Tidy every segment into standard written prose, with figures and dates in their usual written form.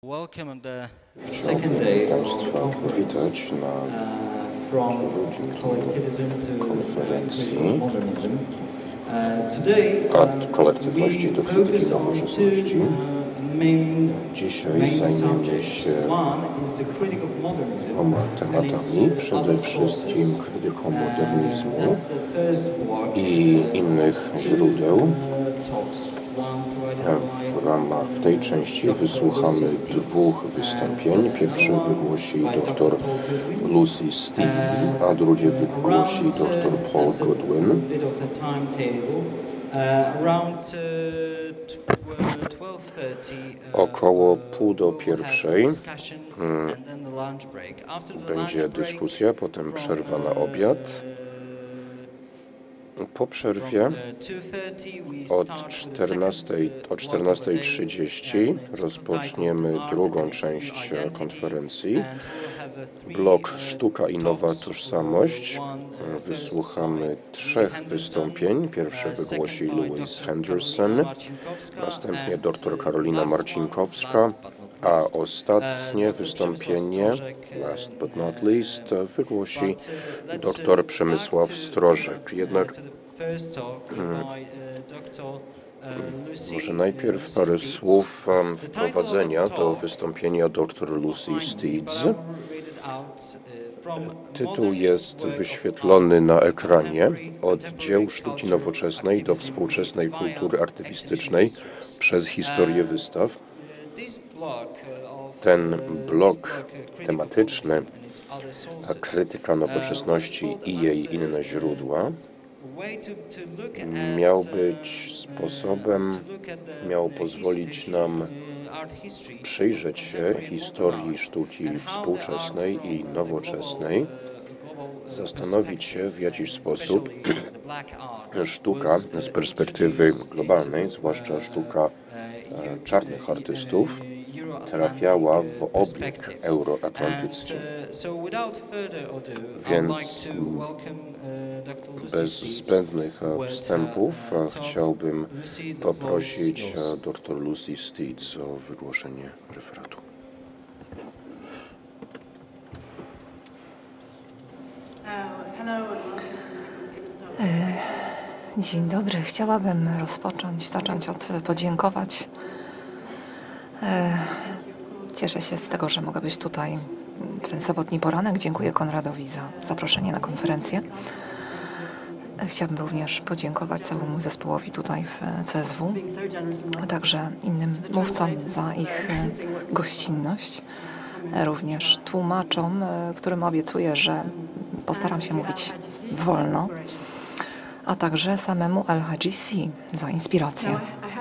Chciałbym Państwa powitać na konferencji Od kolektywności do krytyki nowoczesności. Dzisiaj zajmiemy się dwoma tematami. Przede wszystkim krytyką modernizmu i innych źródeł. W tej części wysłuchamy dwóch wystąpień. Pierwsze wygłosi dr Lucy Steeds, a drugie wygłosi dr Paul Goodwin. Około 12:30 będzie dyskusja, potem przerwa na obiad. Po przerwie o 14:30 rozpoczniemy drugą część konferencji. Blok Sztuka i Nowa Tożsamość. Wysłuchamy trzech wystąpień. Pierwsze wygłosi Louise Henderson, następnie dr Karolina Marcinkowska, a ostatnie wystąpienie, last but not least, wygłosi dr Przemysław Strożek. Jednak może najpierw parę słów wprowadzenia do wystąpienia dr Lucy Steeds. Tytuł jest wyświetlony na ekranie: Od dzieł sztuki nowoczesnej do współczesnej kultury artystycznej przez historię wystaw. Ten blok tematyczny, a krytyka nowoczesności i jej inne źródła, miał pozwolić nam przyjrzeć się historii sztuki współczesnej i nowoczesnej, zastanowić się, w jakiś sposób sztuka z perspektywy globalnej, zwłaszcza sztuka czarnych artystów, trafiała w obieg euroatlantycki. Więc bez zbędnych wstępów chciałbym poprosić dr Lucy Steeds o wygłoszenie referatu. Dzień dobry. Chciałabym zacząć od podziękować. Cieszę się z tego, że mogę być tutaj w ten sobotni poranek. Dziękuję Konradowi za zaproszenie na konferencję. Chciałabym również podziękować całemu zespołowi tutaj w CSW, a także innym mówcom za ich gościnność. Również tłumaczom, którym obiecuję, że postaram się mówić wolno, a także samemu LHGC za inspirację.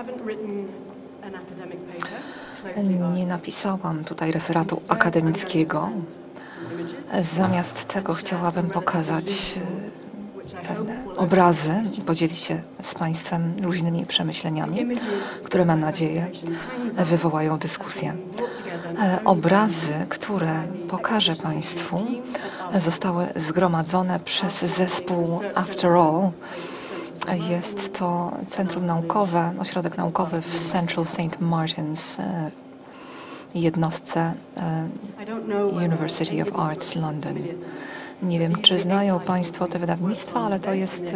Nie napisałam tutaj referatu akademickiego. Zamiast tego chciałabym pokazać pewne obrazy i podzielić się z Państwem różnymi przemyśleniami, które, mam nadzieję, wywołają dyskusję. Obrazy, które pokażę Państwu, zostały zgromadzone przez zespół After All. Jest to centrum naukowe, ośrodek naukowy w Central St. Martin's, jednostce University of Arts London. Nie wiem, czy znają Państwo te wydawnictwa, ale to jest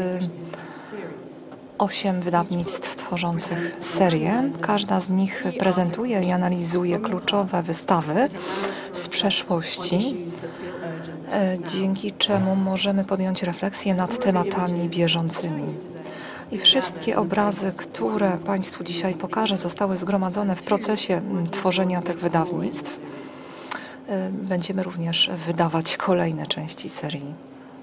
8 wydawnictw tworzących serię. Każda z nich prezentuje i analizuje kluczowe wystawy z przeszłości, dzięki czemu możemy podjąć refleksję nad tematami bieżącymi. I wszystkie obrazy, które Państwu dzisiaj pokażę, zostały zgromadzone w procesie tworzenia tych wydawnictw. Będziemy również wydawać kolejne części serii.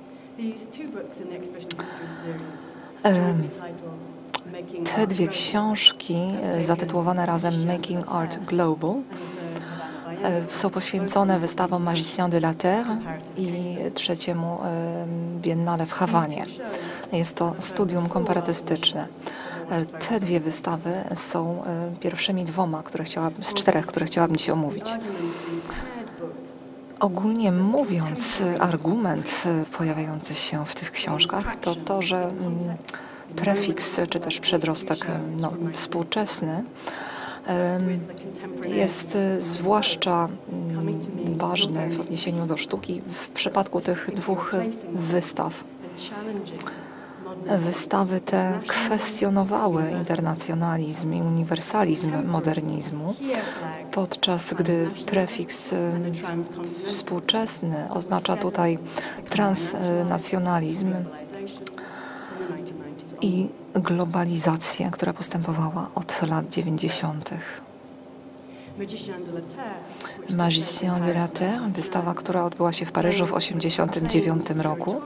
Te dwie książki, zatytułowane razem Making Art Global, są poświęcone wystawom Magicien de la Terre i trzeciemu Biennale w Hawanie. Jest to studium komparatystyczne. Te dwie wystawy są pierwszymi dwoma z czterech, które chciałabym dzisiaj omówić. Ogólnie mówiąc, argument pojawiający się w tych książkach to to, że prefiks czy też przedrostek współczesny jest zwłaszcza ważny w odniesieniu do sztuki w przypadku tych dwóch wystaw. Wystawy te kwestionowały internacjonalizm i uniwersalizm modernizmu, podczas gdy prefiks współczesny oznacza tutaj transnacjonalizm i globalizację, która postępowała od lat 90. Magicien de la Terre, wystawa, która odbyła się w Paryżu w 1989 roku,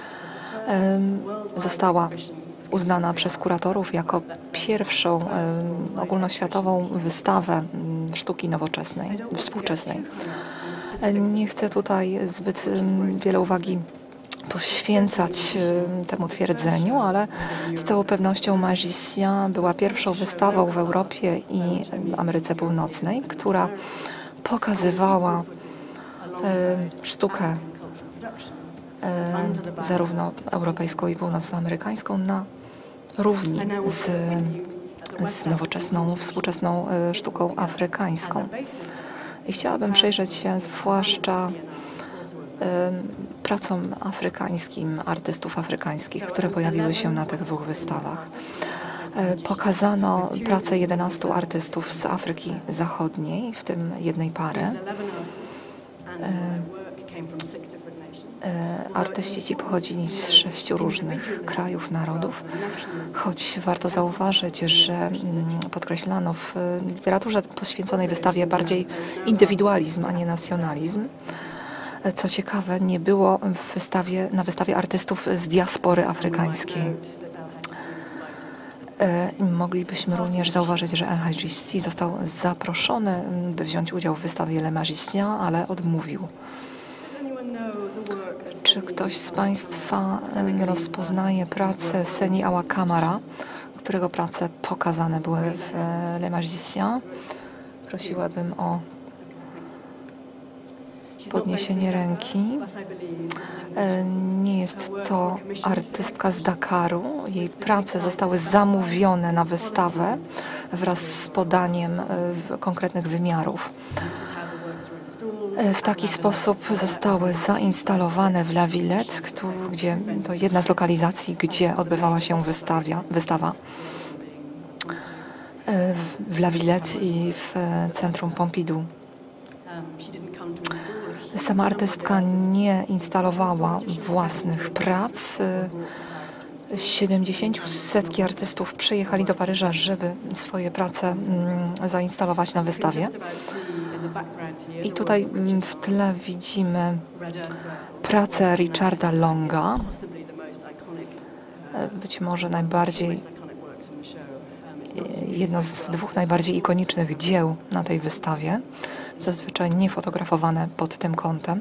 została uznana przez kuratorów jako pierwszą ogólnoświatową wystawę sztuki nowoczesnej, współczesnej. Nie chcę tutaj zbyt wiele uwagi poświęcać temu twierdzeniu, ale z całą pewnością Magicien była pierwszą wystawą w Europie i Ameryce Północnej, która pokazywała sztukę zarówno europejską i północnoamerykańską na równi z nowoczesną, współczesną sztuką afrykańską. I chciałabym przyjrzeć się zwłaszcza pracom afrykańskim, artystów afrykańskich, które pojawiły się na tych dwóch wystawach. Pokazano pracę 11 artystów z Afryki Zachodniej, w tym jednej pary. Artyści ci pochodzili z 6 różnych krajów, narodów, choć warto zauważyć, że podkreślano w literaturze poświęconej wystawie bardziej indywidualizm, a nie nacjonalizm. Co ciekawe, nie było na wystawie artystów z diaspory afrykańskiej. Moglibyśmy również zauważyć, że El-Hadji został zaproszony, by wziąć udział w wystawie Le Magicien, ale odmówił. Czy ktoś z Państwa rozpoznaje pracę Seni Awa Kamara, którego prace pokazane były w Le Magicien? Prosiłabym o podniesienie ręki. Nie jest to artystka z Dakaru. Jej prace zostały zamówione na wystawę wraz z podaniem konkretnych wymiarów. W taki sposób zostały zainstalowane w La Villette, gdzie to jedna z lokalizacji, gdzie odbywała się wystawa. W La Villette i w centrum Pompidou. Sama artystka nie instalowała własnych prac. 70 artystów przyjechali do Paryża, żeby swoje prace zainstalować na wystawie. I tutaj w tle widzimy pracę Richarda Longa, być może jedno z dwóch najbardziej ikonicznych dzieł na tej wystawie, zazwyczaj nie fotografowane pod tym kątem.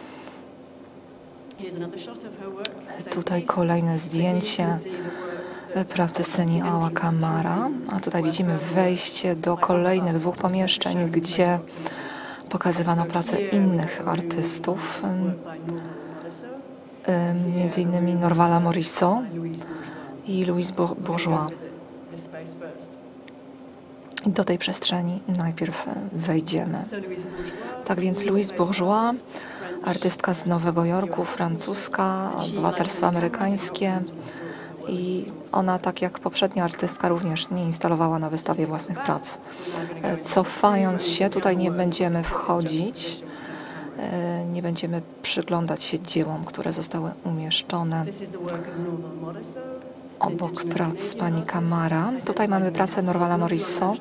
Tutaj kolejne zdjęcie pracy Seni Awa Kamara, a tutaj widzimy wejście do kolejnych dwóch pomieszczeń, gdzie pokazywano pracę innych artystów, między innymi Norvala Morisot i Louise Bourgeois. Do tej przestrzeni najpierw wejdziemy. Tak więc Louise Bourgeois, artystka z Nowego Jorku, francuska, obywatelstwo amerykańskie, i ona, tak jak poprzednia artystka, również nie instalowała na wystawie własnych prac. Cofając się, tutaj nie będziemy wchodzić, nie będziemy przyglądać się dziełom, które zostały umieszczone obok prac pani Kamara. Tutaj mamy pracę Norvala Morisot,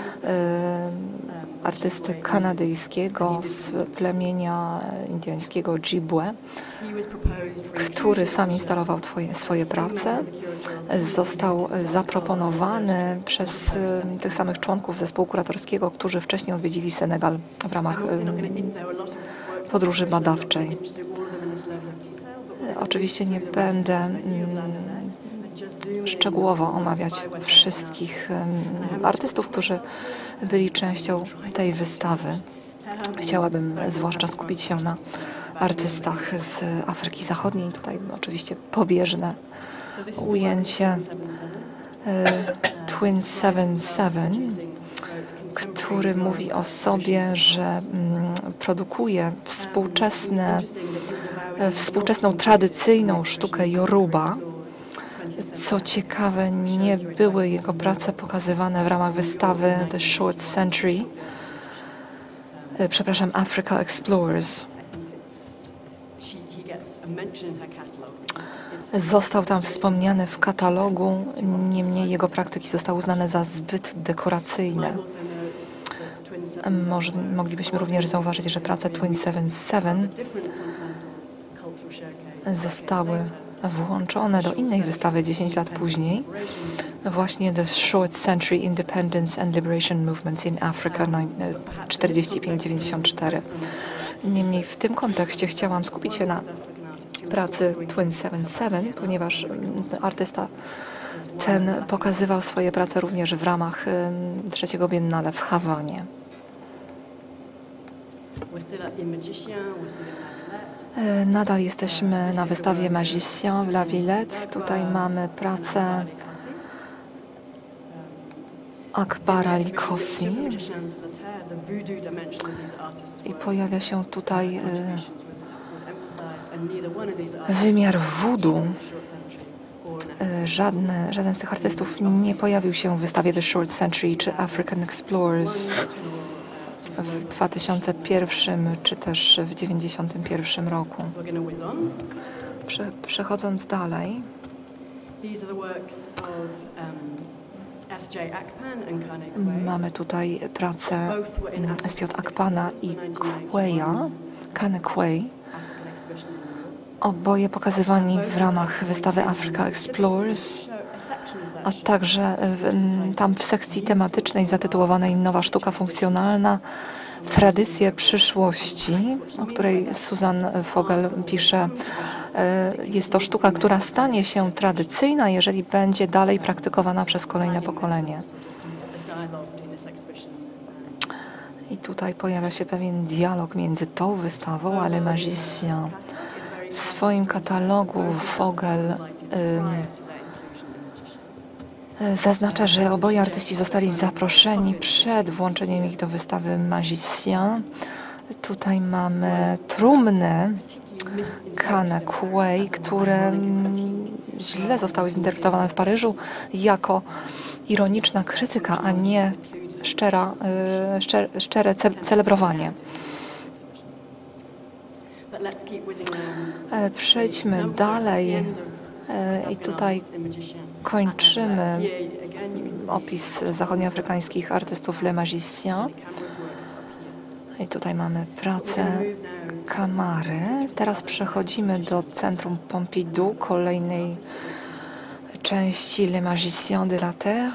artysty kanadyjskiego z plemienia indyjskiego Ojibwe, który sam instalował swoje prace. Został zaproponowany przez tych samych członków zespołu kuratorskiego, którzy wcześniej odwiedzili Senegal w ramach podróży badawczej. Oczywiście nie będę szczegółowo omawiać wszystkich artystów, którzy byli częścią tej wystawy. Chciałabym zwłaszcza skupić się na artystach z Afryki Zachodniej. Tutaj oczywiście pobieżne ujęcie Twin 77. który mówi o sobie, że produkuje współczesną, tradycyjną sztukę Yoruba. Co ciekawe, nie były jego prace pokazywane w ramach wystawy The Short Century, Africa Explorers. Został tam wspomniany w katalogu, niemniej jego praktyki zostały uznane za zbyt dekoracyjne. Moglibyśmy również zauważyć, że prace Twin 77 zostały włączone do innej wystawy 10 lat później, właśnie The Short Century Independence and Liberation Movements in Africa 45-94. Niemniej w tym kontekście chciałam skupić się na pracy Twin 77, ponieważ artysta ten pokazywał swoje prace również w ramach trzeciego Biennale w Hawanie. Nadal jesteśmy na wystawie Magicien w La Villette. Tutaj mamy pracę Akbara Likossi i pojawia się tutaj wymiar voodoo. Żaden z tych artystów nie pojawił się w wystawie The Short Century czy African Explorers w 2001 czy też w 1991 roku. Przechodząc dalej, mamy tutaj pracę S.J. Akpana i Kane Kwei. Oboje pokazywani w ramach wystawy Africa Explorers, a także tam w sekcji tematycznej zatytułowanej Nowa sztuka funkcjonalna, tradycje przyszłości, o której Susan Vogel pisze. Jest to sztuka, która stanie się tradycyjna, jeżeli będzie dalej praktykowana przez kolejne pokolenie. I tutaj pojawia się pewien dialog między tą wystawą a Le Magicien. W swoim katalogu Vogel zaznacza, że oboje artyści zostali zaproszeni przed włączeniem ich do wystawy Magicien. Tutaj mamy trumny Kane Kwei, które źle zostały zinterpretowane w Paryżu jako ironiczna krytyka, a nie szczere celebrowanie. Przejdźmy dalej i tutaj kończymy opis zachodnioafrykańskich artystów Le Magicien. I tutaj mamy pracę Kamary. Teraz przechodzimy do Centrum Pompidou, kolejnej części Le Magicien de la Terre.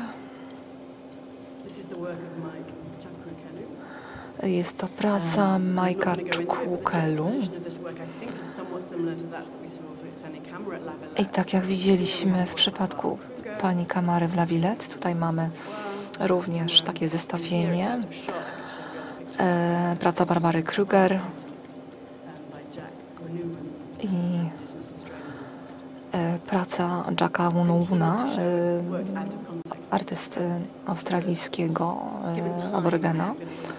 Jest to praca Mike'a Chukwukelu. I tak jak widzieliśmy w przypadku pani Kamary w La Villette, tutaj mamy również takie zestawienie. Praca Barbary Kruger i praca Jacka Wununa, artysty australijskiego aborygena.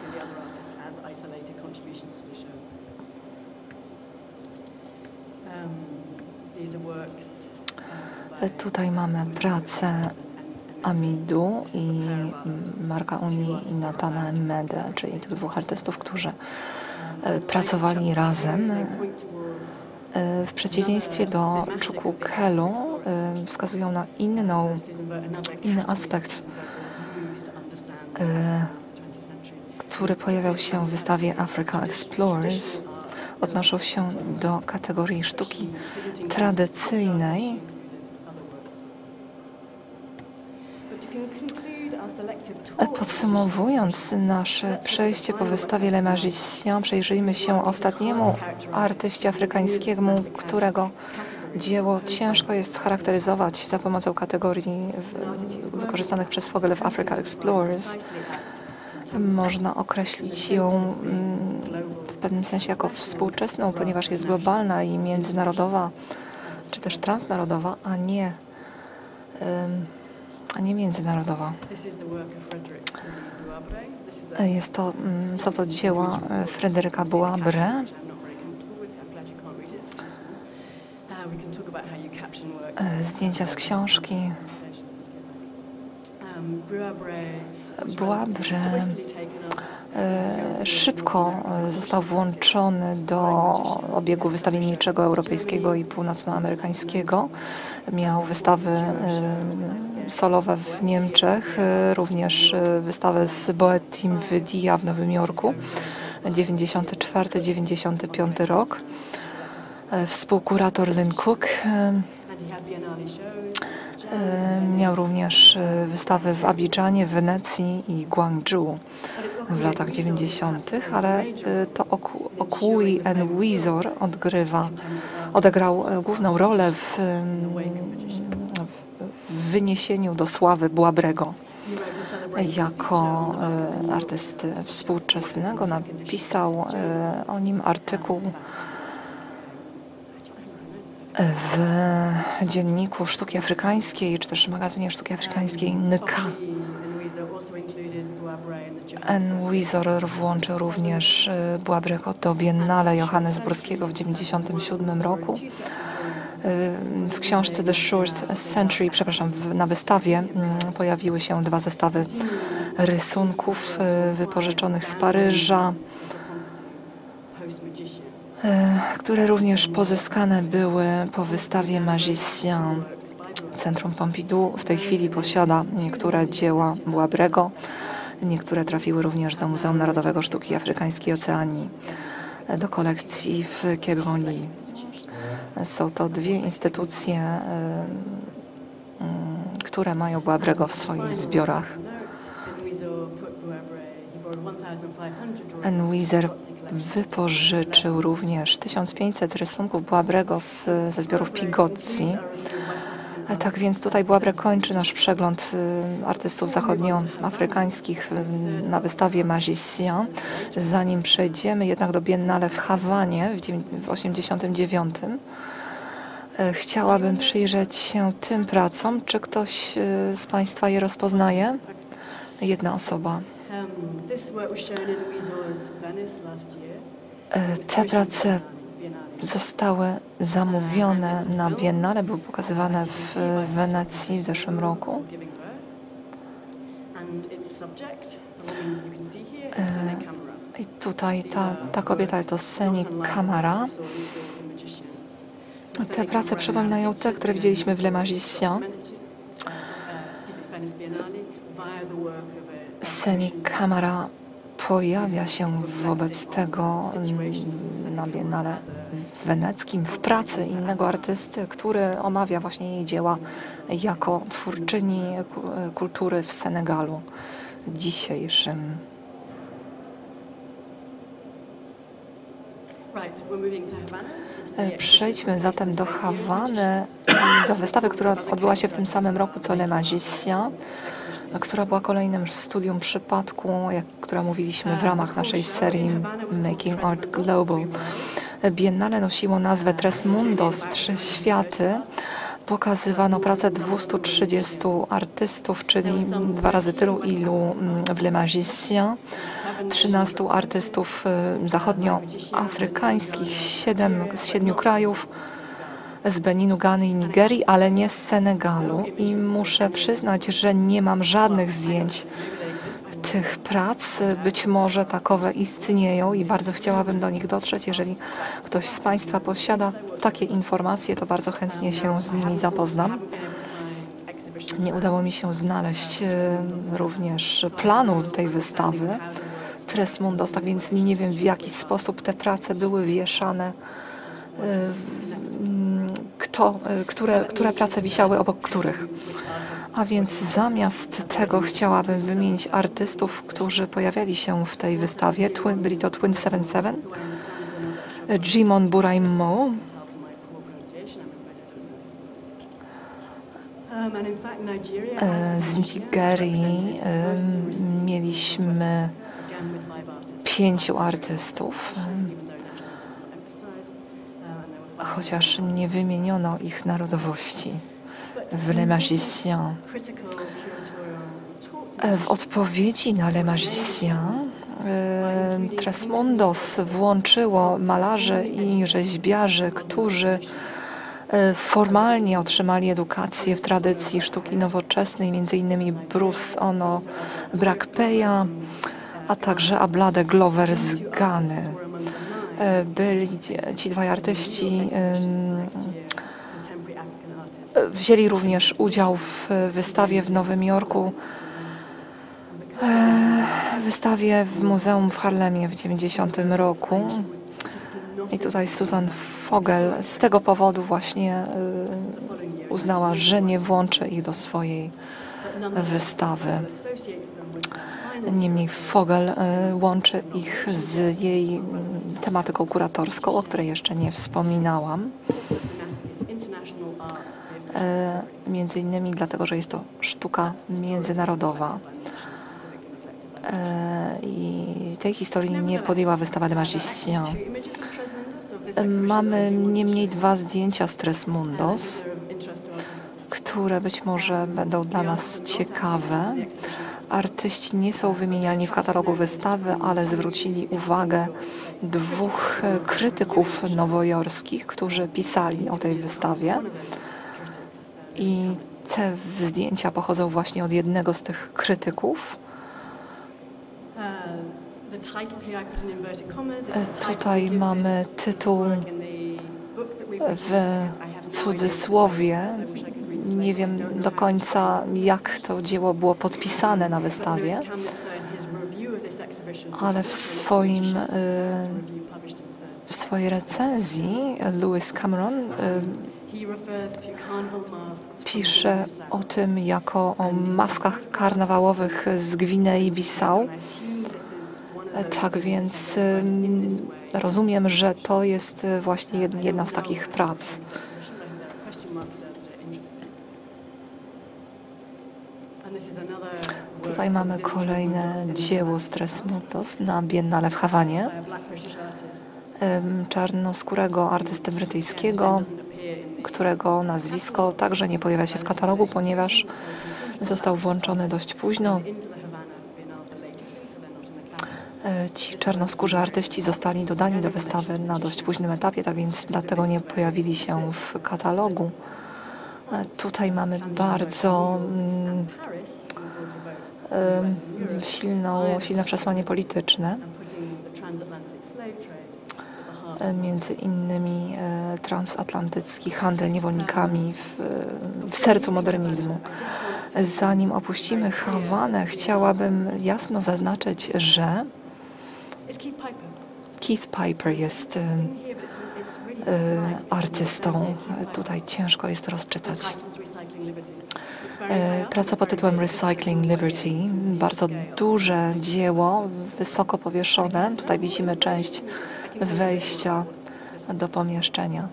Tutaj mamy pracę Amidou i Marka Uni i Nathana Mede, czyli tych dwóch artystów, którzy pracowali razem. W przeciwieństwie do Chukwukelu wskazują na inny aspekt, który pojawiał się w wystawie Africa Explorers. Odnoszą się do kategorii sztuki tradycyjnej. Podsumowując nasze przejście po wystawie Le Magicien, przyjrzyjmy się ostatniemu artyście afrykańskiemu, którego dzieło ciężko jest scharakteryzować za pomocą kategorii wykorzystanych przez Vogel w Africa Explorers. Można określić ją w pewnym sensie jako współczesną, ponieważ jest globalna i międzynarodowa, czy też transnarodowa, a nie a nie międzynarodowa. Są to dzieła Frédérica Boisbre. Zdjęcia z książki. Boisbre szybko został włączony do obiegu wystawienniczego europejskiego i północnoamerykańskiego. Miał wystawy solowe w Niemczech, również wystawę z Boët Team w Dia w Nowym Jorku, 94-95 rok. Współkurator Lynn Cook. Miał również wystawy w Abidżanie, Wenecji i Guangzhou w latach 90., ale to Okui Enwizor odegrał główną rolę w wyniesieniu do sławy Boisbrego. Jako artysty współczesnego napisał o nim artykuł w dzienniku Sztuki Afrykańskiej, czy też magazynie Sztuki Afrykańskiej Nyka. Enwizor włączył również Boisbrego do Biennale Johannesburskiego w 1997 roku. W książce The Short Century, na wystawie pojawiły się 2 zestawy rysunków wypożyczonych z Paryża, które również pozyskane były po wystawie Magicien. Centrum Pompidou w tej chwili posiada niektóre dzieła Boisbrego, niektóre trafiły również do Muzeum Narodowego Sztuki Afrykańskiej Oceanii, do kolekcji w Quai Branly. Są to 2 instytucje, które mają Boisbrego w swoich zbiorach. Enwizor wypożyczył również 1500 rysunków Boisbrego ze zbiorów Pigozzi. Tak więc tutaj Boisbre kończy nasz przegląd artystów zachodnioafrykańskich na wystawie Magicien. Zanim przejdziemy jednak do Biennale w Hawanie w 1989, chciałabym przyjrzeć się tym pracom. Czy ktoś z Państwa je rozpoznaje? Jedna osoba. Te prace zostały zamówione na Biennale, były pokazywane w Wenecji w zeszłym roku. I tutaj ta kobieta to Seni Camara. Te prace przypominają te, które widzieliśmy w Le Magicien. Seni Camara pojawia się wobec tego na Biennale weneckim w pracy innego artysty, który omawia właśnie jej dzieła jako twórczyni kultury w Senegalu dzisiejszym. Przejdźmy zatem do Hawany, do wystawy, która odbyła się w tym samym roku co Le Magicien, która była kolejnym studium przypadku, która mówiliśmy w ramach naszej serii Making Art Global. Biennale nosiło nazwę Tres Mundos, 3 światy. Pokazywano pracę 230 artystów, czyli 2 razy tylu, ilu w Le Magicien. 13 artystów zachodnioafrykańskich, 7 z 7 krajów, z Beninu, Gany i Nigerii, ale nie z Senegalu. I muszę przyznać, że nie mam żadnych zdjęć tych prac. Być może takowe istnieją i bardzo chciałabym do nich dotrzeć. Jeżeli ktoś z Państwa posiada takie informacje, to bardzo chętnie się z nimi zapoznam. Nie udało mi się znaleźć również planu tej wystawy Tres Mundos, tak więc nie wiem, w jaki sposób te prace były wieszane, które prace wisiały obok których. A więc zamiast tego chciałabym wymienić artystów, którzy pojawiali się w tej wystawie. Byli to Twin 77, Jimon Buraimo, z Nigerii mieliśmy 5 artystów, chociaż nie wymieniono ich narodowości. w Le Magicien. W odpowiedzi na Le Magicien Tres Mundos włączyło malarzy i rzeźbiarzy, którzy formalnie otrzymali edukację w tradycji sztuki nowoczesnej, m.in. Bruce Ono Brakpeya, a także Ablade Glover z Gany. Byli ci dwaj artyści, wzięli również udział w wystawie w Nowym Jorku, wystawie w muzeum w Harlemie w 90 roku. I tutaj Susan Fogel z tego powodu właśnie uznała, że nie włączy ich do swojej wystawy. Niemniej Fogel łączy ich z jej tematyką kuratorską, o której jeszcze nie wspominałam. Między innymi dlatego, że jest to sztuka międzynarodowa. I tej historii nie podjęła wystawa Le Magicien. Mamy niemniej 2 zdjęcia z Tres Mundos, które być może będą dla nas ciekawe. Artyści nie są wymieniani w katalogu wystawy, ale zwrócili uwagę 2 krytyków nowojorskich, którzy pisali o tej wystawie. I te zdjęcia pochodzą właśnie od jednego z tych krytyków. Tutaj mamy tytuł w cudzysłowie. Nie wiem do końca, jak to dzieło było podpisane na wystawie, ale w swojej recenzji Lewis Cameron pisze o tym jako o maskach karnawałowych z Gwinei-Bissau. Tak więc rozumiem, że to jest właśnie jedna z takich prac. Tutaj mamy kolejne dzieło z Tres Mundos na Biennale w Hawanie. Czarnoskórego artysty brytyjskiego, którego nazwisko także nie pojawia się w katalogu, ponieważ został włączony dość późno. Ci czarnoskórzy artyści zostali dodani do wystawy na dość późnym etapie, tak więc dlatego nie pojawili się w katalogu. Tutaj mamy bardzo silne przesłanie polityczne. Między innymi transatlantycki handel niewolnikami w sercu modernizmu. Zanim opuścimy Hawanę, chciałabym jasno zaznaczyć, że Keith Piper jest artystą. Tutaj ciężko jest rozczytać. Praca pod tytułem Recycling Liberty. Bardzo duże dzieło, wysoko powieszone. Tutaj widzimy część wejścia do pomieszczenia.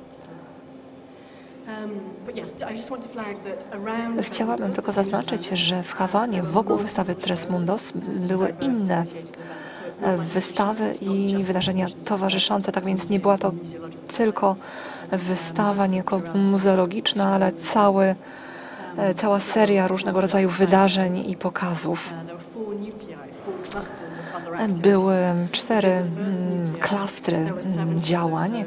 Chciałabym tylko zaznaczyć, że w Hawanie wokół wystawy Tres Mundos były inne wystawy i wydarzenia towarzyszące, tak więc nie była to tylko wystawa niejako muzeologiczna, ale cała seria różnego rodzaju wydarzeń i pokazów. Były 4 klastry działań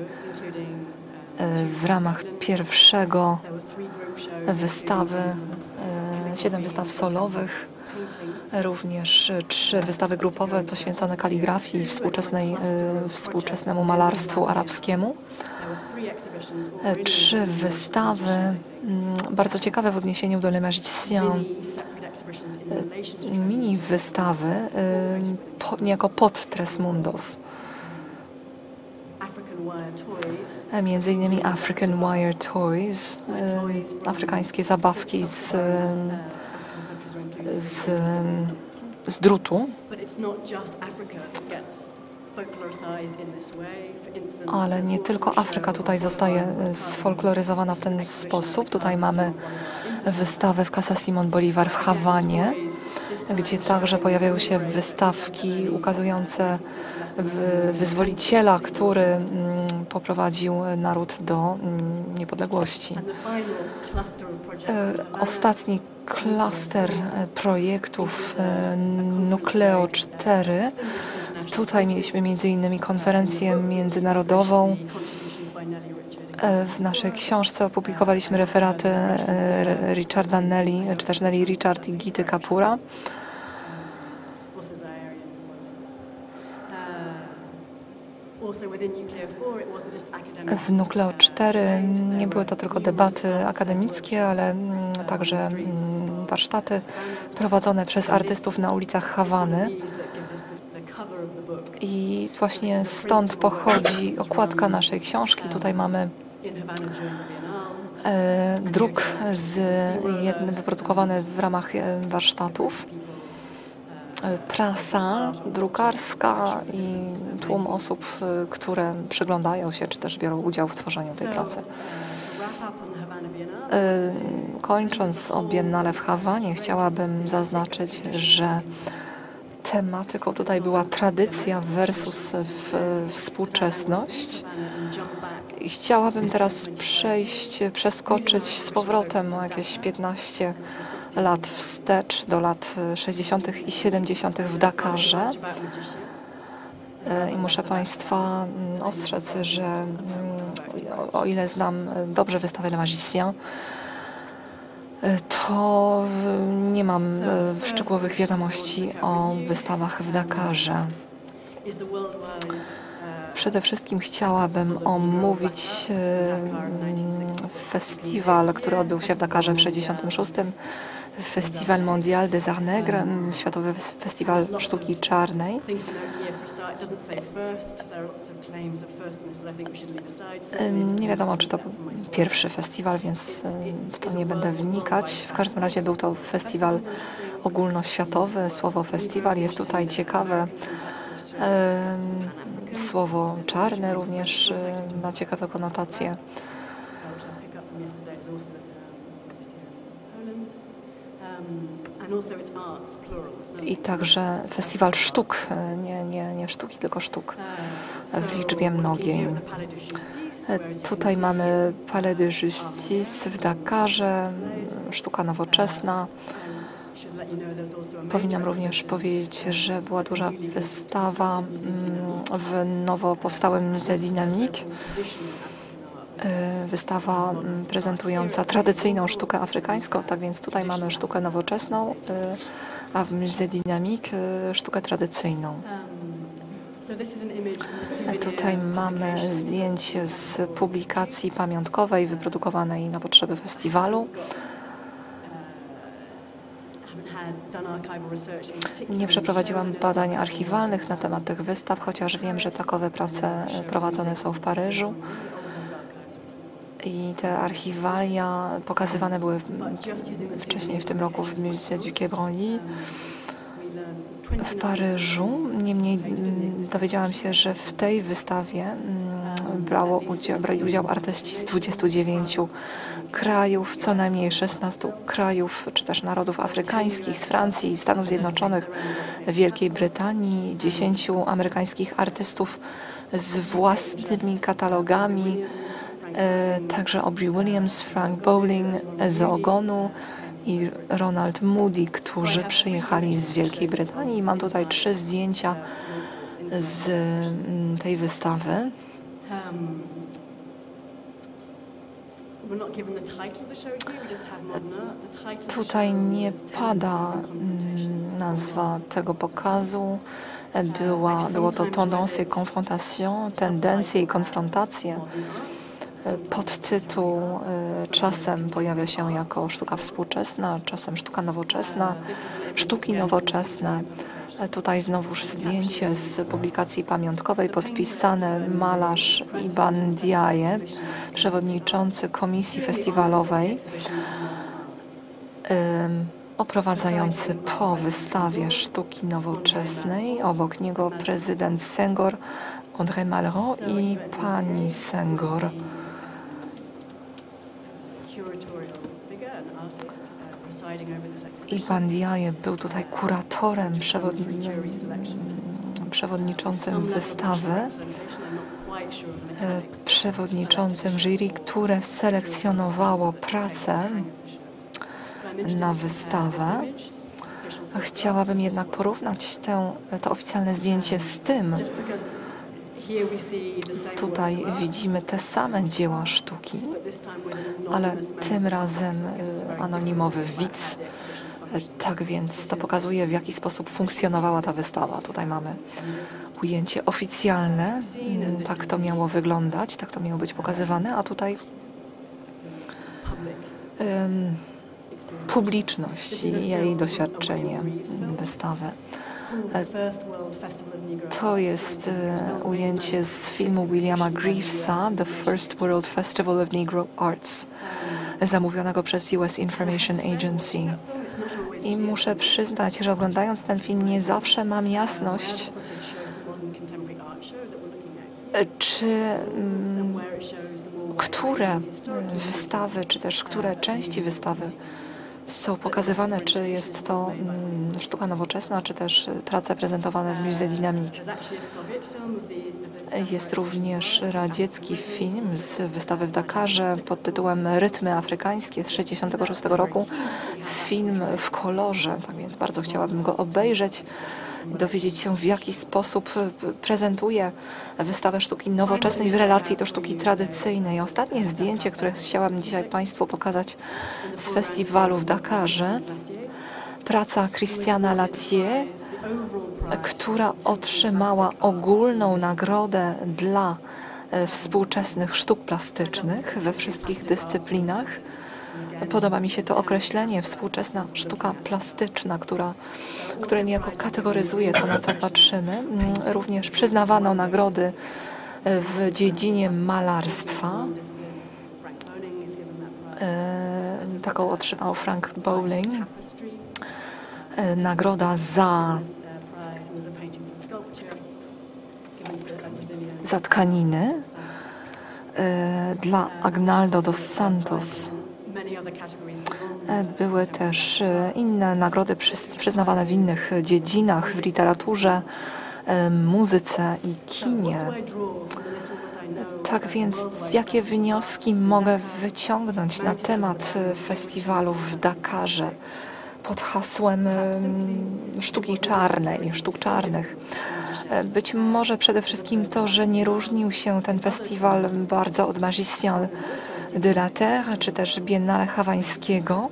w ramach pierwszego wystawy, 7 wystaw solowych, również 3 wystawy grupowe poświęcone kaligrafii i współczesnemu malarstwu arabskiemu. 3 wystawy, bardzo ciekawe w odniesieniu do Le Magicien, mini wystawy, niejako pod Tres Mundos. Między innymi African Wire Toys, afrykańskie zabawki z drutu. Ale nie tylko Afryka tutaj zostaje sfolkloryzowana w ten sposób. Tutaj mamy wystawę w Casa Simón Bolívar w Hawanie, gdzie także pojawiają się wystawki ukazujące wyzwoliciela, który poprowadził naród do niepodległości. Ostatni klaster projektów Nucleo 4. Tutaj mieliśmy m.in. konferencję międzynarodową. W naszej książce opublikowaliśmy referaty Richarda Nelly, czy też Nelly Richard i Gity Kapura. W Nucleo 4 nie były to tylko debaty akademickie, ale także warsztaty prowadzone przez artystów na ulicach Hawany. I właśnie stąd pochodzi okładka naszej książki. Tutaj mamy druk wyprodukowany w ramach warsztatów. Prasa drukarska i tłum osób, które przyglądają się, czy też biorą udział w tworzeniu tej pracy. Kończąc o Biennale w Hawanie, chciałabym zaznaczyć, że tematyką tutaj była tradycja versus współczesność. I chciałabym teraz przeskoczyć z powrotem o jakieś 15 lat wstecz do lat 60. i 70. w Dakarze. I muszę Państwa ostrzec, że o ile znam dobrze wystawę Le Magicien, to nie mam szczegółowych wiadomości o wystawach w Dakarze. Przede wszystkim chciałabym omówić festiwal, który odbył się w Dakarze w 1966. Festiwal Mondial des Arts Nègres, Światowy Festiwal Sztuki Czarnej. Nie wiadomo, czy to pierwszy festiwal, więc w to nie będę wnikać. W każdym razie był to festiwal ogólnoświatowy. Słowo festiwal jest tutaj ciekawe. Słowo czarne również ma ciekawe konotacje. I także festiwal sztuk, nie sztuki, tylko sztuk w liczbie mnogiej. Tutaj mamy Palais de Justice w Dakarze, sztuka nowoczesna. Powinnam również powiedzieć, że była duża wystawa w nowo powstałym Musée Dynamique. Wystawa prezentująca tradycyjną sztukę afrykańską, tak więc tutaj mamy sztukę nowoczesną, a w Musée Dynamique sztukę tradycyjną. Tutaj mamy zdjęcie z publikacji pamiątkowej wyprodukowanej na potrzeby festiwalu. Nie przeprowadziłam badań archiwalnych na temat tych wystaw, chociaż wiem, że takowe prace prowadzone są w Paryżu. I te archiwalia pokazywane były wcześniej w tym roku w Musée du Quai Branly w Paryżu. Niemniej dowiedziałam się, że w tej wystawie brali udział artyści z 29 krajów, co najmniej 16 krajów, czy też narodów afrykańskich, z Francji, Stanów Zjednoczonych, Wielkiej Brytanii, 10 amerykańskich artystów z własnymi katalogami, także Aubrey Williams, Frank Bowling z Ogonu i Ronald Moody, którzy przyjechali z Wielkiej Brytanii. Mam tutaj 3 zdjęcia z tej wystawy. Tutaj nie pada nazwa tego pokazu. Było to Tendance et Confrontation, tendencje i konfrontacje. Podtytuł czasem pojawia się jako sztuka współczesna, czasem sztuka nowoczesna, sztuki nowoczesne. Tutaj znowuż zdjęcie z publikacji pamiątkowej podpisane malarz Iban Diaye, przewodniczący komisji festiwalowej, oprowadzający po wystawie sztuki nowoczesnej. Obok niego prezydent Senghor, André Malraux i pani Senghor. Iban Diaye był tutaj kuratorem przewodniczącym wystawy, przewodniczącym jury, które selekcjonowało pracę na wystawę. Chciałabym jednak porównać to oficjalne zdjęcie z tym. Tutaj widzimy te same dzieła sztuki, ale tym razem anonimowy widz. Tak więc to pokazuje, w jaki sposób funkcjonowała ta wystawa. Tutaj mamy ujęcie oficjalne, tak to miało wyglądać, tak to miało być pokazywane, a tutaj publiczność i jej doświadczenie wystawy. To jest ujęcie z filmu Williama Greavesa, The First World Festival of Negro Arts, zamówionego przez US Information Agency. I muszę przyznać, że oglądając ten film nie zawsze mam jasność, które wystawy, czy też które części wystawy są pokazywane, czy jest to sztuka nowoczesna, czy też prace prezentowane w Musée Dynamique. Jest również radziecki film z wystawy w Dakarze pod tytułem Rytmy afrykańskie z 1966 roku. Film w kolorze, tak więc bardzo chciałabym go obejrzeć, dowiedzieć się, w jaki sposób prezentuje wystawę sztuki nowoczesnej w relacji do sztuki tradycyjnej. Ostatnie zdjęcie, które chciałabym dzisiaj Państwu pokazać z festiwalu w Dakarze, praca Christiana Latier, która otrzymała ogólną nagrodę dla współczesnych sztuk plastycznych we wszystkich dyscyplinach. Podoba mi się to określenie, współczesna sztuka plastyczna, które niejako kategoryzuje to, na co patrzymy. Również przyznawano nagrody w dziedzinie malarstwa. Taką otrzymał Frank Bowling. Nagroda za tkaniny dla Agnaldo dos Santos. Były też inne nagrody przyznawane w innych dziedzinach, w literaturze, muzyce i kinie. Tak więc jakie wnioski mogę wyciągnąć na temat festiwalu w Dakarze pod hasłem sztuki czarnej, sztuk czarnych? Być może przede wszystkim to, że nie różnił się ten festiwal bardzo od Magicien de la Terre, czy też Biennale Hawańskiego.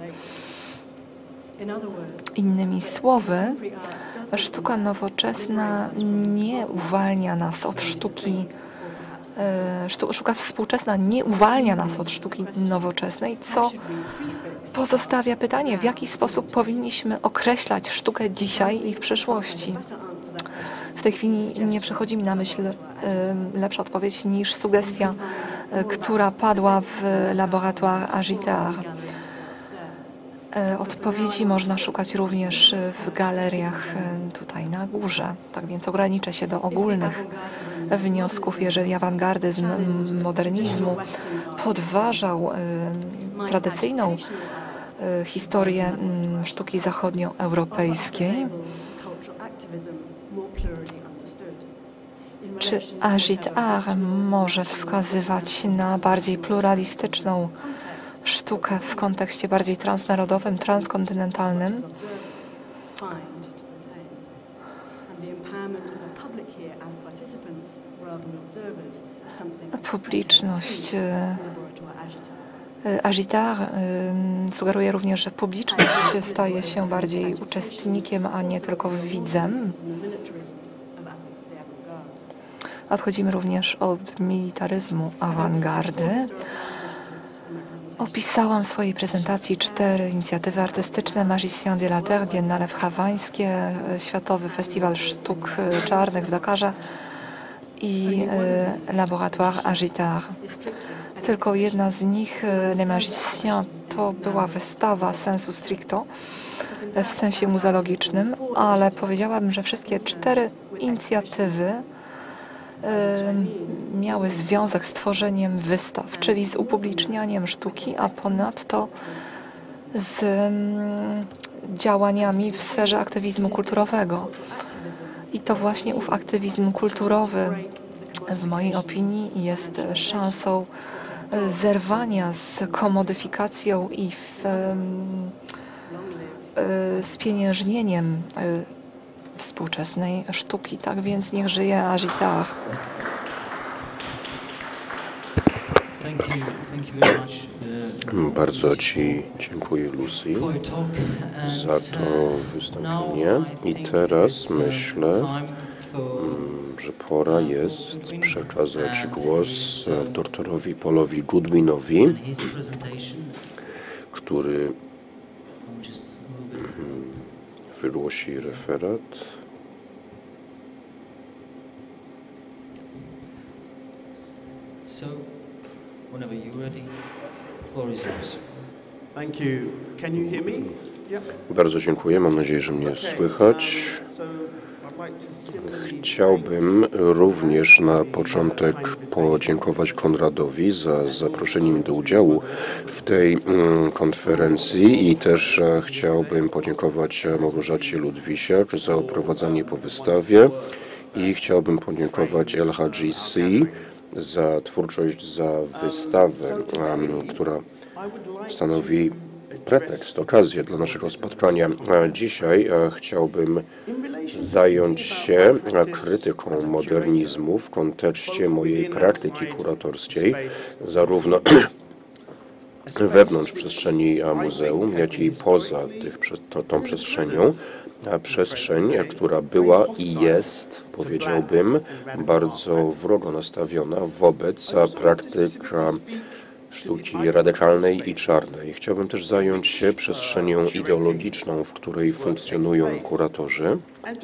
Innymi słowy, sztuka nowoczesna nie uwalnia nas od sztuki, sztuka współczesna nie uwalnia nas od sztuki nowoczesnej, co pozostawia pytanie, w jaki sposób powinniśmy określać sztukę dzisiaj i w przyszłości. W tej chwili nie przychodzi mi na myśl lepsza odpowiedź niż sugestia, która padła w Laboratoire Agitar. Odpowiedzi można szukać również w galeriach tutaj na górze. Tak więc ograniczę się do ogólnych wniosków. Jeżeli awangardyzm modernizmu podważał tradycyjną historię sztuki zachodnioeuropejskiej, czy Agit Art może wskazywać na bardziej pluralistyczną sztukę w kontekście bardziej transnarodowym, transkontynentalnym? Publiczność Agit Art sugeruje również, że publiczność staje się bardziej uczestnikiem, a nie tylko widzem. Odchodzimy również od militaryzmu awangardy. Opisałam w swojej prezentacji 4 inicjatywy artystyczne: Magicien de la Terre, Biennale Hawańskie, Światowy Festiwal Sztuk Czarnych w Dakarze i Laboratoire Agit Art. Tylko jedna z nich, Les Magiciens, to była wystawa sensu stricto, w sensie muzeologicznym, ale powiedziałabym, że wszystkie 4 inicjatywy miały związek z tworzeniem wystaw, czyli z upublicznianiem sztuki, a ponadto z działaniami w sferze aktywizmu kulturowego. I to właśnie ów aktywizm kulturowy, w mojej opinii, jest szansą zerwania z komodyfikacją i spieniężnieniem współczesnej sztuki. Tak więc niech żyje Agitar. Bardzo Ci dziękuję, Lucy, za to wystąpienie. I teraz myślę, że pora jest przekazać głos doktorowi Paulowi Goodwinowi, który wygłosi referat. Whenever you're ready, the floor is yours. Thank you. Can you hear me? Yep. Bardzo dziękuję, mam nadzieję, że mnie słychać. Chciałbym również na początek podziękować Konradowi za zaproszenie mnie do udziału w tej konferencji i też chciałbym podziękować Małgorzacie Ludwisiak za oprowadzanie po wystawie i chciałbym podziękować LHGC za twórczość, za wystawę, która stanowi pretekst, okazję dla naszego spotkania. Dzisiaj chciałbym zająć się krytyką modernizmu w kontekście mojej praktyki kuratorskiej, zarówno wewnątrz przestrzeni muzeum, jak i poza tą przestrzenią. Przestrzeń, która była i jest, powiedziałbym, bardzo wrogo nastawiona wobec praktyk sztuki radykalnej i czarnej. Chciałbym też zająć się przestrzenią ideologiczną, w której funkcjonują kuratorzy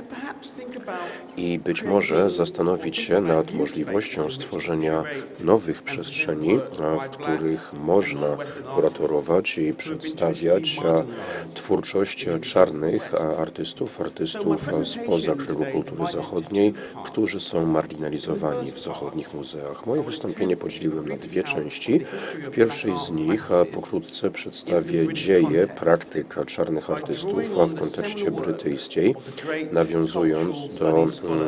i być może zastanowić się nad możliwością stworzenia nowych przestrzeni, w których można kuratorować i przedstawiać twórczość czarnych artystów spoza kręgu kultury zachodniej, którzy są marginalizowani w zachodnich muzeach. Moje wystąpienie podzieliłem na dwie części. W pierwszej z nich pokrótce przedstawię dzieje, praktyk czarnych artystów w kontekście brytyjskiej, nawiązując do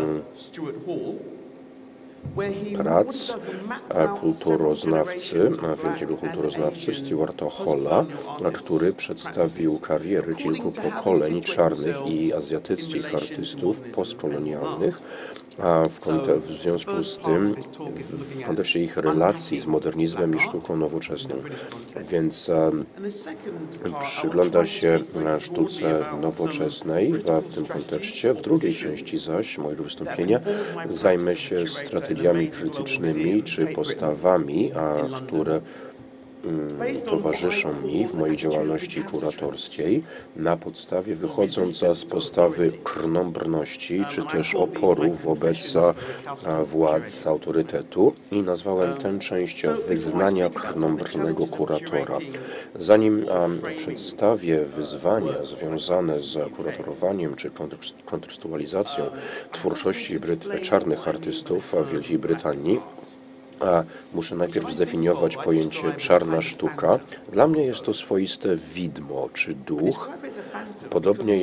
prac kulturoznawcy, wielkiego kulturoznawcy Stuarta Halla, który przedstawił kariery kilku pokoleń czarnych i azjatyckich artystów postkolonialnych, w związku z tym w kontekście ich relacji z modernizmem i sztuką nowoczesną. Więc przygląda się sztuce nowoczesnej w tym kontekście. W drugiej części zaś mojego wystąpienia zajmę się strategiami krytycznymi czy postawami, które towarzyszą mi w mojej działalności kuratorskiej wychodząc z postawy krnąbrności czy też oporu wobec władz autorytetu i nazwałem tę część wyznania krnąbrnego kuratora. Zanim przedstawię wyzwania związane z kuratorowaniem czy kontekstualizacją twórczości czarnych artystów w Wielkiej Brytanii, muszę najpierw zdefiniować pojęcie czarna sztuka. Dla mnie jest to swoiste widmo czy duch, podobnie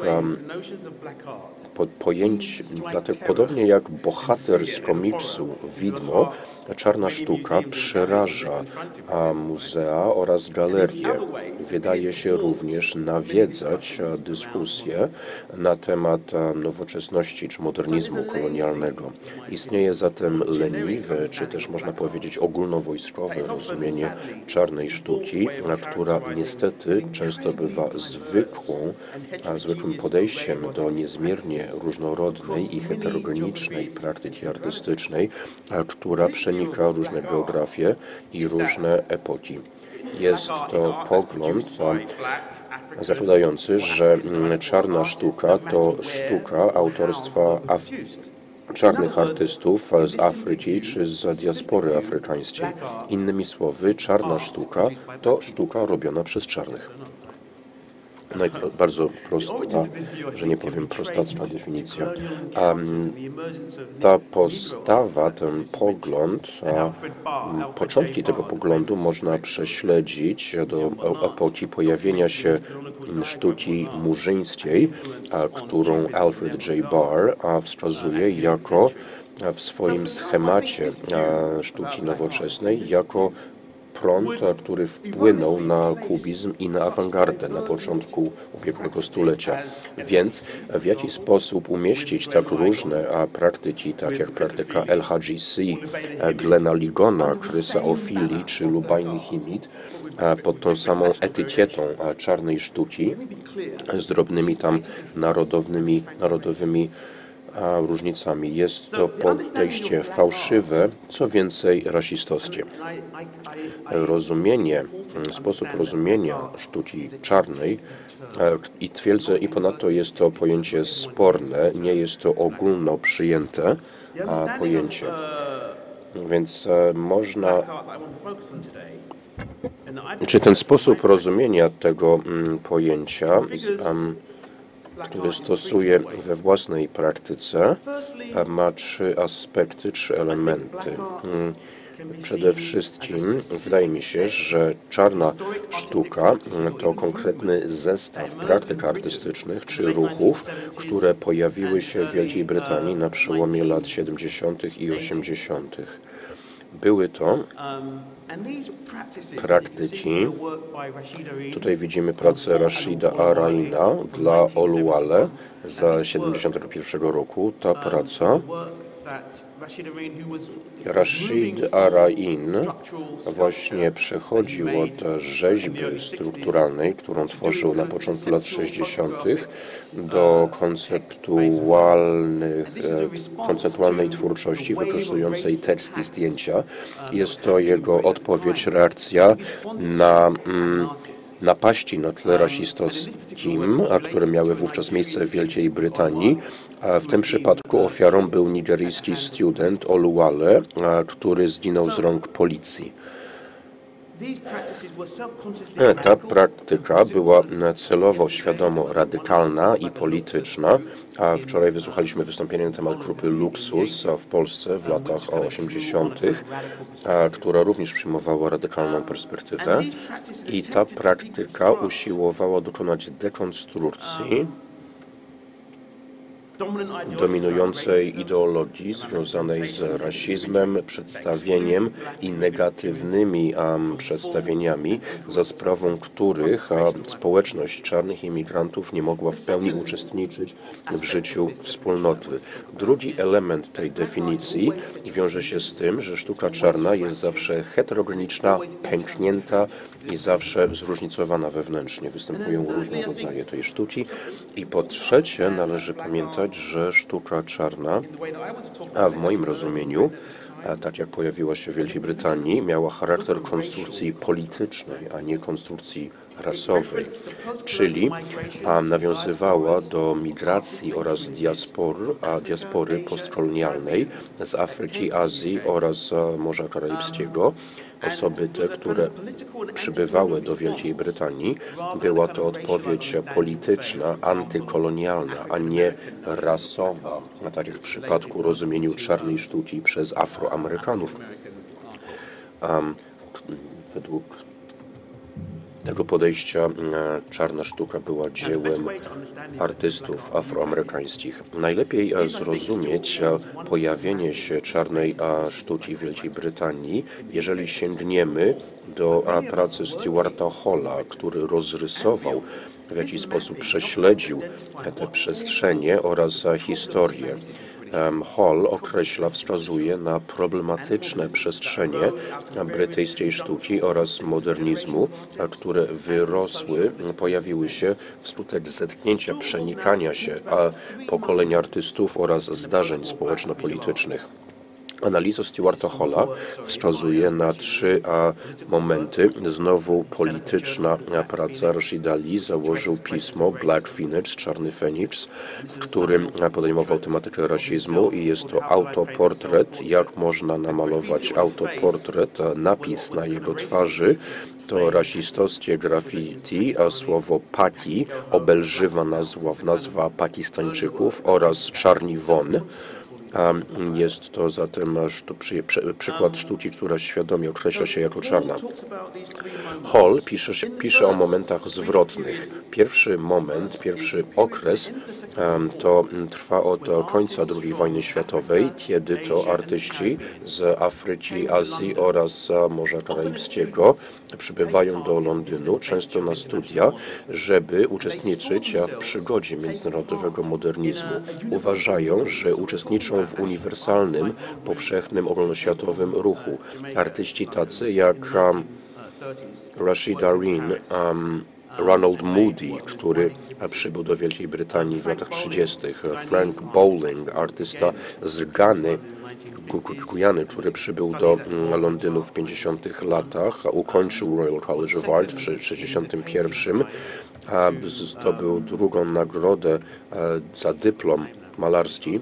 jak bohater z komiksu widmo, czarna sztuka przeraża muzea oraz galerie. Wydaje się również nawiedzać dyskusje na temat nowoczesności czy modernizmu kolonialnego. Istnieje zatem leniwe, czy też można powiedzieć ogólnowojskowe rozumienie czarnej sztuki, która niestety często bywa zwykłym podejściem do niezmiernie różnorodnej i heterogenicznej praktyki artystycznej, która przenika różne geografie i różne epoki. Jest to pogląd zakładający, że czarna sztuka to sztuka autorstwa czarnych artystów z Afryki czy z diaspory afrykańskiej. Innymi słowy, czarna sztuka to sztuka robiona przez czarnych. Bardzo prosta, że nie powiem prostacka definicja. Ta postawa, ten pogląd, początki tego poglądu można prześledzić do epoki pojawienia się sztuki murzyńskiej, którą Alfred J. Barr wskazuje jako w swoim schemacie sztuki nowoczesnej jako prąd, który wpłynął na kubizm i na awangardę na początku ubiegłego stulecia. Więc w jaki sposób umieścić tak różne praktyki, tak jak praktyka LHGC, Glena Ligona, Chrisa O'Feely czy Lubainy Himid pod tą samą etykietą czarnej sztuki z drobnymi tam narodowymi różnicami. Jest to podejście fałszywe, co więcej rasistowskie. Sposób rozumienia sztuki czarnej i twierdzę, i ponadto jest to pojęcie sporne, nie jest to ogólno przyjęte pojęcie. Więc można... Czy ten sposób rozumienia tego pojęcia, który stosuje we własnej praktyce, ma trzy aspekty, trzy elementy. Przede wszystkim wydaje mi się, że czarna sztuka to konkretny zestaw praktyk artystycznych czy ruchów, które pojawiły się w Wielkiej Brytanii na przełomie lat 70. i 80. Były to praktyki, tutaj widzimy pracę Rashida Araina dla Oluwale z 1971 roku. Ta praca Rashid Arain właśnie przechodził od rzeźby strukturalnej, którą tworzył na początku lat 60. do konceptualnej twórczości wykorzystującej tekst i zdjęcia. Jest to jego odpowiedź, reakcja na napaści na tle rasistowskim, które miały wówczas miejsce w Wielkiej Brytanii. W tym przypadku ofiarą był nigeryjski student Oluwale, który zginął z rąk policji. Ta praktyka była celowo, świadomo radykalna i polityczna. Wczoraj wysłuchaliśmy wystąpienia na temat grupy Luxus w Polsce w latach 80., która również przyjmowała radykalną perspektywę. I ta praktyka usiłowała dokonać dekonstrukcji dominującej ideologii związanej z rasizmem, przedstawieniem i negatywnymi przedstawieniami, za sprawą których społeczność czarnych imigrantów nie mogła w pełni uczestniczyć w życiu wspólnoty. Drugi element tej definicji wiąże się z tym, że sztuka czarna jest zawsze heterogeniczna, pęknięta i zawsze zróżnicowana wewnętrznie. Występują różne rodzaje tej sztuki. I po trzecie należy pamiętać, że sztuka czarna, w moim rozumieniu, tak jak pojawiła się w Wielkiej Brytanii, miała charakter konstrukcji politycznej, a nie konstrukcji rasowej, czyli nawiązywała do migracji oraz diaspory postkolonialnej z Afryki, Azji oraz Morza Karaibskiego. Osoby te, które przybywały do Wielkiej Brytanii, była to odpowiedź polityczna, antykolonialna, a nie rasowa, tak jak w przypadku rozumieniu czarnej sztuki przez Afroamerykanów. Według tego podejścia czarna sztuka była dziełem artystów afroamerykańskich. Najlepiej zrozumieć pojawienie się czarnej sztuki w Wielkiej Brytanii, jeżeli sięgniemy do pracy Stuarta Halla, który rozrysował, w jaki sposób prześledził te przestrzenie oraz historię. Hall wskazuje na problematyczne przestrzenie brytyjskiej sztuki oraz modernizmu, które pojawiły się wskutek zetknięcia, przenikania się pokoleń artystów oraz zdarzeń społeczno-politycznych. Analiza Stuarta Halla wskazuje na 3 momenty. Znowu polityczna praca. Rashid Ali założył pismo Black Phoenix, Czarny Feniks, w którym podejmował tematykę rasizmu i jest to autoportret. Jak można namalować autoportret? Napis na jego twarzy to rasistowskie graffiti, a słowo Paki, obelżywa nazwa Pakistańczyków oraz czarni won. Jest to zatem przykład sztuki, która świadomie określa się jako czarna. Hall pisze o momentach zwrotnych. Pierwszy moment, pierwszy okres to trwa od końca II wojny światowej, kiedy to artyści z Afryki, Azji oraz Morza Karaibskiego przybywają do Londynu, często na studia, żeby uczestniczyć w przygodzie międzynarodowego modernizmu. Uważają, że uczestniczą w uniwersalnym, powszechnym, ogólnoświatowym ruchu. Artyści tacy jak Rashida Reen, Ronald Moody, który przybył do Wielkiej Brytanii w latach 30., Frank Bowling, artysta z Guyany, który przybył do Londynu w 50. latach, ukończył Royal College of Art w 1961, zdobył drugą nagrodę za dyplom malarski.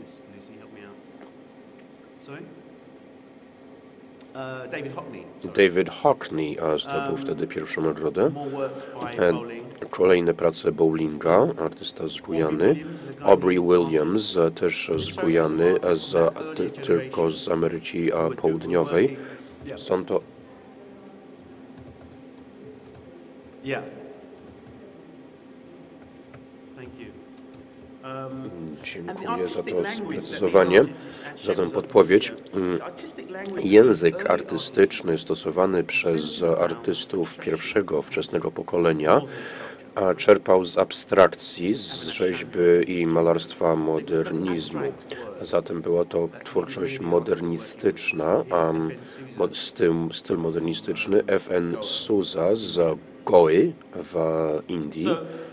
David Hockney zdobył wtedy pierwszą nagrodę. Kolejne prace Bowlinga, artysta z Guyany. Aubrey Williams, też z Guyany, tylko z Ameryki Południowej. Są to... Dziękuję za to sprecyzowanie, za tę podpowiedź. Język artystyczny stosowany przez artystów pierwszego, wczesnego pokolenia czerpał z abstrakcji, z rzeźby i malarstwa modernizmu. Zatem była to twórczość modernistyczna, styl modernistyczny. F.N. Souza z Goa w Indii.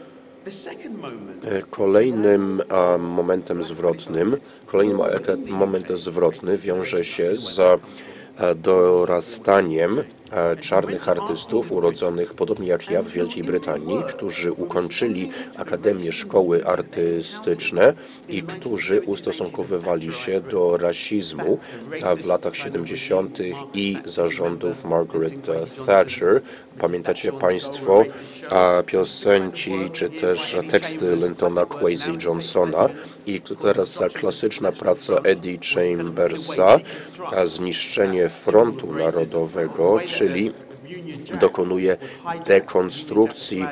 Kolejnym momentem zwrotnym, moment zwrotny wiąże się z dorastaniem czarnych artystów urodzonych, podobnie jak ja, w Wielkiej Brytanii, którzy ukończyli Akademię Szkoły Artystyczne i którzy ustosunkowywali się do rasizmu w latach 70. i zarządów Margaret Thatcher. Pamiętacie Państwo piosenki czy też teksty Lyntona Kwesi Johnsona i teraz klasyczna praca Eddie Chambersa, Zniszczenie Frontu Narodowego, czyli dokonuje dekonstrukcji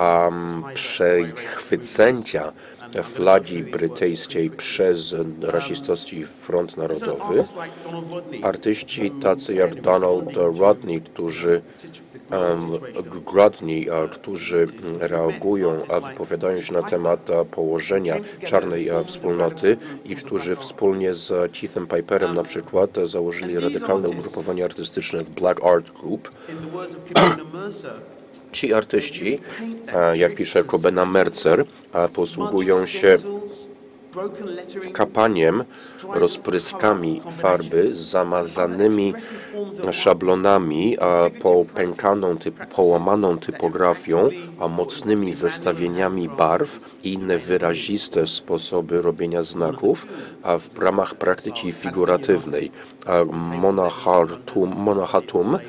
przechwycenia flagi brytyjskiej przez rasistowski Front Narodowy. Artyści tacy jak Donald Grodney, którzy reagują, wypowiadają się na temat położenia czarnej wspólnoty i którzy wspólnie z Keithem Piperem na przykład założyli radykalne ugrupowanie artystyczne The Black Art Group. Ci artyści, jak pisze Kobena Mercer, posługują się kapaniem, rozpryskami farby, zamazanymi szablonami, połamaną typografią, mocnymi zestawieniami barw i inne wyraziste sposoby robienia znaków w ramach praktyki figuratywnej. Mona Hatoum,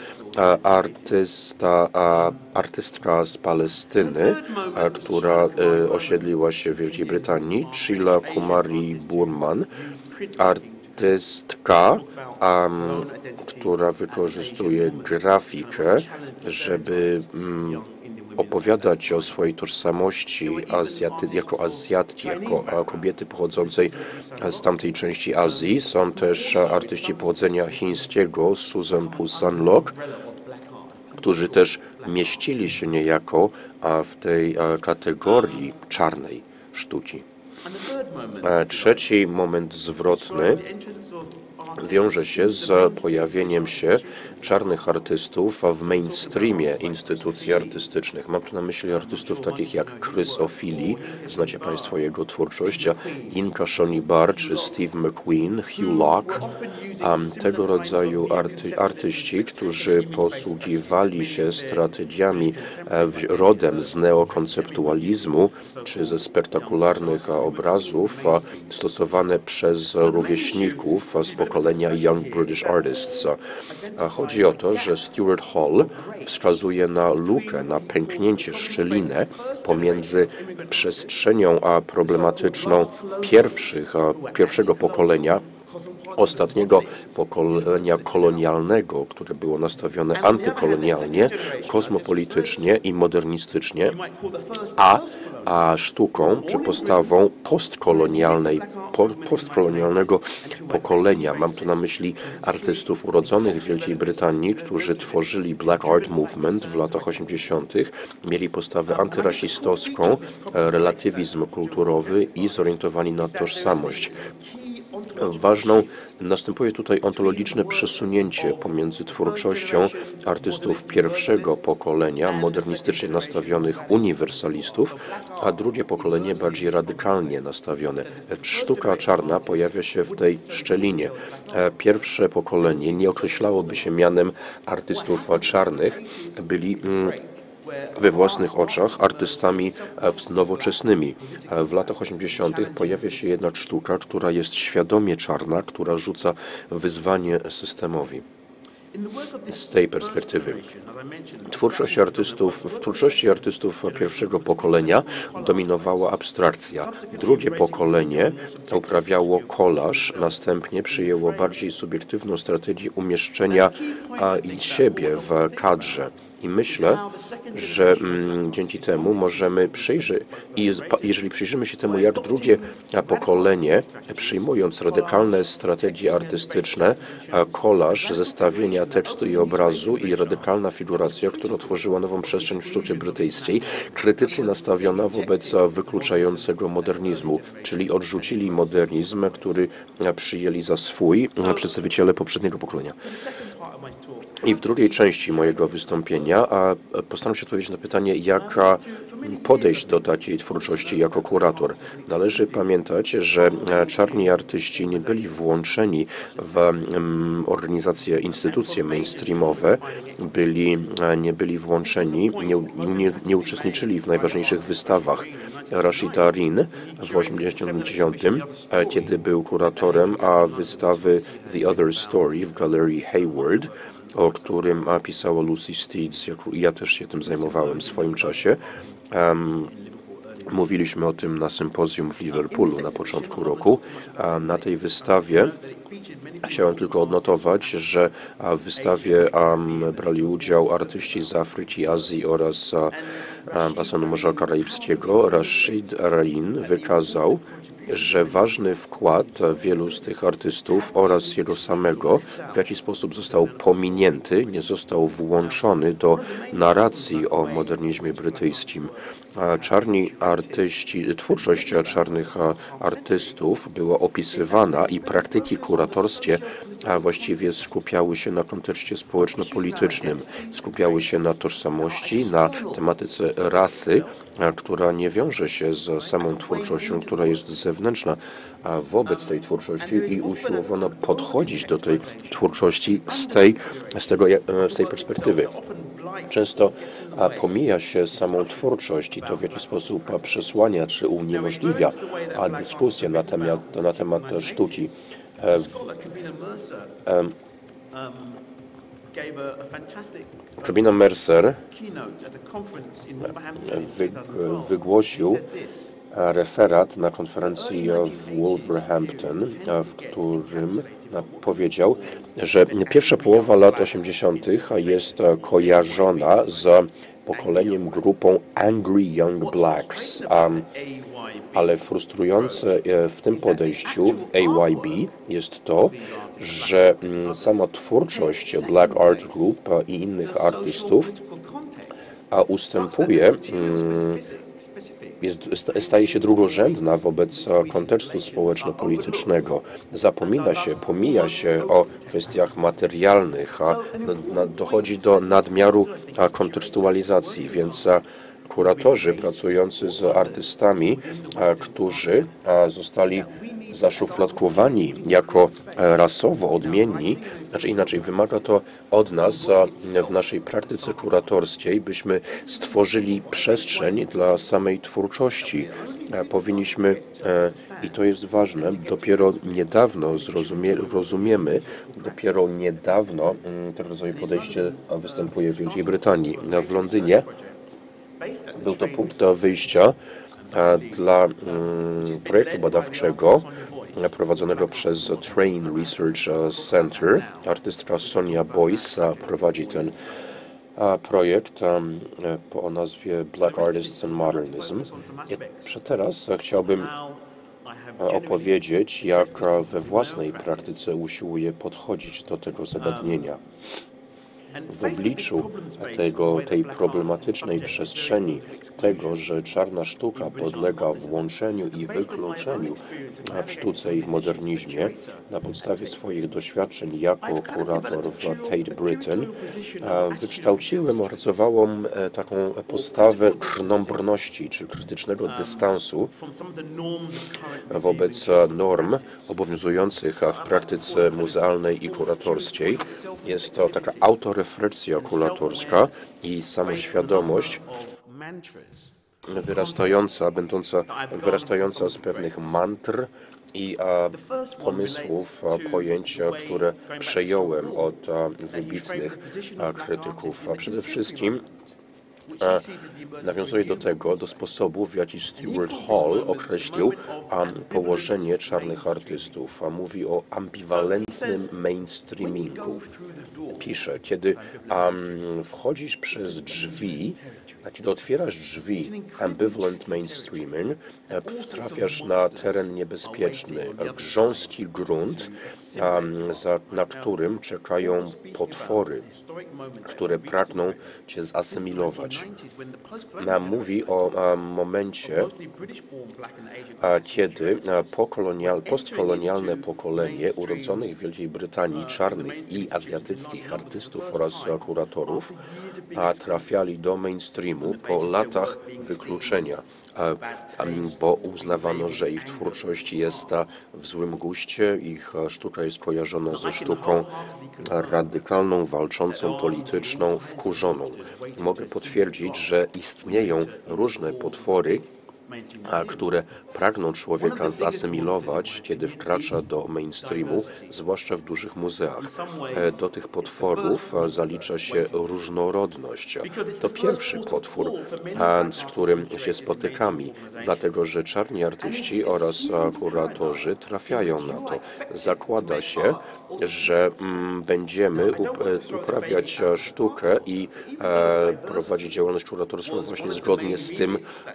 artystka z Palestyny, która osiedliła się w Wielkiej Brytanii, Sheila Kumari Burman, artystka, która wykorzystuje grafikę, żeby opowiadać o swojej tożsamości jako Azjatki, jako kobiety pochodzącej z tamtej części Azji. Są też artyści pochodzenia chińskiego, Susan Pusanlok, którzy też mieścili się niejako w tej kategorii czarnej sztuki. Trzeci moment zwrotny wiąże się z pojawieniem się czarnych artystów w mainstreamie instytucji artystycznych. Mam tu na myśli artystów takich jak Chris O'Feely, znacie Państwo jego twórczość, Yinka Shonibar czy Steve McQueen, Hugh Locke. Tego rodzaju artyści, którzy posługiwali się strategiami rodem z neokonceptualizmu czy ze spektakularnych obrazów stosowane przez rówieśników z pokolenia Young British Artists. Chodzi o to, że Stuart Hall wskazuje na lukę, na pęknięcie, szczelinę pomiędzy przestrzenią problematyczną pierwszego pokolenia, ostatniego pokolenia kolonialnego, które było nastawione antykolonialnie, kosmopolitycznie i modernistycznie, a sztuką czy postawą postkolonialnego pokolenia. Mam tu na myśli artystów urodzonych w Wielkiej Brytanii, którzy tworzyli Black Art Movement w latach 80., mieli postawę antyrasistowską, relatywizm kulturowy i zorientowani na tożsamość. Następuje tutaj ontologiczne przesunięcie pomiędzy twórczością artystów pierwszego pokolenia, modernistycznie nastawionych uniwersalistów, a drugie pokolenie bardziej radykalnie nastawione. Sztuka czarna pojawia się w tej szczelinie. Pierwsze pokolenie nie określałoby się mianem artystów czarnych, byli we własnych oczach artystami nowoczesnymi. W latach 80. pojawia się jednak sztuka, która jest świadomie czarna, która rzuca wyzwanie systemowi. Z tej perspektywy w twórczości artystów pierwszego pokolenia dominowała abstrakcja. Drugie pokolenie uprawiało kolaż, następnie przyjęło bardziej subiektywną strategię umieszczenia siebie w kadrze. I myślę, że dzięki temu możemy jeżeli przyjrzymy się temu, jak drugie pokolenie, przyjmując radykalne strategie artystyczne, kolaż, zestawienia tekstu i obrazu i radykalna figuracja, która tworzyła nową przestrzeń w sztuce brytyjskiej, krytycznie nastawiona wobec wykluczającego modernizmu, czyli odrzucili modernizm, który przyjęli za swój przedstawiciele poprzedniego pokolenia. I w drugiej części mojego wystąpienia postaram się odpowiedzieć na pytanie, jak podejść do takiej twórczości jako kurator. Należy pamiętać, że czarni artyści nie byli włączeni w instytucje mainstreamowe, nie byli włączeni, nie uczestniczyli w najważniejszych wystawach. Rashid Arin w 1989, kiedy był kuratorem wystawy The Other Story w Galerii Hayward, o którym pisała Lucy Steeds, ja też się tym zajmowałem w swoim czasie. Mówiliśmy o tym na sympozjum w Liverpoolu na początku roku. Na tej wystawie chciałem tylko odnotować, że w wystawie brali udział artyści z Afryki, Azji oraz basenu Morza Karaibskiego. Rashid Arin wykazał, że ważny wkład wielu z tych artystów oraz jego samego w jakiś sposób został pominięty, nie został włączony do narracji o modernizmie brytyjskim. Twórczość czarnych artystów była opisywana i praktyki kuratorskie właściwie skupiały się na kontekście społeczno-politycznym, skupiały się na tożsamości, na tematyce rasy, która nie wiąże się z samą twórczością, która jest zewnętrzna wobec tej twórczości i usiłowano podchodzić do tej twórczości z tej perspektywy. Często pomija się samą twórczość i to, w jaki sposób przesłania czy uniemożliwia dyskusję na temat sztuki. Robina Mercer wygłosił referat na konferencji w Wolverhampton, w którym powiedział, że pierwsza połowa lat 80. jest kojarzona z pokoleniem, grupą Angry Young Blacks, ale frustrujące w tym podejściu AYB jest to, że sama twórczość Black Art Group i innych artystów ustępuje staje się drugorzędna wobec kontekstu społeczno-politycznego. Pomija się o kwestiach materialnych, a dochodzi do nadmiaru kontekstualizacji, więc kuratorzy pracujący z artystami, którzy zostali zaszufladkowani jako rasowo odmienni, znaczy inaczej, wymaga to od nas w naszej praktyce kuratorskiej, byśmy stworzyli przestrzeń dla samej twórczości. Powinniśmy, i to jest ważne, dopiero niedawno dopiero niedawno tego rodzaju podejście występuje w Wielkiej Brytanii. W Londynie był to punkt wyjścia dla projektu badawczego prowadzonego przez Train Research Center. Artystka Sonia Boyce prowadzi ten projekt o nazwie Black Artists and Modernism. Teraz chciałbym opowiedzieć, jak we własnej praktyce usiłuję podchodzić do tego zagadnienia. W obliczu tej problematycznej przestrzeni, tego, że czarna sztuka podlega włączeniu i wykluczeniu w sztuce i w modernizmie, na podstawie swoich doświadczeń jako kurator w Tate Britain, wykształciłem, opracowałem taką postawę krnąbrności, czy krytycznego dystansu wobec norm obowiązujących w praktyce muzealnej i kuratorskiej. Jest to taka autorefleksja kuratorska i samoświadomość wyrastająca z pewnych mantr i pomysłów, pojęć, które przejąłem od wybitnych krytyków. Przede wszystkim nawiązuje do sposobu, w jaki Stuart Hall określił położenie czarnych artystów. Mówi o ambiwalentnym mainstreamingu. Pisze, kiedy wchodzisz przez drzwi, kiedy otwierasz drzwi ambivalent mainstreaming, trafiasz na teren niebezpieczny, grząski grunt, na którym czekają potwory, które pragną cię zasymilować. Mówi o momencie, kiedy postkolonialne pokolenie urodzonych w Wielkiej Brytanii czarnych i azjatyckich artystów oraz kuratorów trafiali do mainstreamu po latach wykluczenia, bo uznawano, że ich twórczość jest w złym guście, ich sztuka jest kojarzona ze sztuką radykalną, walczącą, polityczną, wkurzoną. Mogę potwierdzić, że istnieją różne potwory, które pragną człowieka zasymilować, kiedy wkracza do mainstreamu, zwłaszcza w dużych muzeach. Do tych potworów zalicza się różnorodność. To pierwszy potwór, z którym się spotykamy, dlatego że czarni artyści oraz kuratorzy trafiają na to. Zakłada się, że będziemy uprawiać sztukę i prowadzić działalność kuratorską właśnie zgodnie z tym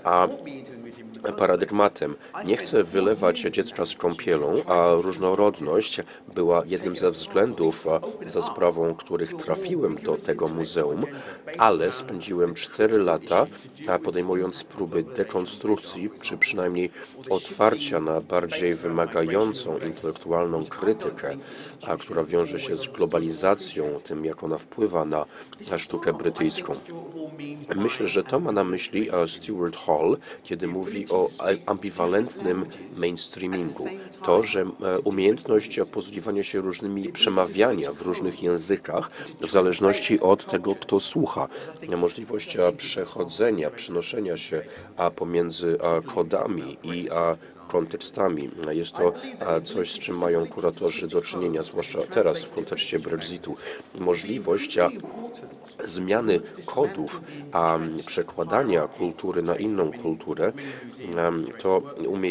paradygmatem. Nie chcę wylewać dziecka z kąpielą, a różnorodność była jednym ze względów, za sprawą których trafiłem do tego muzeum, ale spędziłem 4 lata podejmując próby dekonstrukcji, czy przynajmniej otwarcia na bardziej wymagającą intelektualną krytykę, która wiąże się z globalizacją, tym jak ona wpływa na sztukę brytyjską. Myślę, że to ma na myśli Stuart Hall, kiedy mówi o ambiwalentnym mainstreamingu. To, że umiejętność posługiwania się różnymi przemawiania w różnych językach, w zależności od tego, kto słucha. Możliwość przechodzenia, przenoszenia się pomiędzy kodami i kontekstami. Jest to coś, z czym mają kuratorzy do czynienia, zwłaszcza teraz w kontekście Brexitu. Możliwość zmiany kodów, przekładania kultury na inną kulturę, to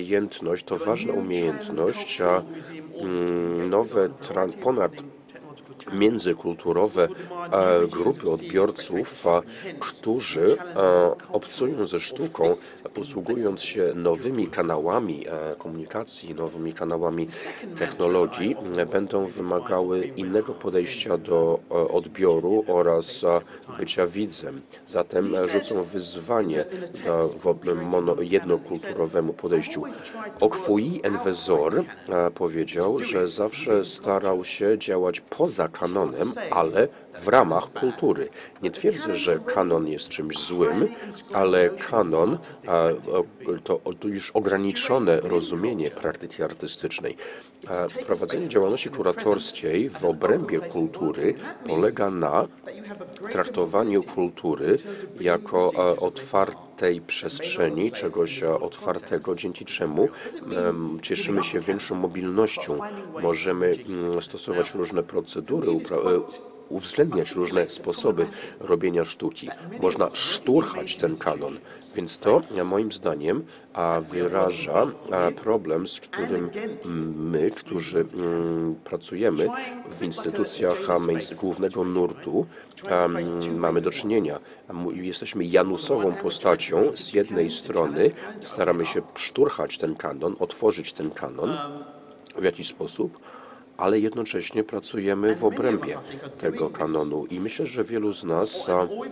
umiejętność, to ważna umiejętność, międzykulturowe grupy odbiorców, którzy obcują ze sztuką, posługując się nowymi kanałami komunikacji, nowymi kanałami technologii, będą wymagały innego podejścia do odbioru oraz bycia widzem. Zatem rzucą wyzwanie jednokulturowemu podejściu. Okwui Enwezor powiedział, że zawsze starał się działać poza kanonem, ale w ramach kultury. Nie twierdzę, że kanon jest czymś złym, ale kanon to już ograniczone rozumienie praktyki artystycznej. Prowadzenie działalności kuratorskiej w obrębie kultury polega na traktowaniu kultury jako otwartej przestrzeni, czegoś otwartego, dzięki czemu cieszymy się większą mobilnością. Możemy stosować różne procedury, uwzględniać różne sposoby robienia sztuki. Można szturchać ten kanon, więc to moim zdaniem wyraża problem, z którym my, którzy pracujemy w instytucjach głównego nurtu, mamy do czynienia. Jesteśmy janusową postacią. Z jednej strony staramy się szturchać ten kanon, otworzyć ten kanon w jakiś sposób, ale jednocześnie pracujemy w obrębie tego kanonu i myślę, że wielu z nas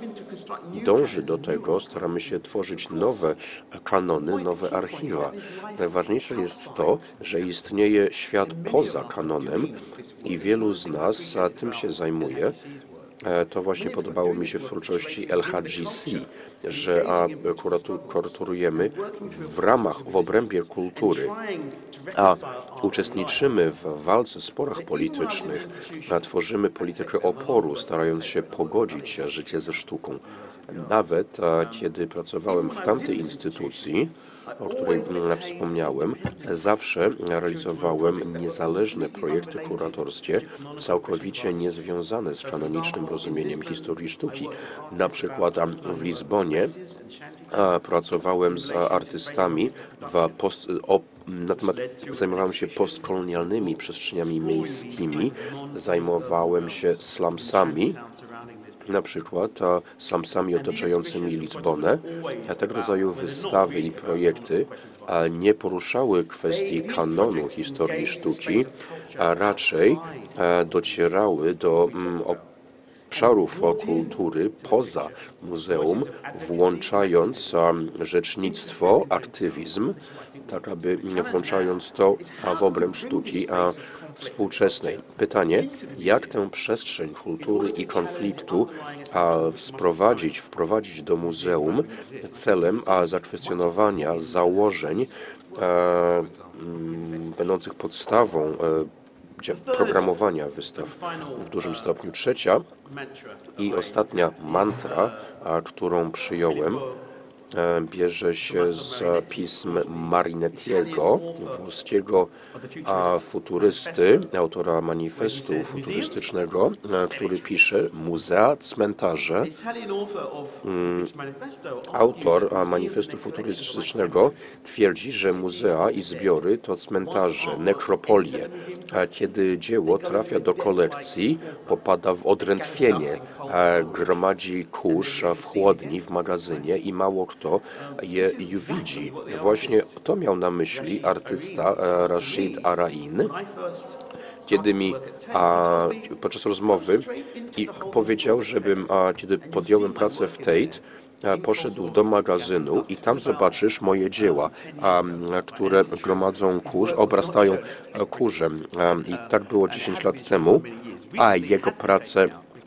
dąży do tego, staramy się tworzyć nowe kanony, nowe archiwa. Najważniejsze jest to, że istnieje świat poza kanonem i wielu z nas tym się zajmuje. To właśnie podobało mi się w twórczości LHGC, że kuratorujemy w obrębie kultury, a uczestniczymy w walce, sporach politycznych, tworzymy politykę oporu, starając się pogodzić życie ze sztuką. Nawet kiedy pracowałem w tamtej instytucji, o której wspomniałem, zawsze realizowałem niezależne projekty kuratorskie, całkowicie niezwiązane z kanonicznym rozumieniem historii sztuki. Na przykład w Lizbonie pracowałem z artystami zajmowałem się postkolonialnymi przestrzeniami miejskimi, zajmowałem się slumsami, na przykład slumsami otaczającymi Lizbonę. Tego rodzaju wystawy i projekty nie poruszały kwestii kanonu historii sztuki, a raczej docierały do obszarów kultury poza muzeum, włączając rzecznictwo, aktywizm, tak aby włączając to w obręb sztuki współczesnej. Pytanie, jak tę przestrzeń kultury i konfliktu wprowadzić do muzeum celem zakwestionowania założeń będących podstawą programowania wystaw w dużym stopniu. Trzecia i ostatnia mantra, którą przyjąłem, bierze się z pism Marinettiego, włoskiego futurysty, autora manifestu futurystycznego, który pisze Muzea, cmentarze. Autor manifestu futurystycznego twierdzi, że muzea i zbiory to cmentarze, nekropolie. Kiedy dzieło trafia do kolekcji, popada w odrętwienie, gromadzi kurz w chłodni, w magazynie i mało kto je widzi. Właśnie to miał na myśli artysta Rashid Arain, kiedy mi podczas rozmowy powiedział, żebym, kiedy podjąłem pracę w Tate, poszedł do magazynu i tam zobaczysz moje dzieła, które gromadzą kurz, obrastają kurzem. I tak było 10 lat temu, a jego prace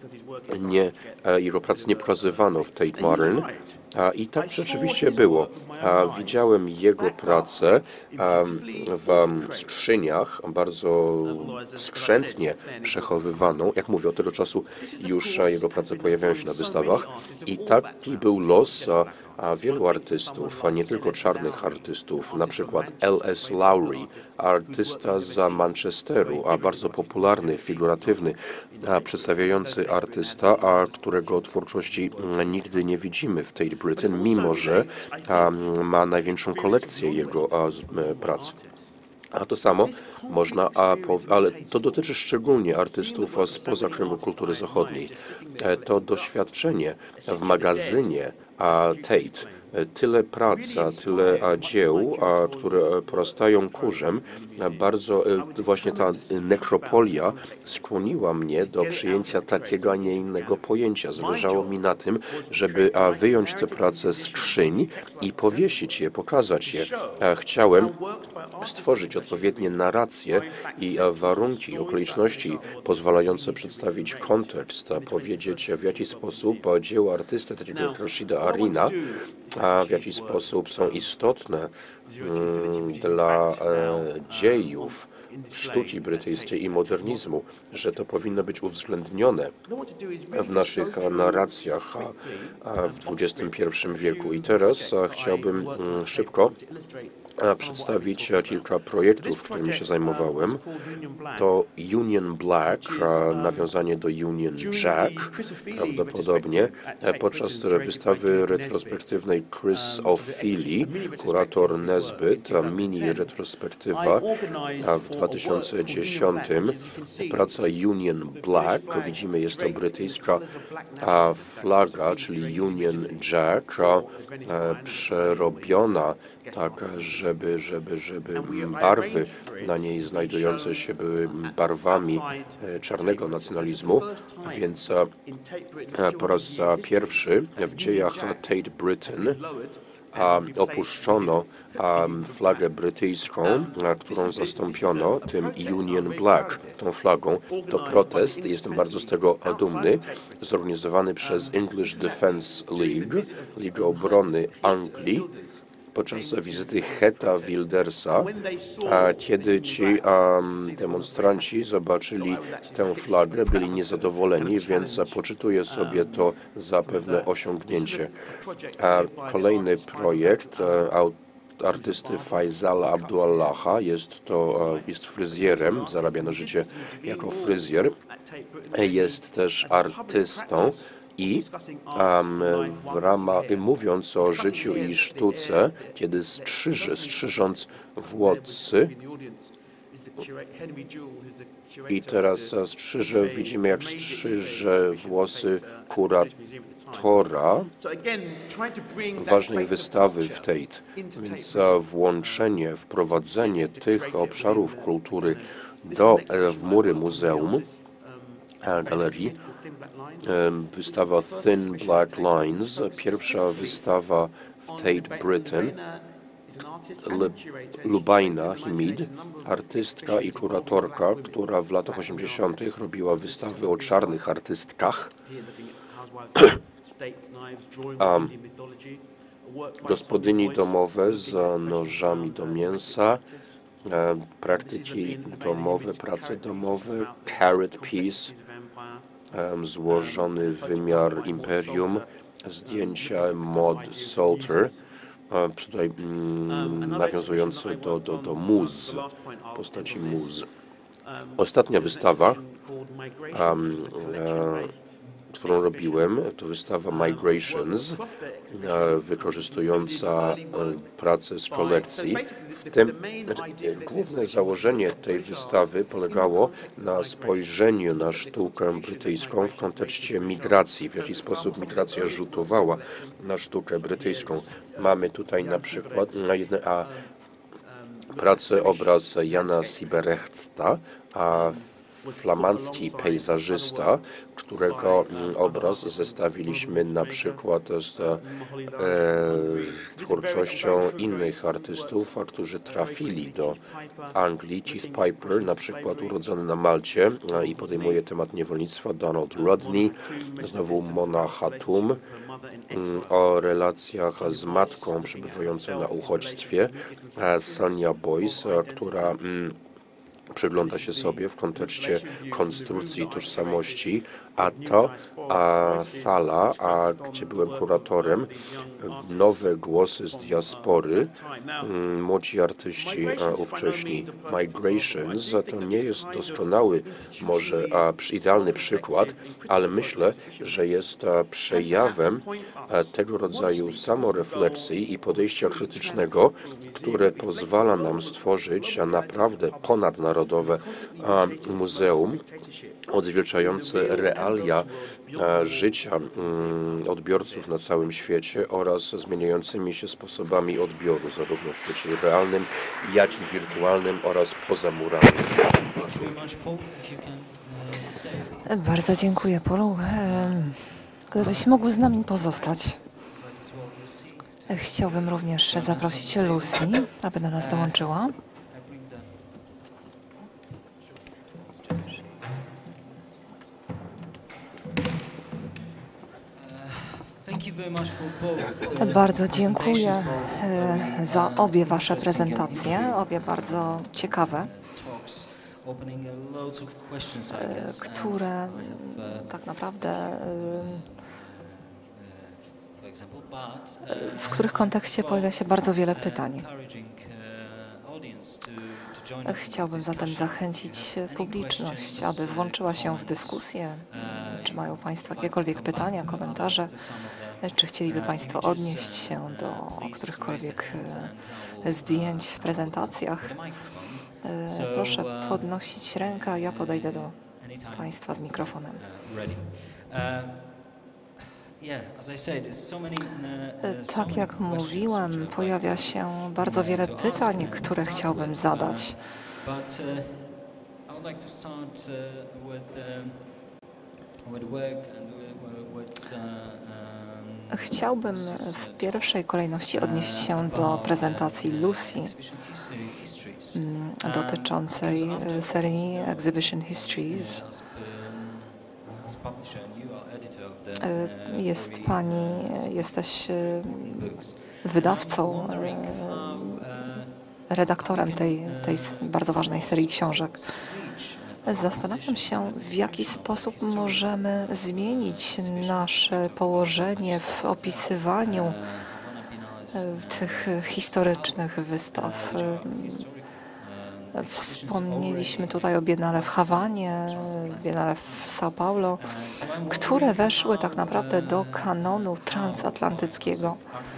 nie pokazywano w Tate Modern. I tak rzeczywiście było. Widziałem jego pracę w skrzyniach, bardzo skrzętnie przechowywaną. Jak mówię, od tego czasu już jego prace pojawiają się na wystawach. I taki był los wielu artystów, a nie tylko czarnych artystów, na przykład L.S. Lowry, artysta z Manchesteru, a bardzo popularny, figuratywny, przedstawiający artysta, którego twórczości nigdy nie widzimy w Tate Britain, mimo że ma największą kolekcję jego prac. A to samo można, ale to dotyczy szczególnie artystów spoza kręgu kultury zachodniej. To doświadczenie w magazynie Tate, tyle prac, tyle dzieł, które porastają kurzem, bardzo właśnie ta nekropolia skłoniła mnie do przyjęcia takiego, a nie innego pojęcia. Zależało mi na tym, żeby wyjąć te prace z skrzyń i powiesić je, pokazać je. Chciałem stworzyć odpowiednie narracje i warunki, okoliczności pozwalające przedstawić kontekst, powiedzieć w jaki sposób dzieła artysty takiego jak Rashida Arina w jaki sposób są istotne dla dziejów sztuki brytyjskiej i modernizmu, że to powinno być uwzględnione w naszych narracjach w XXI wieku. I teraz chciałbym szybko przedstawić kilka projektów, którymi się zajmowałem. To Union Black, nawiązanie do Union Jack, prawdopodobnie, podczas wystawy retrospektywnej Chris O'Feely, kurator Nesbit, mini retrospektywa w 2010. Praca Union Black, widzimy, jest to brytyjska flaga, czyli Union Jack, przerobiona tak, żeby barwy na niej znajdujące się były barwami czarnego nacjonalizmu, więc po raz pierwszy w dziejach Tate Britain opuszczono flagę brytyjską, którą zastąpiono tym Union Black, tą flagą. To protest, jestem bardzo z tego dumny, zorganizowany przez English Defence League, Ligę Obrony Anglii, podczas wizyty Heta Wildersa, kiedy ci demonstranci zobaczyli tę flagę, byli niezadowoleni, więc poczytuję sobie to za pewne osiągnięcie. Kolejny projekt artysty Faisala Abdullaha, jest fryzjerem, zarabia na życie jako fryzjer, jest też artystą. I mówiąc o życiu i sztuce, kiedy strzyżąc włosy, i teraz widzimy jak strzyże włosy kuratora ważnej wystawy w Tate, więc wprowadzenie tych obszarów kultury w mury muzeum, galerii. Wystawa Thin Black Lines, pierwsza wystawa w Tate Britain. Lubaina Himid, artystka i kuratorka, która w latach 80. robiła wystawy o czarnych artystkach. Gospodyni domowe z nożami do mięsa, praktyki domowe, prace domowe, Carrot Piece, złożony wymiar imperium, zdjęcia Maud Salter, tutaj nawiązujące do muz, postaci muz. Ostatnia wystawa, którą robiłem, to wystawa Migrations, wykorzystująca pracę z kolekcji. Główne założenie tej wystawy polegało na spojrzeniu na sztukę brytyjską w kontekście migracji, w jaki sposób migracja rzutowała na sztukę brytyjską. Mamy tutaj na przykład obraz Jana Sieberechta, flamandzki pejzażysta, którego obraz zestawiliśmy na przykład z twórczością innych artystów, którzy trafili do Anglii. Keith Piper, na przykład urodzony na Malcie i podejmuje temat niewolnictwa, Donald Rodney, znowu Mona Hatoum, o relacjach z matką przebywającą na uchodźstwie, Sonia Boyce, która przygląda się sobie w kontekście konstrukcji tożsamości a to sala, gdzie byłem kuratorem, nowe głosy z diaspory, młodzi artyści ówcześni. Migrations to nie jest doskonały, może idealny przykład, ale myślę, że jest przejawem tego rodzaju samorefleksji i podejścia krytycznego, które pozwala nam stworzyć naprawdę ponadnarodowe muzeum odzwierciedlające realia życia odbiorców na całym świecie oraz zmieniającymi się sposobami odbioru, zarówno w świecie realnym, jak i wirtualnym oraz poza murami. Thank you very much, Paul. If you can stay. Bardzo dziękuję, Paulu. Gdybyś mógł z nami pozostać. As well, Lucy. Chciałbym również zaprosić Lucy, aby do nas dołączyła. I bring the Thank you very much for both. Bardzo dziękuję za obie Wasze prezentacje, obie bardzo ciekawe, Talks, opening loads of questions, I guess. które tak naprawdę, For example, but w których kontekście pojawia się bardzo wiele pytań. encouraging audience to join us in Chciałbym this zatem discussion. zachęcić publiczność, aby włączyła się w dyskusję. Czy mają Państwo jakiekolwiek pytania, komentarze? Czy chcieliby Państwo odnieść się do którychkolwiek zdjęć w prezentacjach? Proszę podnosić rękę, a ja podejdę do Państwa z mikrofonem. Ready. Yeah, as I said, there's so many, so Tak many jak questions mówiłem, which I'd like pojawia się bardzo wiele to ask pytań, and które start chciałbym with, zadać. But I would like to start with work and Chciałbym w pierwszej kolejności odnieść się do prezentacji Lucy dotyczącej serii Exhibition Histories. Jesteś wydawcą, redaktorem tej bardzo ważnej serii książek. Zastanawiam się, w jaki sposób możemy zmienić nasze położenie w opisywaniu tych historycznych wystaw. Wspomnieliśmy tutaj o Biennale w Hawanie, Biennale w São Paulo, które weszły tak naprawdę do kanonu transatlantyckiego.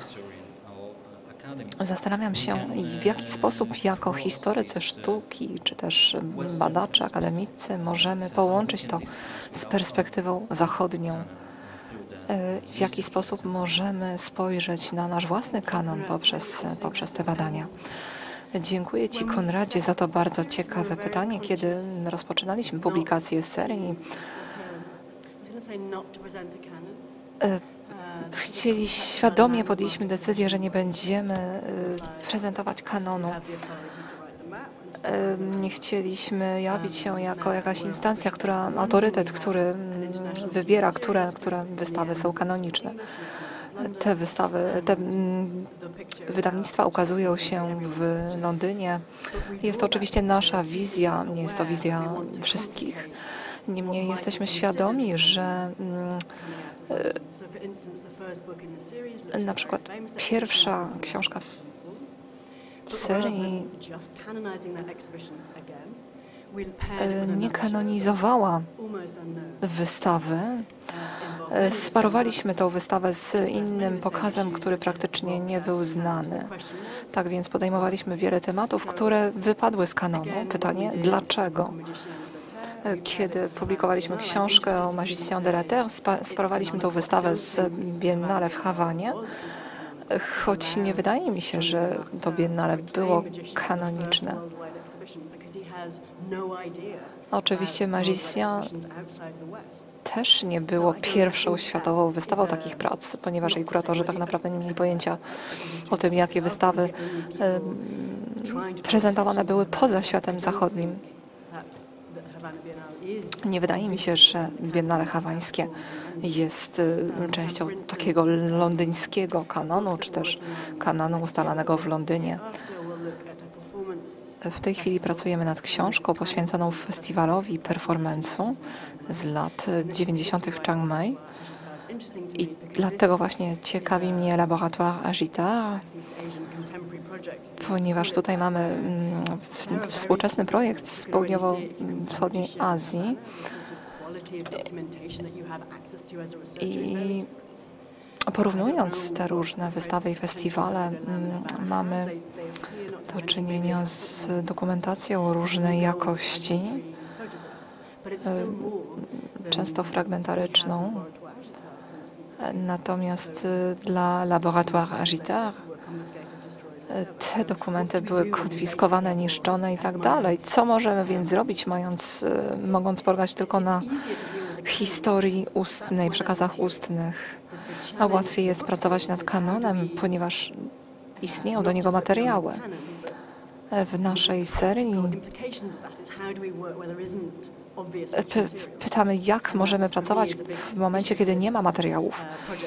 Zastanawiam się, w jaki sposób jako historycy sztuki, czy też badacze akademicy możemy połączyć to z perspektywą zachodnią. W jaki sposób możemy spojrzeć na nasz własny kanon poprzez te badania. Dziękuję Ci, Konradzie, za to bardzo ciekawe pytanie. Kiedy rozpoczynaliśmy publikację serii, świadomie podjęliśmy decyzję, że nie będziemy prezentować kanonu. Nie chcieliśmy jawić się jako jakaś instancja, autorytet, który wybiera, które wystawy są kanoniczne. Te wydawnictwa ukazują się w Londynie. Jest to oczywiście nasza wizja, nie jest to wizja wszystkich. Niemniej jesteśmy świadomi, że na przykład pierwsza książka w serii nie kanonizowała wystawy. Sparowaliśmy tę wystawę z innym pokazem, który praktycznie nie był znany. Tak więc podejmowaliśmy wiele tematów, które wypadły z kanonu. Pytanie, dlaczego? Kiedy publikowaliśmy książkę o Magicien de la Terre, sparowaliśmy tę wystawę z Biennale w Hawanie, choć nie wydaje mi się, że to Biennale było kanoniczne. Oczywiście Magicien też nie było pierwszą światową wystawą takich prac, ponieważ jej kuratorzy tak naprawdę nie mieli pojęcia o tym, jakie wystawy prezentowane były poza światem zachodnim. Nie wydaje mi się, że Biennale hawańskie jest częścią takiego londyńskiego kanonu, czy też kanonu ustalanego w Londynie. W tej chwili pracujemy nad książką poświęconą festiwalowi performance'u z lat 90. w Chiang Mai. I dlatego właśnie ciekawi mnie Laboratoire Agitard, ponieważ tutaj mamy współczesny projekt z południowo-wschodniej Azji i porównując te różne wystawy i festiwale, mamy do czynienia z dokumentacją różnej jakości, często fragmentaryczną. Natomiast dla Laboratoire Agitard te dokumenty były konfiskowane, niszczone i tak dalej. Co możemy więc zrobić, mogąc polegać tylko na historii ustnej, przekazach ustnych? A łatwiej jest pracować nad kanonem, ponieważ istnieją do niego materiały. W naszej serii pytamy, jak możemy pracować w momencie, kiedy nie ma materiałów.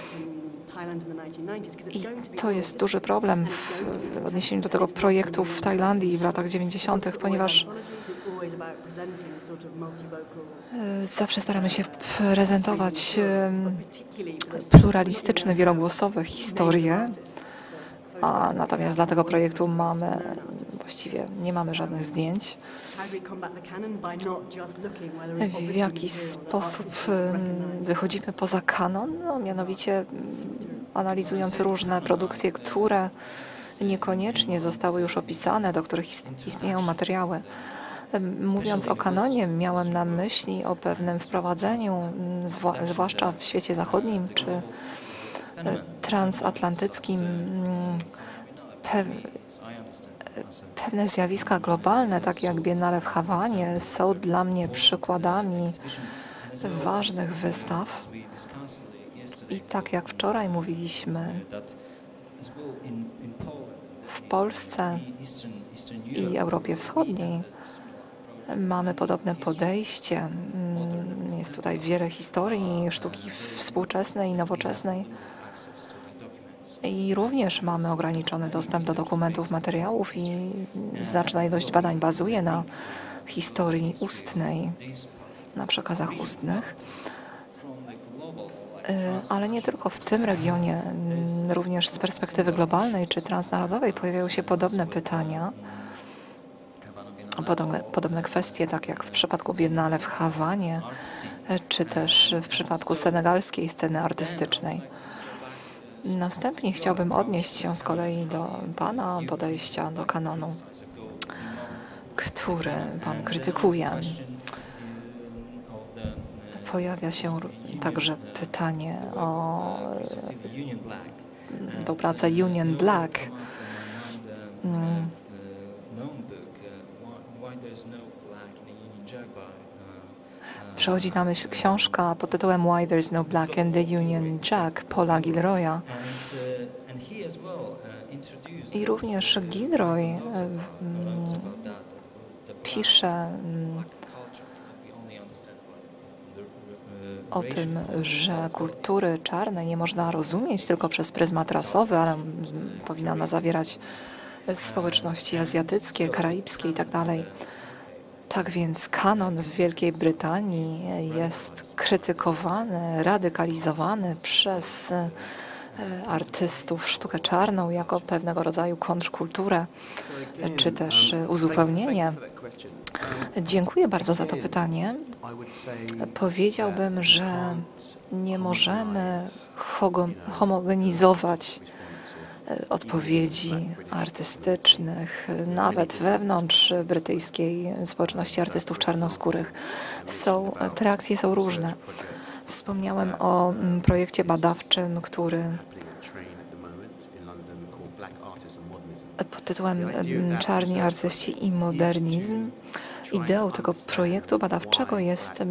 I to jest duży problem w odniesieniu do tego projektu w Tajlandii w latach 90., ponieważ zawsze staramy się prezentować pluralistyczne, wielogłosowe historie, a natomiast dla tego projektu właściwie nie mamy żadnych zdjęć. W jaki sposób wychodzimy poza kanon? No, mianowicie analizując różne produkcje, które niekoniecznie zostały już opisane, do których istnieją materiały. Mówiąc o kanonie, miałem na myśli o pewnym wprowadzeniu, zwłaszcza w świecie zachodnim czy transatlantyckim, pewne zjawiska globalne, takie jak Biennale w Hawanie, są dla mnie przykładami ważnych wystaw. I tak jak wczoraj mówiliśmy, w Polsce i Europie Wschodniej mamy podobne podejście. Jest tutaj wiele historii sztuki współczesnej i nowoczesnej. I również mamy ograniczony dostęp do dokumentów, materiałów i znaczna ilość badań bazuje na historii ustnej, na przekazach ustnych. Ale nie tylko w tym regionie, również z perspektywy globalnej czy transnarodowej pojawiają się podobne pytania, podobne kwestie, tak jak w przypadku Biennale w Hawanie, czy też w przypadku senegalskiej sceny artystycznej. Następnie chciałbym odnieść się z kolei do Pana podejścia do kanonu, który Pan krytykuje. Pojawia się także pytanie o tą pracę Union Black. Przychodzi na myśl książka pod tytułem Why There's No Black in the Union Jack Paula Gilroya. I również Gilroy pisze o tym, że kultury czarnej nie można rozumieć tylko przez pryzmat rasowy, ale powinna ona zawierać społeczności azjatyckie, karaibskie itd. Tak więc kanon w Wielkiej Brytanii jest krytykowany, radykalizowany przez artystów sztukę czarną jako pewnego rodzaju kontrkulturę, czy też uzupełnienie. Dziękuję bardzo za to pytanie. Powiedziałbym, że nie możemy homogenizować odpowiedzi artystycznych, nawet wewnątrz brytyjskiej społeczności artystów czarnoskórych. Te reakcje są różne. Wspomniałem o projekcie badawczym, który pod tytułem Czarni artyści i modernizm. Ideą tego projektu badawczego jest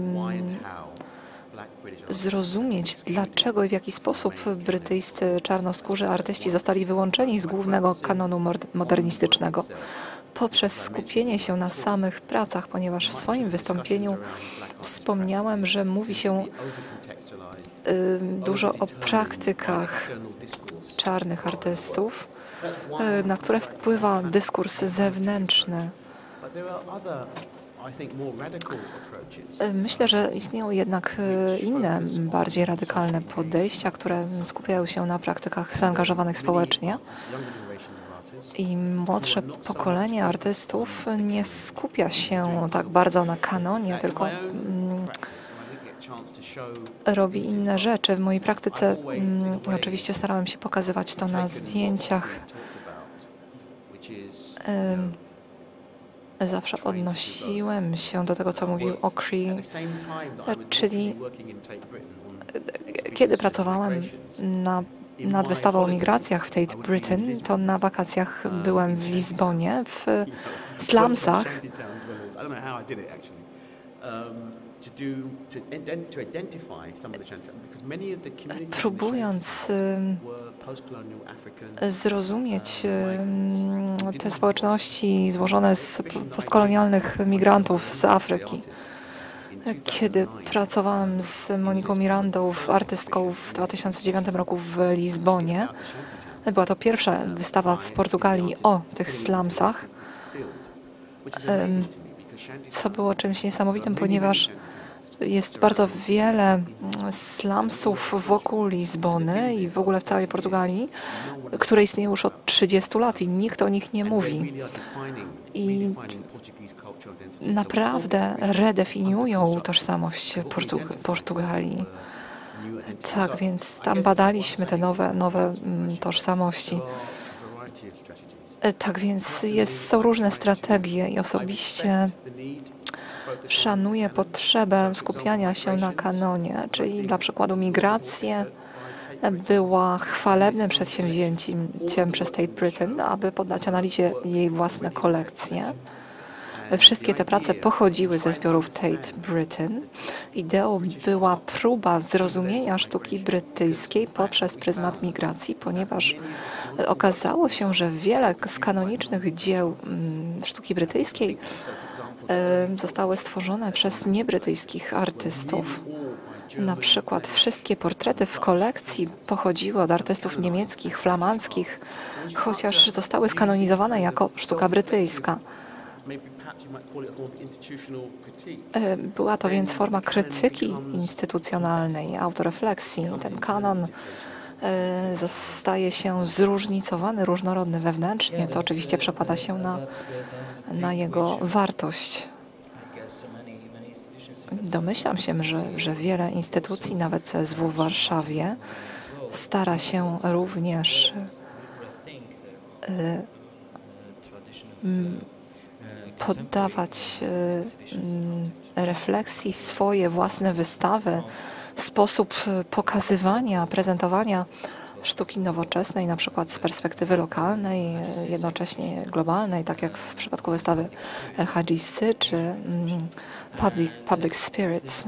zrozumieć, dlaczego i w jaki sposób brytyjscy czarnoskórzy artyści zostali wyłączeni z głównego kanonu modernistycznego poprzez skupienie się na samych pracach, ponieważ w swoim wystąpieniu wspomniałem, że mówi się dużo o praktykach czarnych artystów, na które wpływa dyskurs zewnętrzny. But there are other, I think, more radical approaches. Myślę, że istnieją jednak inne, bardziej radykalne podejścia, które skupiają się na praktykach zaangażowanych społecznie. Younger generations of artists. I młodsze pokolenie artystów nie skupia się tak bardzo na kanonie, tylko robi inne rzeczy. W mojej praktyce oczywiście starałem się pokazywać to na zdjęciach. Zawsze odnosiłem się do tego, co mówił Ockree, czyli kiedy pracowałem nad wystawą o migracjach w Tate Britain, to na wakacjach byłem w Lizbonie, w slumsach. Próbując zrozumieć te społeczności złożone z postkolonialnych migrantów z Afryki. Kiedy pracowałem z Moniką Mirandą, artystką w 2009 roku w Lizbonie, była to pierwsza wystawa w Portugalii o tych slumsach, co było czymś niesamowitym, ponieważ jest bardzo wiele slumsów wokół Lizbony i w ogóle w całej Portugalii, które istnieją już od 30 lat i nikt o nich nie mówi. I naprawdę redefiniują tożsamość Portugalii. Tak, więc tam badaliśmy te nowe tożsamości. Tak więc są różne strategie i osobiście szanuję potrzebę skupiania się na kanonie, czyli dla przykładu migracja była chwalebnym przedsięwzięciem przez Tate Britain, aby poddać analizie jej własne kolekcje. Wszystkie te prace pochodziły ze zbiorów Tate Britain. Ideą była próba zrozumienia sztuki brytyjskiej poprzez pryzmat migracji, ponieważ okazało się, że wiele z kanonicznych dzieł sztuki brytyjskiej zostały stworzone przez niebrytyjskich artystów. Na przykład wszystkie portrety w kolekcji pochodziły od artystów niemieckich, flamandzkich, chociaż zostały skanonizowane jako sztuka brytyjska. Była to więc forma krytyki instytucjonalnej, autorefleksji. Ten kanon staje się zróżnicowany, różnorodny wewnętrznie, co oczywiście przekłada się na jego wartość. Domyślam się, że wiele instytucji, nawet CSW w Warszawie, stara się również poddawać refleksji swoje własne wystawy, sposób pokazywania, prezentowania sztuki nowoczesnej, na przykład z perspektywy lokalnej, jednocześnie globalnej, tak jak w przypadku wystawy LHGC czy Public Spirits.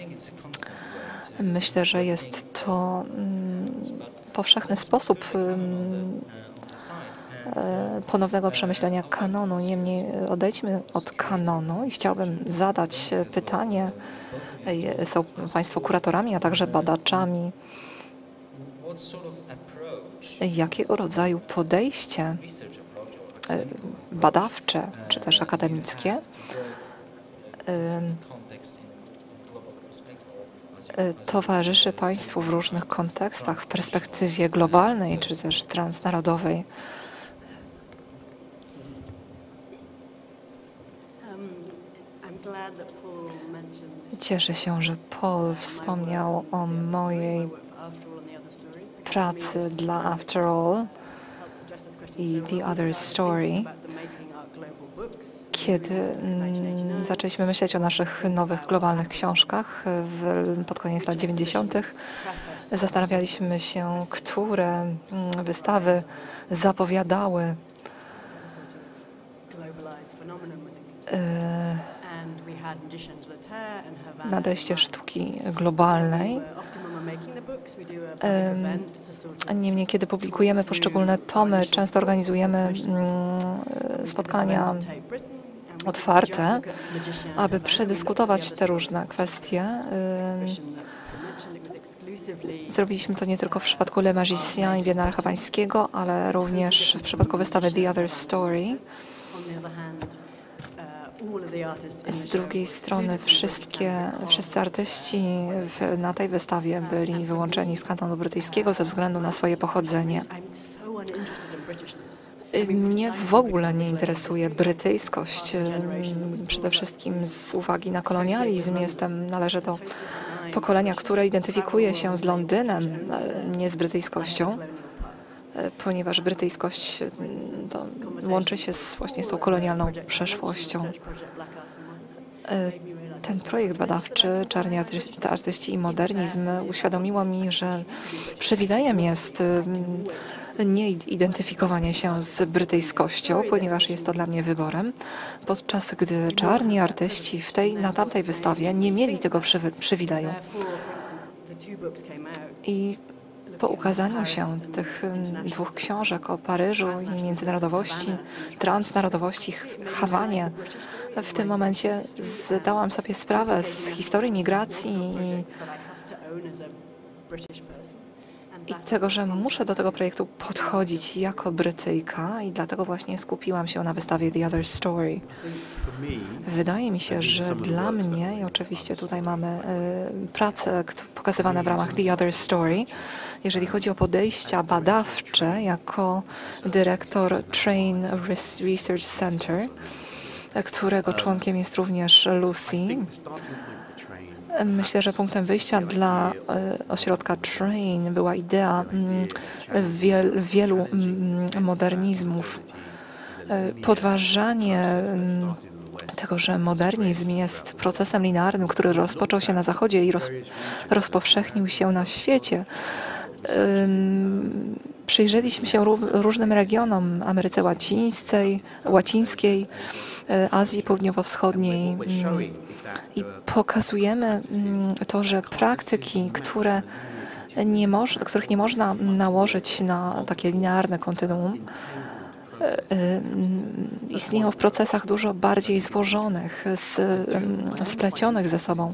Myślę, że jest to powszechny sposób ponownego przemyślenia kanonu. Niemniej odejdźmy od kanonu i chciałbym zadać pytanie. Są Państwo kuratorami, a także badaczami. Jakiego rodzaju podejście badawcze czy też akademickie towarzyszy Państwu w różnych kontekstach, w perspektywie globalnej czy też transnarodowej? Cieszę się, że Paul wspomniał o mojej pracy dla After All i The Other Story. Kiedy zaczęliśmy myśleć o naszych nowych globalnych książkach pod koniec lat 90., zastanawialiśmy się, które wystawy zapowiadały nadejście sztuki globalnej. Niemniej, kiedy publikujemy poszczególne tomy, często organizujemy spotkania otwarte, aby przedyskutować te różne kwestie. Zrobiliśmy to nie tylko w przypadku Le Magicien i Biennale Hawańskiego, ale również w przypadku wystawy The Other Story. Z drugiej strony wszyscy artyści na tej wystawie byli wyłączeni z kantonu brytyjskiego ze względu na swoje pochodzenie. Mnie w ogóle nie interesuje brytyjskość, przede wszystkim z uwagi na kolonializm. Należę do pokolenia, które identyfikuje się z Londynem, nie z brytyjskością, ponieważ brytyjskość łączy się właśnie z tą kolonialną przeszłością. Ten projekt badawczy Czarni artyści i modernizm uświadomiło mi, że przywilejem jest nie identyfikowanie się z brytyjskością, ponieważ jest to dla mnie wyborem, podczas gdy czarni artyści na tamtej wystawie nie mieli tego przywileju. I po ukazaniu się tych dwóch książek o Paryżu i międzynarodowości, transnarodowości w Hawanie, w tym momencie zdałam sobie sprawę z historii migracji i tego, że muszę do tego projektu podchodzić jako Brytyjka i dlatego właśnie skupiłam się na wystawie The Other Story. Wydaje mi się, że dla mnie, i oczywiście tutaj mamy prace pokazywane w ramach The Other Story, jeżeli chodzi o podejścia badawcze, jako dyrektor Train Research Center, którego członkiem jest również Lucy. Myślę, że punktem wyjścia dla ośrodka Train była idea wielu modernizmów, podważanie tego, że modernizm jest procesem linearnym, który rozpoczął się na Zachodzie i rozpowszechnił się na świecie. Przyjrzeliśmy się różnym regionom Ameryce Łacińskiej, Azji Południowo-Wschodniej i pokazujemy to, że praktyki, których nie można nałożyć na takie linearne kontynuum, istnieją w procesach dużo bardziej złożonych, splecionych ze sobą.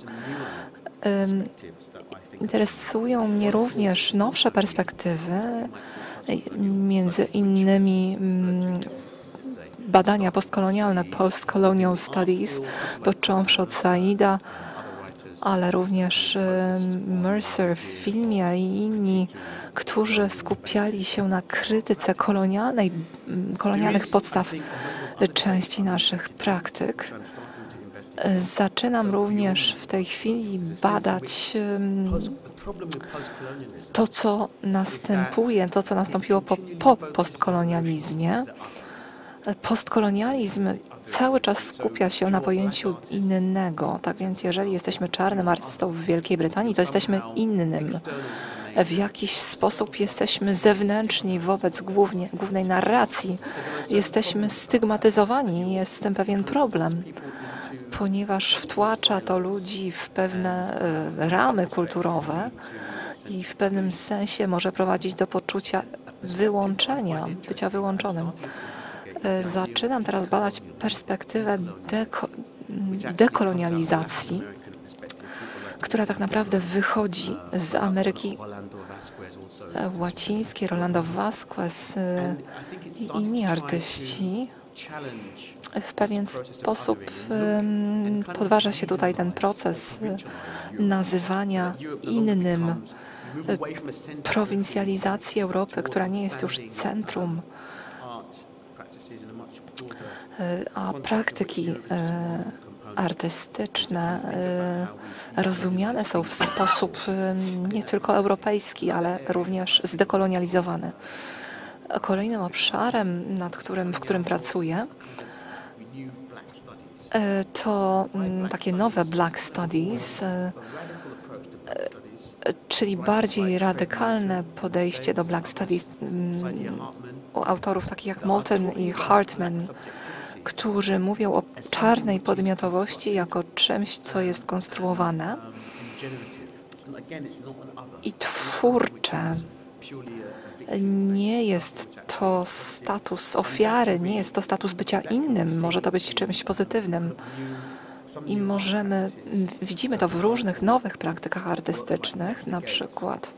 Interesują mnie również nowsze perspektywy, między innymi badania postkolonialne, Post-Colonial Studies, począwszy od Saida, ale również Mercer w filmie i inni, którzy skupiali się na krytyce kolonialnych podstaw części naszych praktyk. Zaczynam również w tej chwili badać to, co nastąpiło po postkolonializmie. Postkolonializm cały czas skupia się na pojęciu innego. Tak więc jeżeli jesteśmy czarnym artystą w Wielkiej Brytanii, to jesteśmy innym. W jakiś sposób jesteśmy zewnętrzni wobec głównej narracji. Jesteśmy stygmatyzowani. Jest z tym pewien problem, ponieważ wtłacza to ludzi w pewne ramy kulturowe i w pewnym sensie może prowadzić do poczucia wyłączenia, bycia wyłączonym. Zaczynam teraz badać perspektywę dekolonializacji, która tak naprawdę wychodzi z Ameryki Łacińskiej. Rolando Vasquez i inni artyści w pewien sposób podważa się tutaj ten proces nazywania innym prowincjalizacji Europy, która nie jest już centrum, a praktyki artystyczne rozumiane są w sposób nie tylko europejski, ale również zdekolonializowany. Kolejnym obszarem, w którym pracuję, to takie nowe Black Studies, czyli bardziej radykalne podejście do Black Studies u autorów takich jak Moulton i Hartman, którzy mówią o czarnej podmiotowości jako czymś, co jest konstruowane i twórcze. Nie jest to status ofiary, nie jest to status bycia innym, może to być czymś pozytywnym. I możemy, widzimy to w różnych nowych praktykach artystycznych, na przykład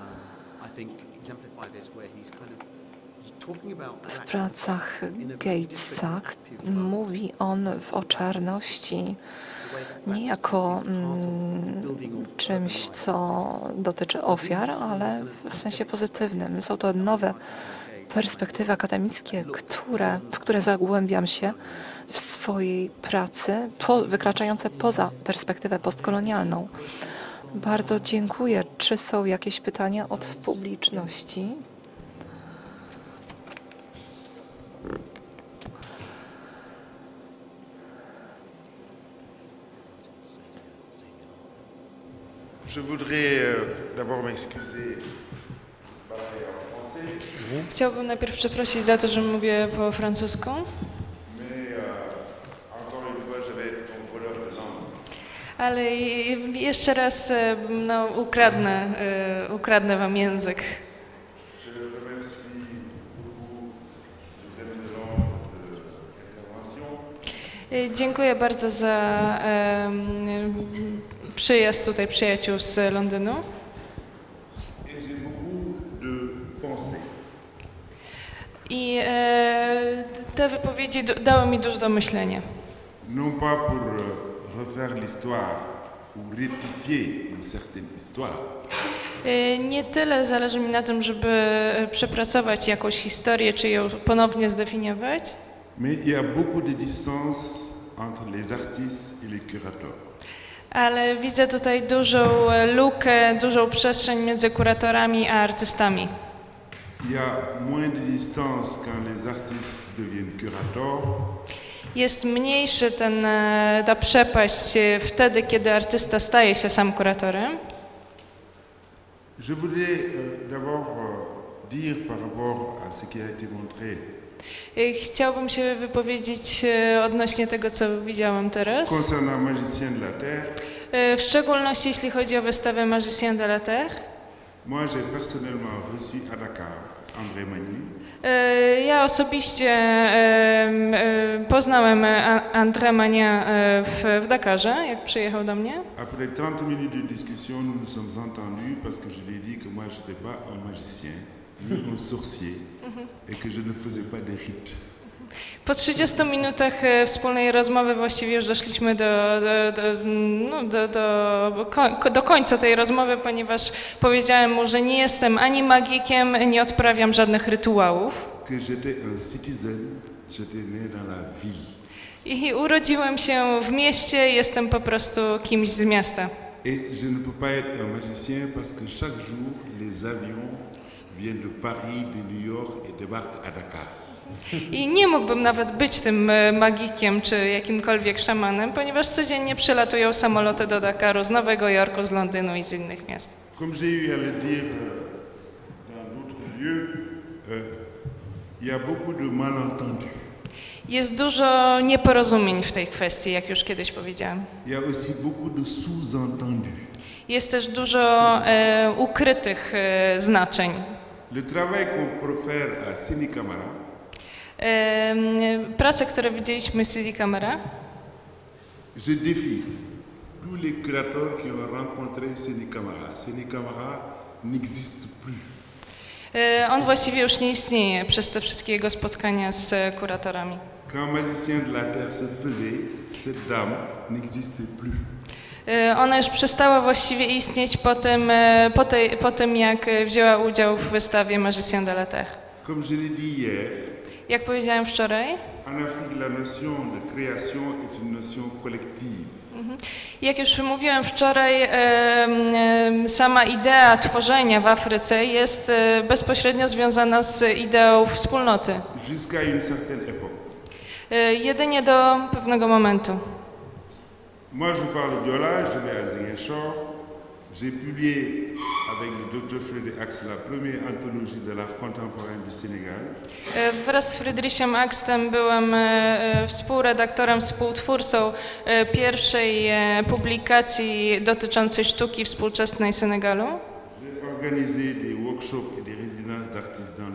w pracach Gatesa mówi on o czarności nie jako czymś, co dotyczy ofiar, ale w sensie pozytywnym. Są to nowe perspektywy akademickie, w które zagłębiam się w swojej pracy, wykraczające poza perspektywę postkolonialną. Bardzo dziękuję. Czy są jakieś pytania od publiczności? Je voudrais d'abord m'excuser. Chciałbym najpierw przeprosić za to, że mówię po francusku. Ale jeszcze raz ukradnę wam język. Dziękuję bardzo za przyjazd tutaj przyjaciół z Londynu. I te wypowiedzi dały mi dużo do myślenia. Non pas pour refaire l'histoire ou rectifier une certaine histoire. Nie tyle zależy mi na tym, żeby przepracować jakąś historię, czy ją ponownie zdefiniować. Mais il y a beaucoup de distance entre les artistes et les curateurs. Ale widzę tutaj dużą lukę, dużą przestrzeń między kuratorami a artystami. Il y a moins de distance quand les artistes deviennent curateurs. Jest mniejszy ta przepaść wtedy, kiedy artysta staje się sam kuratorem. Je voudrais d'abord dire par rapport à ce qui a été montré. Chciałbym się wypowiedzieć odnośnie tego, co widziałam teraz. Concernant Magicien de la Terre. W szczególności jeśli chodzi o wystawę Magicien de la Terre. Moi, j'ai personnellement reçu à Dakar André Magny. Ja osobiście poznałem André Magna w Dakarze, jak przyjechał do mnie. Après 30 minutes de discussion, nous nous sommes entendus parce que je lui ai dit que moi, je n'étais pas un magicien, ni un sorcier, et que je ne faisais pas des rites. Po 30 minutach wspólnej rozmowy właściwie już doszliśmy do końca tej rozmowy, ponieważ powiedziałem mu, że nie jestem ani magikiem, nie odprawiam żadnych rytuałów. Que j'étais un citizen, j'étais né dans la ville. I urodziłem się w mieście, jestem po prostu kimś z miasta. Et je ne peux pas être un magicien parce que chaque jour, les avions viennent de Paris, de New York et débarquent à Dakar. I nie mógłbym nawet być tym magikiem czy jakimkolwiek szamanem, ponieważ codziennie przylatują samoloty do Dakaru z Nowego Jorku, z Londynu i z innych miast. Comme j'ai eu à le dire dans d'autres lieux, il y a beaucoup de malentendus. Jest dużo nieporozumień w tej kwestii, jak już kiedyś powiedziałem. Il y a aussi beaucoup de sous-entendus. Jest też dużo ukrytych znaczeń. Le travail qu'on profère à Sini Camara, Prace, które widzieliśmy z CD Camera, je défie tous les curateurs qui ont rencontré Sini Camara. Sini Camara n'existe plus. On właściwie już nie istnieje przez te wszystkie jego spotkania z kuratorami. Quand Magicien de la Terre se faisait, cette dame n'existait plus. Ona już przestała właściwie istnieć po tym, jak wzięła udział w wystawie Magicien de la Terre. Comme je l'ai dit hier, jak powiedziałem wczoraj, en Afrique, la notion de création est une notion collective. Jak już mówiłem wczoraj, sama idea tworzenia w Afryce jest bezpośrednio związana z ideą wspólnoty. Jusqu'à une certaine époque. Jedynie do pewnego momentu. Moi, je parle Diola, je vais à Ziguinchor. J'ai publié avec le Dr Frédéric Ax la première anthologie de l'art contemporain du Sénégal. Wraz z Friedrichem Axtem byłem współredaktorem, współtwórcą pierwszej publikacji dotyczącej sztuki współczesnej Senegalu. J'ai organisé des workshops et des résidences d'artistes dans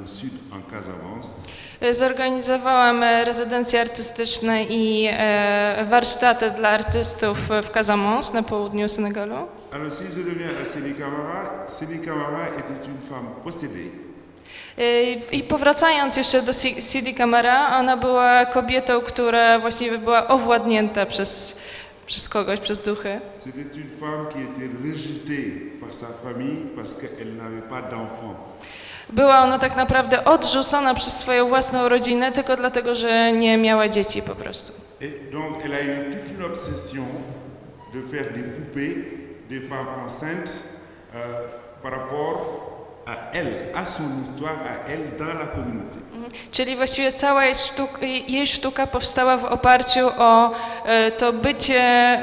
le sud, en Casamance. Zorganizowałam rezydencje artystyczne i warsztaty dla artystów w Casamance na południu Senegalu. Alors si je reviens à Sidi Camara était une femme possédée. I powracając jeszcze do Sidi Camara, ona była kobietą, która właściwie była owładnięta przez kogoś, przez duchy. C'était une femme qui était rejetée par sa famille parce qu'elle n'avait pas d'enfants. Była ona tak naprawdę odrzucona przez swoją własną rodzinę tylko dlatego, że nie miała dzieci po prostu. Et donc elle a eu toute une obsession de faire des poupées, des femmes enceintes par rapport à elle, à son histoire, à elle dans la communauté. Czyli właściwie cała jej sztuka powstała w oparciu o to bycie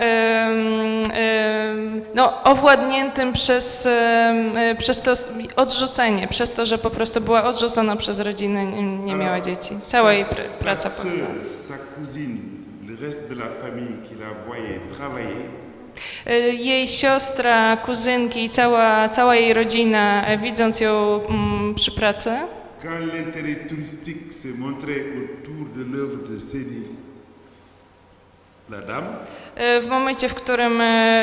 owładniętym przez to odrzucenie, przez to, że po prostu była odrzucona przez rodzinę, nie miała dzieci. Cała jej praca polegała. Sa cousine, le reste de la famille qui la voyait travailler. Jej siostra, kuzynki i cała jej rodzina, widząc ją przy pracy, Quand l'intérêt touristique s'est montré autour de l'œuvre de Sidi, la dame, w momencie, w którym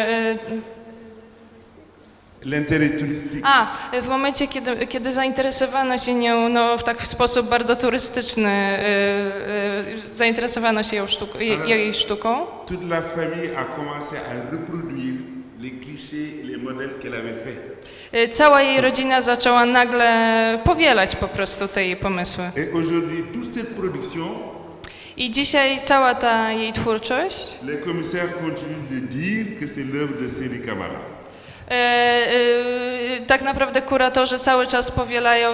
l'intérêt touristique, w momencie, kiedy zainteresowano się nią w sposób bardzo turystyczny, zainteresowano się jej sztuką. toute la famille a commencé à reproduire les clichés et les modèles qu'elle avait faits. Cała jej rodzina zaczęła nagle powielać po prostu te jej pomysły. Et aujourd'hui, toute cette production, I dzisiaj cała ta jej twórczość, les commissaires continuent de dire que c'est l'œuvre de Sidi Camara. tak naprawdę kuratorzy cały czas powielają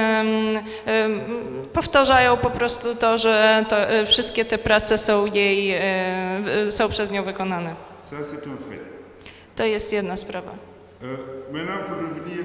powtarzają po prostu to, że wszystkie te prace są przez nią wykonane. Ça, c'est un fait. To jest jedna sprawa. Maintenant, pour revenir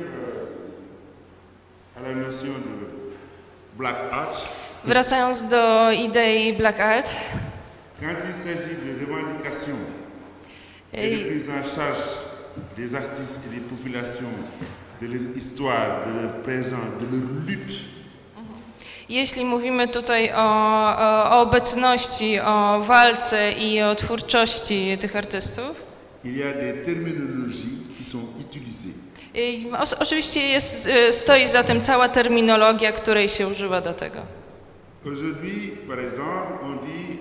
à la notion de black art, Wracając do idei black art, quand il s'agit de revendications et de prise en charge des artistes et des populations, de leur histoire, de leur présent, de leur lutte, jeśli mówimy tutaj o obecności, o walce i o twórczości tych artystów, il y a des terminologies qui sont utilisées. Oczywiście stoi za tym cała terminologia, której się używa do tego. Aujourd'hui, par exemple, on dit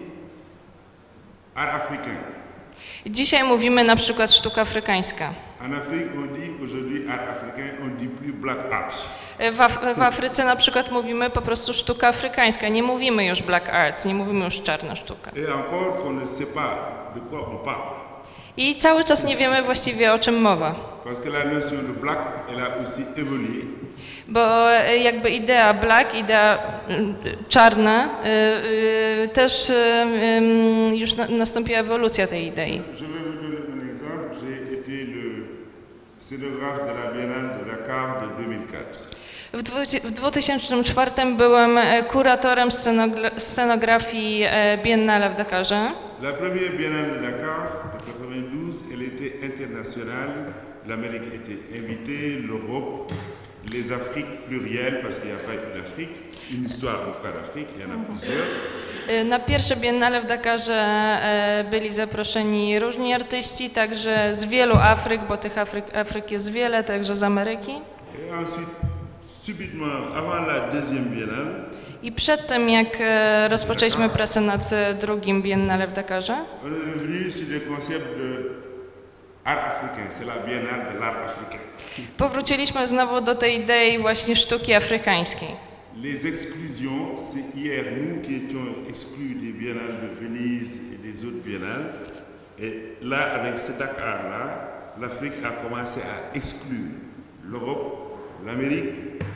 art africain. Dzisiaj mówimy na przykład sztuka afrykańska. En Afrique, on dit aujourd'hui art africain, on dit plus black art. W Afryce na przykład mówimy po prostu sztuka afrykańska, nie mówimy już black art, nie mówimy już czarna sztuka. Et encore qu'on ne sait pas de quoi on parle. I cały czas nie wiemy właściwie, o czym mowa. Parce que la notion de black, elle a aussi évolué. Bo jakby idea black, idea czarna, też już nastąpiła ewolucja tej idei. Je vais vous donner un exemple. J'ai été le scénographe de la Biennale de Dakar de 2004. W 2004 byłem kuratorem scenografii Biennale w Dakarze. La première Biennale de Dakar de 92, elle était internationale. L'Amérique était invitée, l'Europe, les Afriques plurielles, parce qu'il n'y a pas eu d'Afrique, une histoire au cas d'Afrique, il y en a plusieurs. Na pierwsze Biennale w Dakarze byli zaproszeni różni artyści, także z wielu Afryk, bo tych Afryk jest wiele, także z Ameryki. Et ensuite, subitement, avant la deuxième Biennale, I przed tym, jak rozpoczęliśmy pracę nad drugim Biennale w Dakarze, on est revenu sur des concepts de art africain, c'est la Biennale de l'art africain. powróciliśmy znowu do tej idei właśnie sztuki afrykańskiej. Les exclusions, c'est hier nous qui étions exclus des biennales de Venise et des autres biennales. Et là, avec ce Dakar-là, l'Afrique a commencé à exclure l'Europe, l'Amérique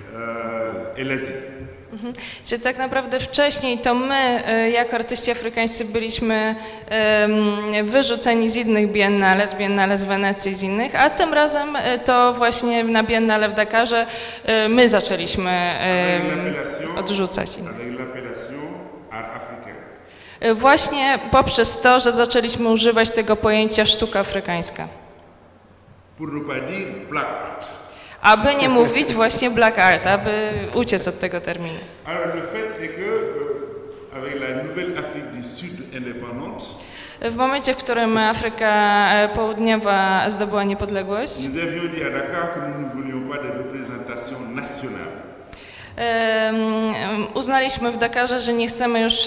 et l'Asie. Czyli tak naprawdę wcześniej to my, jako artyści afrykańscy, byliśmy wyrzuceni z innych biennale, z Biennale z Wenecji, z innych, a tym razem to właśnie na Biennale w Dakarze my zaczęliśmy odrzucać innych. Avec l'appellation art africain. Właśnie poprzez to, że zaczęliśmy używać tego pojęcia sztuka afrykańska. Pour ne pas dire black art. aby nie mówić właśnie black art, aby uciec od tego terminu. Alors le fait est que, avec la nouvelle Afrique du Sud indépendante, W momencie, w którym Afryka Południowa zdobyła niepodległość, nous avions dit à Dakar que nous ne voulions pas de représentation nationale. Uznaliśmy w Dakarze, że nie chcemy już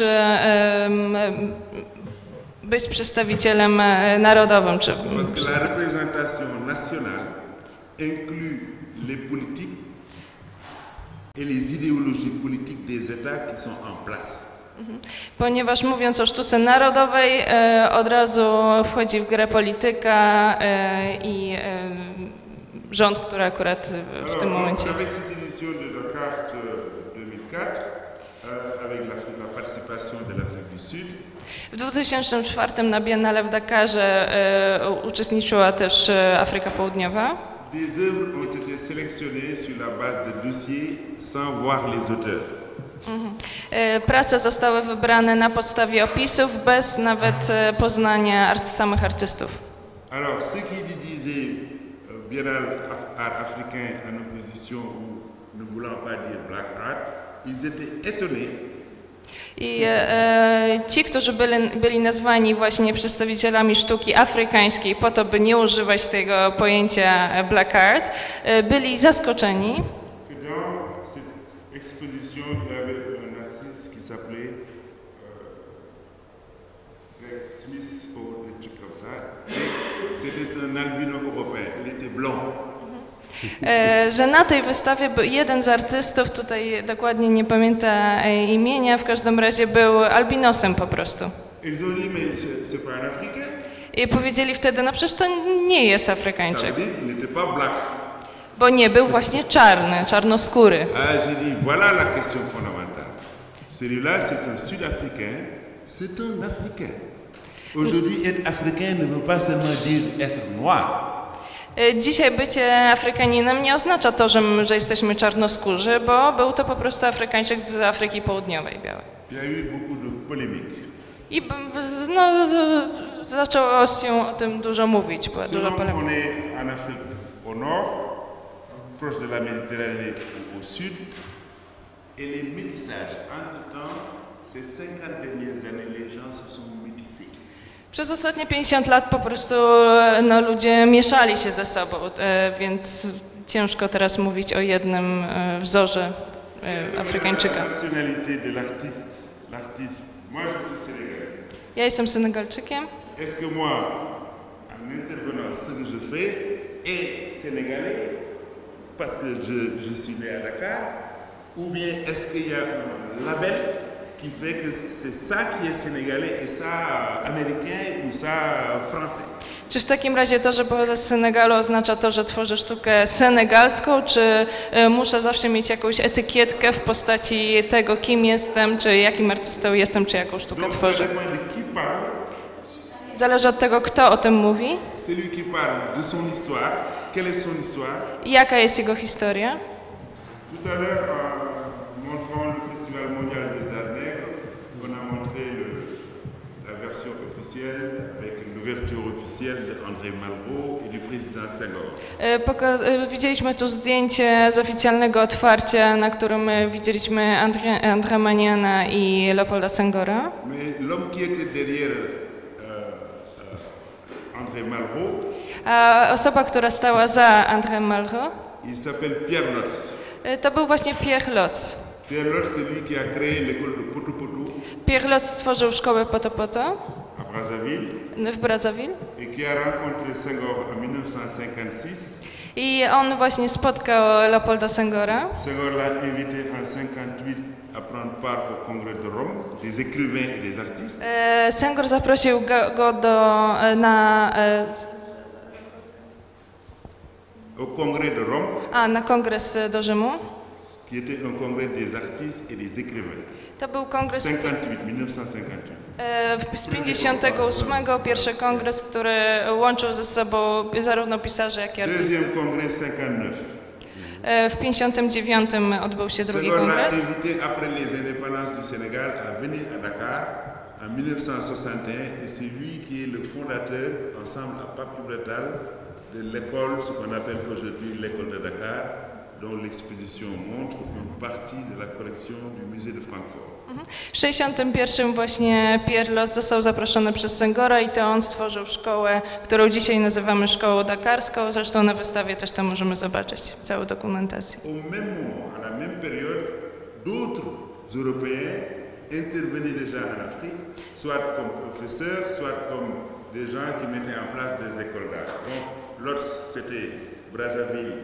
być przedstawicielem narodowym. Czy Parce que la représentation nationale inclut les politiques et les idéologies politiques des États qui sont en place. Ponieważ mówiąc o sztuce narodowej, od razu wchodzi w grę polityka i rząd, który akurat w tym momencie Avec jest. cette édition de la carte 2004, avec la participation de l'Afrique du Sud, W 2004 na Biennale w Dakarze uczestniczyła też Afryka Południowa. des œuvres ont été sélectionnées sur la base de dossiers sans voir les auteurs. Prace zostały wybrane na podstawie opisów, bez nawet poznania samych artystów. Alors, ceux qui disaient Biennale art africain en opposition ou ne voulant pas dire black art, ils étaient étonnés I ci, którzy byli nazwani właśnie przedstawicielami sztuki afrykańskiej po to, by nie używać tego pojęcia black art, byli zaskoczeni, que dans cette exposition, il y avait un artiste qui s'appelait Greg Smith ou un truc comme ça. Et c'était un albino européen, il était blanc. że na tej wystawie jeden z artystów, tutaj dokładnie nie pamięta imienia, w każdym razie był albinosem po prostu. Ils ont dit, mais c'est pas un Africain. I powiedzieli wtedy, no przecież to nie jest Ça Afrykańczyk, veut dire qu'il n'était pas black. bo nie był właśnie czarny, czarnoskóry. Ah, j'ai dit, voilà la question fondamentale. Celui-là, c'est un Sud-Africain, c'est un Africain. Aujourd'hui, être africain ne veut pas seulement dire être noir. Dzisiaj bycie Afrykaninem nie oznacza to, że jesteśmy czarnoskórzy, bo był to po prostu Afrykańczyk z Afryki Południowej, biały. Il y a eu beaucoup de polémiques. I no, zaczęło się o tym dużo mówić, była duża Selon polemika. qu'on est en Afrique au nord, proche de la Méditerranée ou au sud, et les métissages. Entre-temps, ces 50 dernières années, les gens se sont métissés. Przez ostatnie 50 lat po prostu no, ludzie mieszali się ze sobą, więc ciężko teraz mówić o jednym wzorze Afrykańczyka. La nationalité de l'artiste, moi je suis sénégalais. Ja jestem Senegalczykiem. Est-ce que moi, en intervenant ce que je fais, est sénégalais parce que je suis né à Dakar, ou bien est-ce qu'il y a un label qui fait que c'est ça qui est sénégalais et ça américain ou ça français? Czy w takim razie to, że pochodzę z Senegalu, oznacza to, że tworzę sztukę senegalską, czy muszę zawsze mieć jakąś etykietkę w postaci tego, kim jestem, czy jakim artystą jestem, czy jaką sztukę Donc ça tworzę? dépend de qui parle. Zależy od tego, kto o tym mówi, Celui qui parle de son histoire, quelle est son histoire? i jaka jest jego historia. Tout à l'heure, en montrant le Festival mondial des arts nègres, on a montré la version officielle avec l'ouverture officielle d'André Malraux et du président Senghor. Widzieliśmy tu zdjęcie z oficjalnego otwarcia, na którym widzieliśmy André Maniana i Leopolda Senghora. Mais l'homme qui était derrière André Malraux, A osoba, która stała za André Malraux, il s'appelle Pierre Lotz. to był właśnie Pierre Lotz. Pierre Lotz, c'est lui qui a créé l'école de Poto-Poto Pierre Lotz stworzył szkołę Poto-Poto à Brazzaville w Brazzaville et qui a rencontré Senghor en 1956. i on właśnie spotkał Leopolda Senghora. Senghor l'a invité en 1958 à prendre part au congrès de Rome des écrivains et des artistes. Senghor zaprosił go Au congrès de Rome, na kongres do Rzymu. qui était un congrès des artistes et des écrivains. To był kongres 1958. z 58, pierwszy kongres, który łączył ze sobą zarówno pisarzy, jak i artystów. Deuxième congrès 59. W 59 odbył się drugi Senghor l'a kongres. invité après les indépendances du Sénégal à venir à Dakar en 1961 et c'est lui qui est le fondateur, ensemble à Pape Ibretal, de l'école, ce qu'on appelle aujourd'hui l'école de Dakar, dont l'exposition montre une partie de la collection du musée de Francfort. W 1961 właśnie Pierre Los został zaproszony przez Senghora i to on stworzył szkołę, którą dzisiaj nazywamy szkołą dakarską. Zresztą na wystawie też to możemy zobaczyć, całą dokumentację. Au même moment, à la même période, d'autres Européens intervenaient déjà en Afrique, soit comme professeurs, soit comme des gens qui mettaient en place des écoles d'art. Donc, lorsque c'était Brazzaville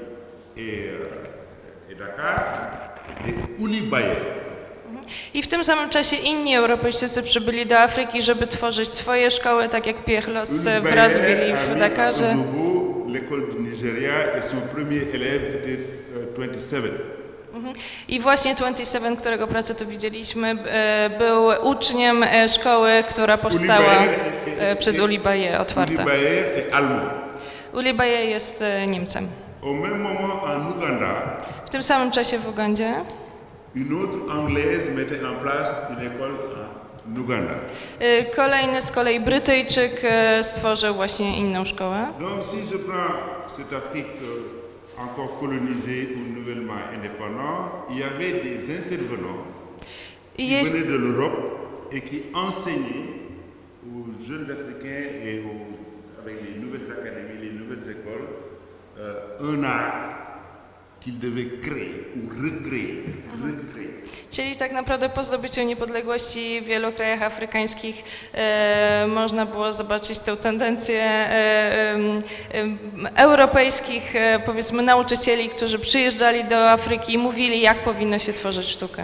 et Dakar, et Ouli Bayer. I w tym samym czasie inni Europejczycy przybyli do Afryki, żeby tworzyć swoje szkoły, tak jak Pierre Los w Brazzaville i w Dakarze. L'école du Nigeria et son premier élève était 27. I właśnie 27, którego pracę tu widzieliśmy, był uczniem szkoły, która powstała przez Ouli Bayer, otwarta. Ouli Bayer jest Niemcem. Au même moment en Ouganda, w tym samym czasie w Ugandzie une autre anglaise mettait en place une école en Ouganda. Kolejny z kolei Brytyjczyk stworzył właśnie inną szkołę. Donc si je prends cette Afrique encore colonisée ou nouvellement indépendante, il y avait des intervenants qui venaient de l'Europe et qui enseignaient aux jeunes Africains et avec les nouvelles académies, les nouvelles écoles, un art qu'ils devaient créer ou recréer. Czyli tak naprawdę po zdobyciu niepodległości w wielu krajach afrykańskich można było zobaczyć tę tendencję europejskich, powiedzmy, nauczycieli, którzy przyjeżdżali do Afryki i mówili, jak powinno się tworzyć sztukę.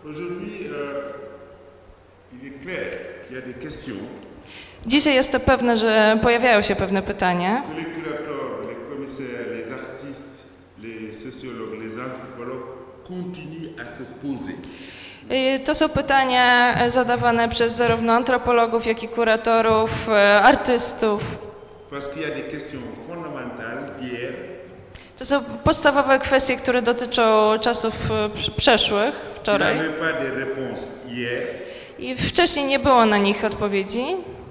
Dzisiaj jest to pewne, że pojawiają się pewne pytania. To są pytania zadawane przez zarówno antropologów, jak i kuratorów, artystów. To są podstawowe kwestie, które dotyczą czasów przeszłych, wczoraj. I wcześniej nie było na nich odpowiedzi.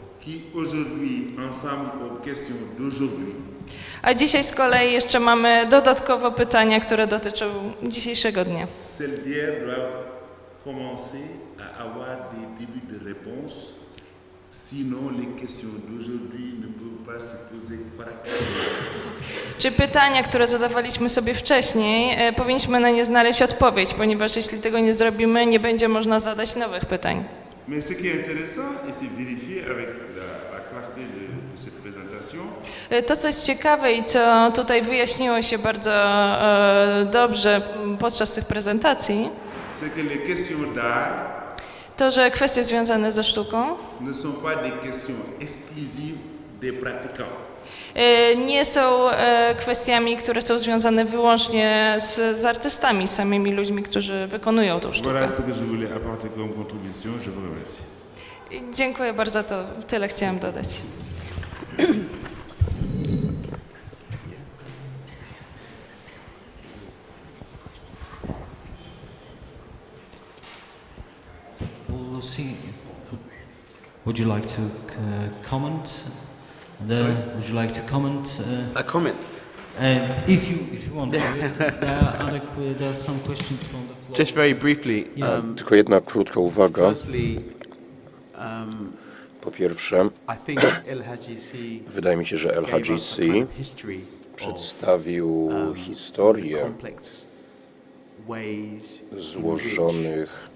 A dzisiaj z kolei jeszcze mamy dodatkowo pytania, które dotyczą dzisiejszego dnia. Czy pytania, które zadawaliśmy sobie wcześniej, powinniśmy na nie znaleźć odpowiedź, ponieważ jeśli tego nie zrobimy, nie będzie można zadać nowych pytań. Mais ce qui est intéressant, et c'est vérifié avec la clarté de cette présentation. To, co jest ciekawe i co tutaj wyjaśniło się bardzo dobrze podczas tych prezentacji, to, że kwestie związane ze sztuką nie są kwestiami, które są związane wyłącznie z artystami, z samymi ludźmi, którzy wykonują tą sztukę. Dziękuję bardzo, to tyle chciałam dodać. Lucy, would you like to comment? Would you like to comment? A comment? If you want to. There are some questions from the floor. Just very briefly. Tylko jedna krótka uwaga. Firstly, po pierwsze, I think El-Hadji wydaje mi się, że El-Hadji przedstawił historię złożonych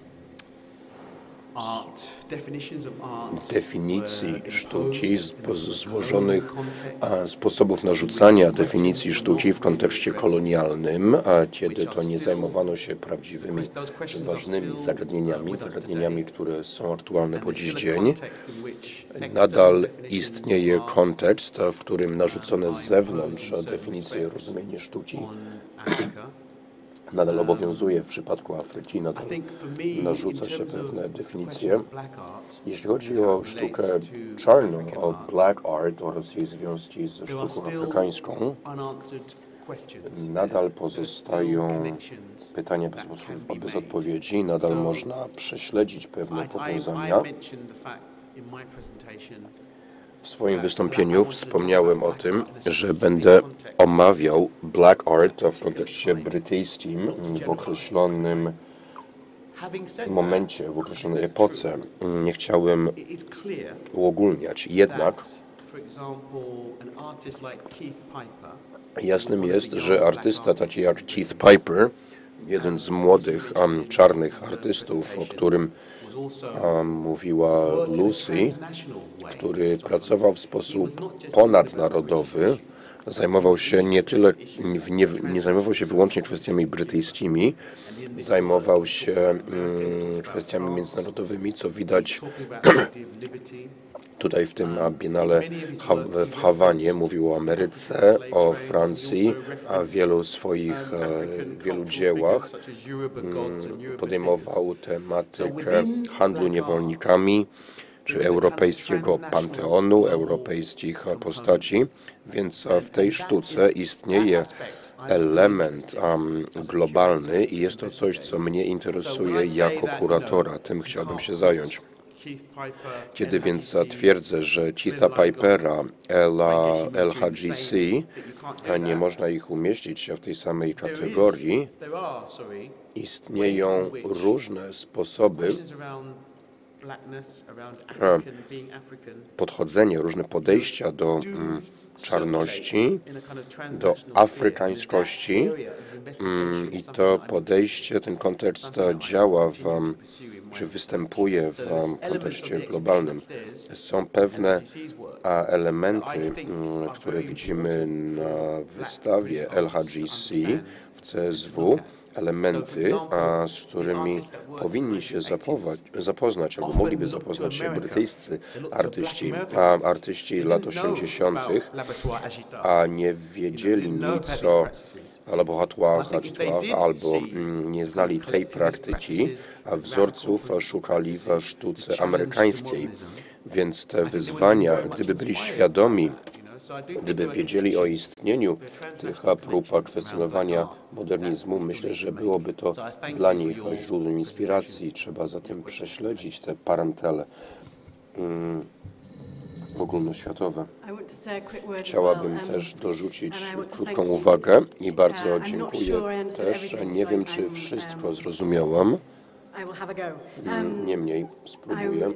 definicji sztuki, złożonych sposobów narzucania definicji sztuki w kontekście kolonialnym, kiedy to nie zajmowano się prawdziwymi, ważnymi zagadnieniami, które są aktualne po dziś dzień. Nadal istnieje kontekst, w którym narzucone z zewnątrz definicje rozumienie sztuki nadal obowiązuje w przypadku Afryki, nadal narzuca się pewne definicje. Jeśli chodzi o sztukę czarną, o black art oraz jej związki ze sztuką afrykańską, nadal pozostają pytania bez odpowiedzi, nadal można prześledzić pewne powiązania. W swoim wystąpieniu wspomniałem o tym, że będę omawiał Black Art w kontekście brytyjskim w określonym momencie, w określonej epoce. Nie chciałem uogólniać, jednak jasnym jest, że artysta taki jak Keith Piper, jeden z młodych czarnych artystów, o którym mówiła Lucy, który pracował w sposób ponadnarodowy, zajmował się nie zajmował się wyłącznie kwestiami brytyjskimi, zajmował się kwestiami międzynarodowymi, co widać tutaj w tym Biennale w Hawanie. Mówił o Ameryce, o Francji, a w wielu dziełach podejmował tematykę handlu niewolnikami, czy europejskiego panteonu, europejskich postaci, więc w tej sztuce istnieje element globalny i jest to coś, co mnie interesuje jako kuratora. Tym chciałbym się zająć. Kiedy więc twierdzę, że Keitha Pipera, LHGC, nie można ich umieścić w tej samej kategorii, istnieją różne sposoby podchodzenia, różne podejścia do czarności, do afrykańskości i to podejście, ten kontekst działa czy występuje w kontekście globalnym. Są pewne elementy, które widzimy na wystawie LHGC w CSW, elementy, z którymi powinni się zapoznać, albo mogliby zapoznać się brytyjscy artyści lat 80., a nie wiedzieli nic o laboratoire, albo nie znali tej praktyki, a wzorców szukali w sztuce amerykańskiej. Więc te wyzwania, gdyby byli świadomi, gdyby wiedzieli o istnieniu tych prób kwestionowania modernizmu, myślę, że byłoby to dla nich źródłem inspiracji. Trzeba zatem prześledzić te parentele ogólnoświatowe. Chciałabym też dorzucić krótką uwagę i bardzo dziękuję też. Nie wiem, czy wszystko zrozumiałam. Niemniej spróbuję.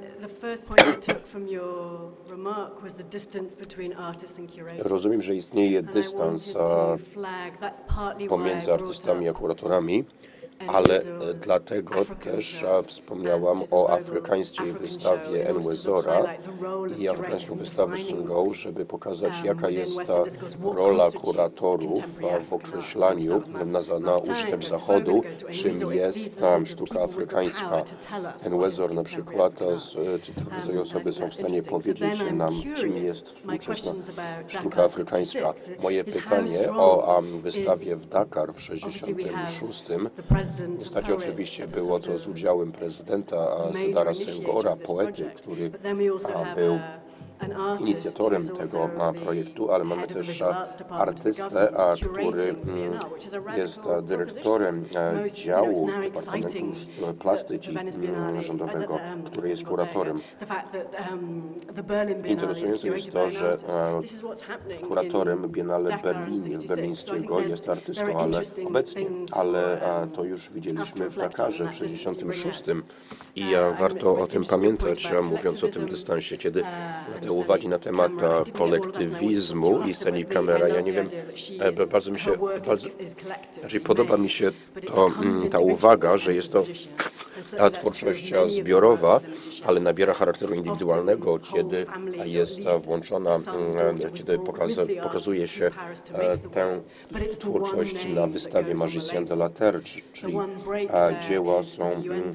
Rozumiem, że istnieje dystans pomiędzy artystami a kuratorami, ale dlatego też wspomniałam o afrykańskiej wystawie Enwezora i afrykańską wystawę Sungo, żeby pokazać, jaka jest ta rola kuratorów w określaniu na użytek Zachodu, czym jest sztuka afrykańska. Enwezor na przykład, czy tego rodzaju osoby są w stanie powiedzieć nam, czym jest współczesna sztuka afrykańska. Moje pytanie o wystawie w Dakar w 1966. Niestety oczywiście było to z udziałem prezydenta Sedara Senghora, poety, który był inicjatorem tego projektu, projektu, ale mamy też artystę, który jest dyrektorem działu Departamentu Plastyki Rządowego, który jest kuratorem. Interesujące jest to, że kuratorem Biennale berlińskiego jest artystą, ale to już widzieliśmy w Dakarze w 1966 i warto o tym pamiętać, mówiąc o tym dystansie, kiedy te uwagi na temat kolektywizmu i sceny kamera, ja nie wiem, bardzo mi się, podoba mi się ta uwaga, że jest to twórczość zbiorowa, ale nabiera charakteru indywidualnego, kiedy jest włączona, kiedy pokazuje się tę twórczość na wystawie Magicien de la Terre, czyli dzieła są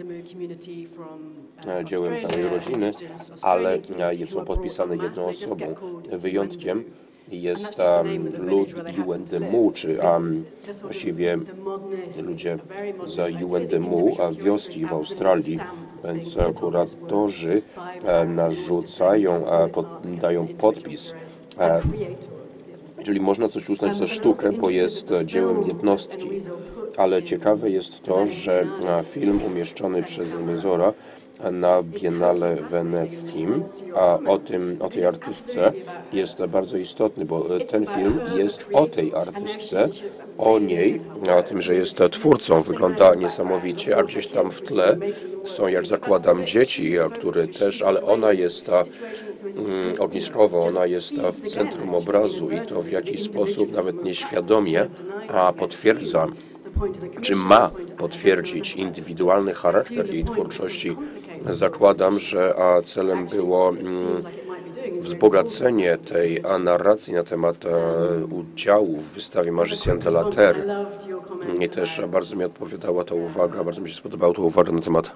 dziełem całej rodziny, ale są podpisane jedną osobą. Wyjątkiem jest lud UNDMU, czy właściwie ludzie z UNDMU, wioski w Australii, więc kuratorzy narzucają, dają podpis. Czyli można coś uznać za sztukę, bo jest dziełem jednostki. Ale ciekawe jest to, że film umieszczony przez Enwezora na Biennale Wenecji, a o tej artystce jest bardzo istotny, bo ten film jest o tej artystce, o niej, o tym, że jest twórcą, wygląda niesamowicie, a gdzieś tam w tle są, jak zakładam, dzieci, które też, ale ona jest ogniskowa, ona jest w centrum obrazu i to w jakiś sposób, nawet nieświadomie, potwierdza, czy ma potwierdzić indywidualny charakter jej twórczości. Zakładam, że celem było wzbogacenie tej narracji na temat udziału w wystawie Magicien de la Terre. I też bardzo mi odpowiadała ta uwaga, bardzo mi się spodobała ta uwaga na temat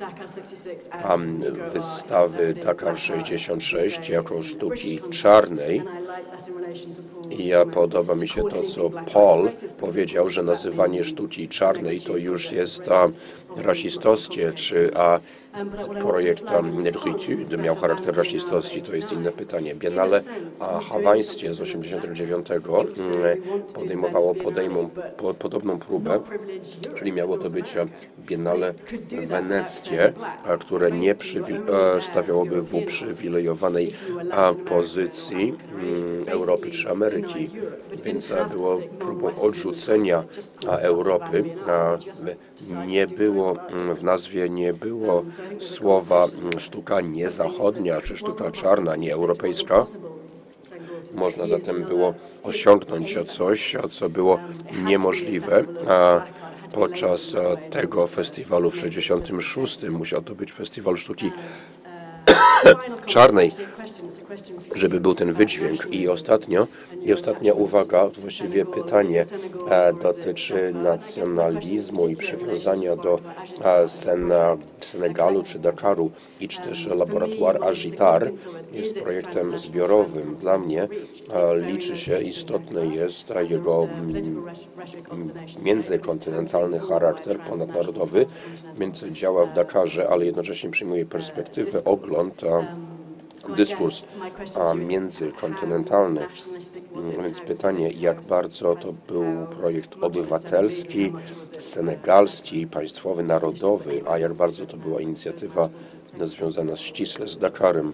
wystawy Dakar 66 jako sztuki czarnej. I podoba mi się to, co Paul powiedział, że nazywanie sztuki czarnej to już jest rasistowskie, czy projekt Negritude miał charakter rasistowski, to jest inne pytanie. Biennale hawańskie z 1989 podejmowało podobną próbę, czyli miało to być Biennale weneckie, które nie stawiałoby w uprzywilejowanej pozycji Europy czy Ameryki, więc było próbą odrzucenia Europy. Nie było, w nazwie nie było słowa sztuka niezachodnia czy sztuka czarna, nieeuropejska. Można zatem było osiągnąć coś, co było niemożliwe. Podczas tego festiwalu w 1966 musiał to być festiwal sztuki czarnej, żeby był ten wydźwięk. I ostatnia uwaga, to właściwie pytanie dotyczy nacjonalizmu i przywiązania do Senegalu czy Dakaru i czy też Laboratoire Agitar jest projektem zbiorowym. Dla mnie liczy się, istotny jest jego międzykontynentalny charakter ponadnarodowy, więc działa w Dakarze, ale jednocześnie przyjmuje perspektywę, ogląd, dyskurs międzykontynentalny. Więc pytanie, jak bardzo to był projekt obywatelski, senegalski, państwowy, narodowy, a jak bardzo to była inicjatywa związana ściśle z Dakarem.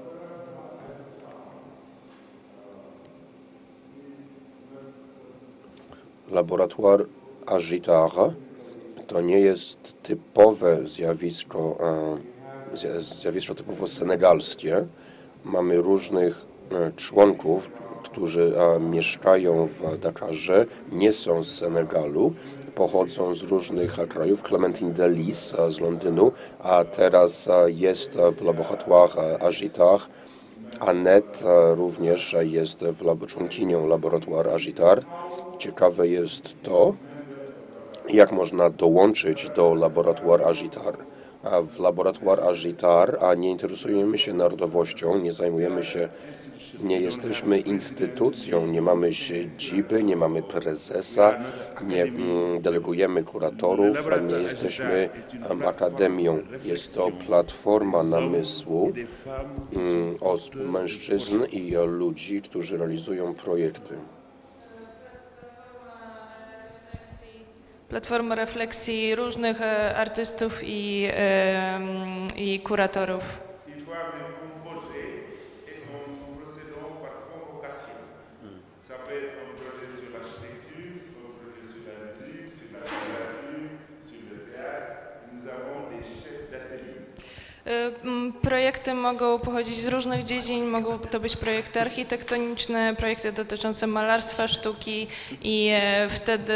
Laboratoire Agitar to nie jest typowe zjawisko typowo senegalskie. Mamy różnych członków, którzy mieszkają w Dakarze, nie są z Senegalu, pochodzą z różnych krajów. Clementine Delis z Londynu, a teraz jest w Laboratoire Agitar. Annette również jest członkinią Laboratoire Agitar. Ciekawe jest to, jak można dołączyć do Laboratoire Agitar. W Laboratoire Agitar nie interesujemy się narodowością, nie jesteśmy instytucją, nie mamy siedziby, nie mamy prezesa, nie delegujemy kuratorów, nie jesteśmy akademią. Jest to platforma namysłu mężczyzn i ludzi, którzy realizują projekty. Platforma refleksji różnych artystów i kuratorów. Projekty mogą pochodzić z różnych dziedzin, mogą to być projekty architektoniczne, projekty dotyczące malarstwa, sztuki i wtedy...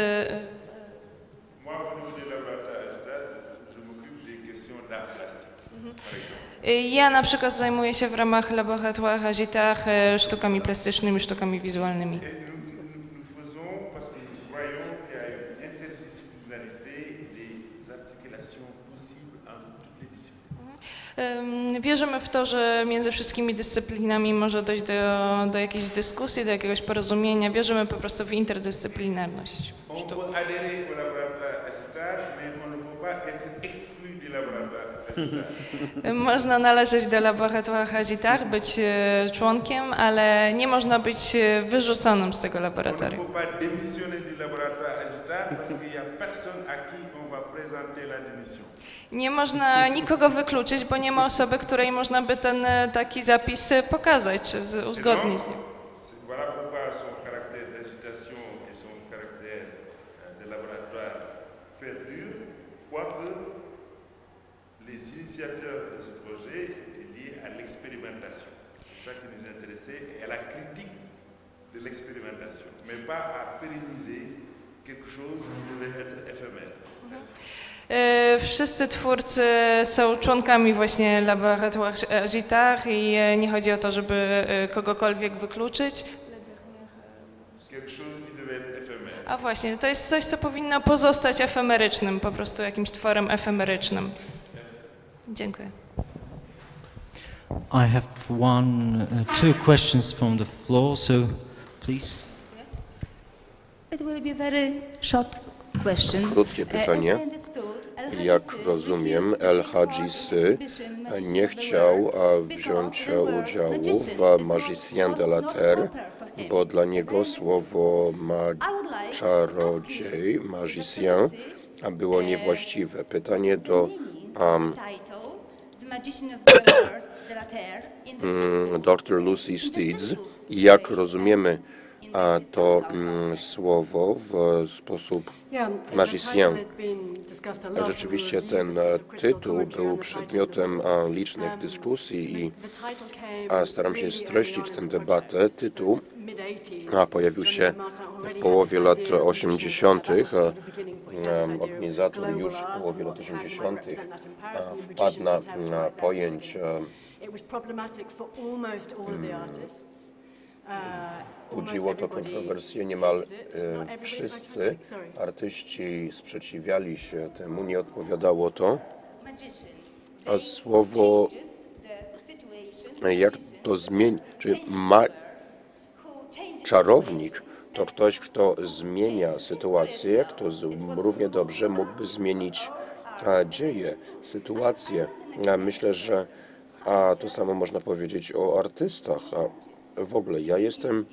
Ja na przykład zajmuję się w ramach Laboratoire Agitar sztukami plastycznymi, sztukami wizualnymi. Wierzymy w to, że między wszystkimi dyscyplinami może dojść do jakiejś dyskusji, do jakiegoś porozumienia. Wierzymy po prostu w interdyscyplinarność. Można należeć do Laboratoire Agitar, być członkiem, ale nie można być wyrzuconym z tego On ne laboratorium. peut pas démissionner du laboratoire Agitar parce qu'il n'y a personne à qui on va présenter la démission. Nie można nikogo wykluczyć, bo nie ma osoby, której można by ten taki zapis pokazać czy uzgodnić z nim. Voilà pourquoi son caractère d'agitation et son caractère de laboratoire perdure, quoique les initiateurs de ce projet étaient liés à l'expérimentation. C'est ça qui nous intéressait et à la critique de l'expérimentation, mais pas à pérenniser quelque chose qui devait être éphémère. Merci. Wszyscy twórcy są członkami właśnie Laboratoire Agitar i nie chodzi o to, żeby kogokolwiek wykluczyć. Quelque chose qui devait être éphémère. A właśnie, to jest coś, co powinno pozostać efemerycznym, po prostu jakimś tworem efemerycznym. Dziękuję. I have two questions from the floor, so please. It will be very short question. Krótkie pytanie. Jak rozumiem, El-Hadjisy nie chciał wziąć udziału w Magicien de la Terre, bo dla niego słowo czarodziej, magicien, było niewłaściwe. Pytanie do dr Lucy Steeds. Jak rozumiemy to słowo w sposób magicien? Rzeczywiście ten tytuł był przedmiotem licznych dyskusji i staram się streścić tę debatę. Tytuł pojawił się w połowie lat 80. Organizator już w połowie lat 80. wpadł na pojęcie budziło to kontrowersje, niemal wszyscy artyści sprzeciwiali się temu, nie odpowiadało to. A słowo, jak to zmieni, czy czarownik to ktoś, kto zmienia sytuację, kto równie dobrze mógłby zmienić dzieje, sytuację. Myślę, że to samo można powiedzieć o artystach. W ogóle ja jestem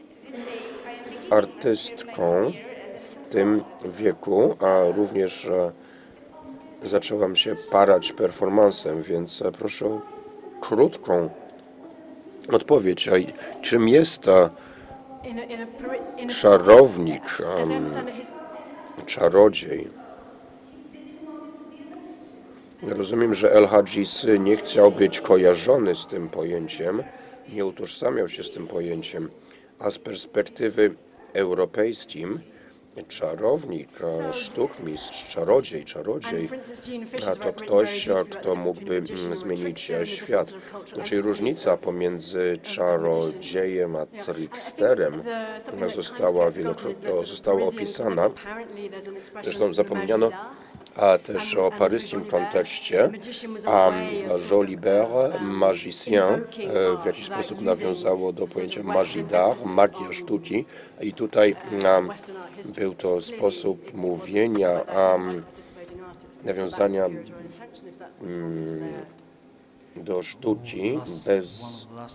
artystką w tym wieku, a również zaczęłam się parać performansem, więc proszę o krótką odpowiedź. Czym jest czarownik, czarodziej? Rozumiem, że El-Hadjisy nie chciał być kojarzony z tym pojęciem, nie utożsamiał się z tym pojęciem, a z perspektywy europejskim czarownik, sztukmistrz, czarodziej, to ktoś, kto mógłby zmienić świat. Czyli różnica pomiędzy czarodziejem a tricksterem została opisana. Zresztą zapomniano też o paryskim kontekście, Jolibert, magicien, w jakiś sposób nawiązało do pojęcia magie d'art, magia sztuki i tutaj był to sposób mówienia, nawiązania do sztuki bez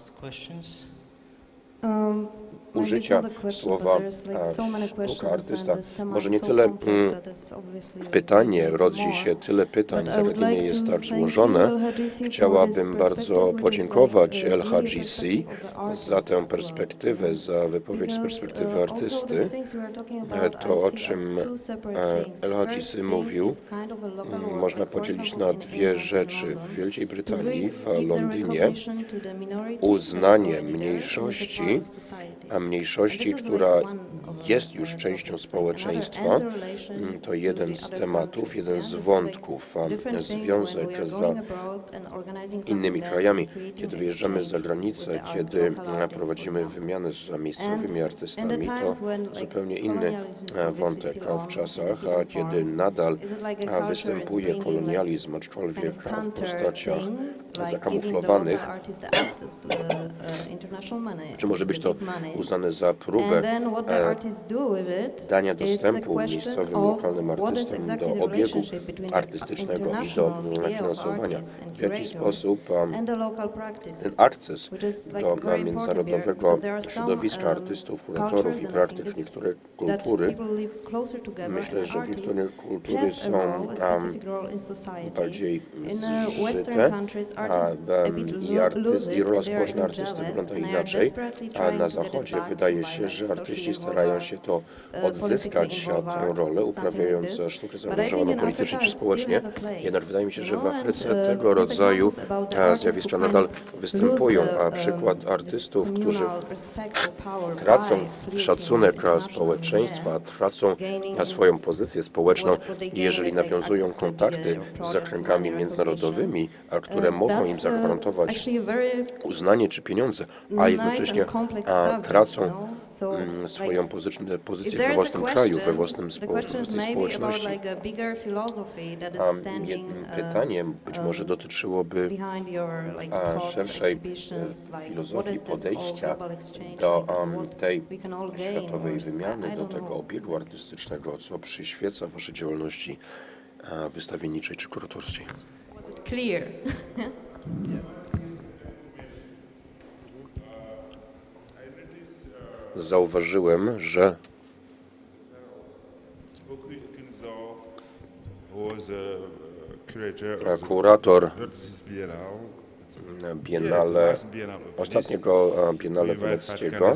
użycia słowa sztuka, artysta. Może nie tyle pytanie, rodzi się tyle pytań, zagadnienie jest tak złożone. Chciałabym bardzo podziękować El-Hadjisy za tę perspektywę, za wypowiedź z perspektywy artysty. To, o czym El-Hadjisy mówił, można podzielić na dwie rzeczy. W Wielkiej Brytanii, w Londynie, uznanie mniejszości, a mniejszości, która jest już częścią społeczeństwa, to jeden z tematów, jeden z wątków, a związek z innymi krajami. Kiedy wyjeżdżamy za granicę, kiedy prowadzimy wymianę z miejscowymi artystami, to zupełnie inny wątek. A w czasach, kiedy nadal występuje kolonializm, aczkolwiek w postaciach zakamuflowanych, czy może być to uznane za próbę dania dostępu miejscowym, lokalnym artystom do obiegu artystycznego i do finansowania. W jaki sposób ten akces do międzynarodowego środowiska artystów, kuratorów i praktyk niektóre kultury, myślę, że w niektórych kultury są bardziej zżyte, i rola społeczna artystów wygląda inaczej, a na Zachodzie wydaje się, że artyści starają się to odzyskać tę rolę, uprawiając sztukę zaangażowaną politycznie czy społecznie. Jednak wydaje mi się, że w Afryce tego rodzaju zjawiska nadal występują, a przykład artystów, którzy tracą szacunek społeczeństwa, tracą swoją pozycję społeczną, jeżeli nawiązują kontakty z zakręgami międzynarodowymi, które mogą im zagwarantować uznanie czy pieniądze, a jednocześnie tracą swoją pozycję we własnym kraju, we własnej społeczności. Pytanie być może dotyczyłoby szerszej filozofii podejścia do tej światowej wymiany, do tego obiegu artystycznego, co przyświeca waszej działalności wystawienniczej czy kuratorskiej. Zauważyłem, że kurator Biennale, ostatniego Biennale Weneckiego,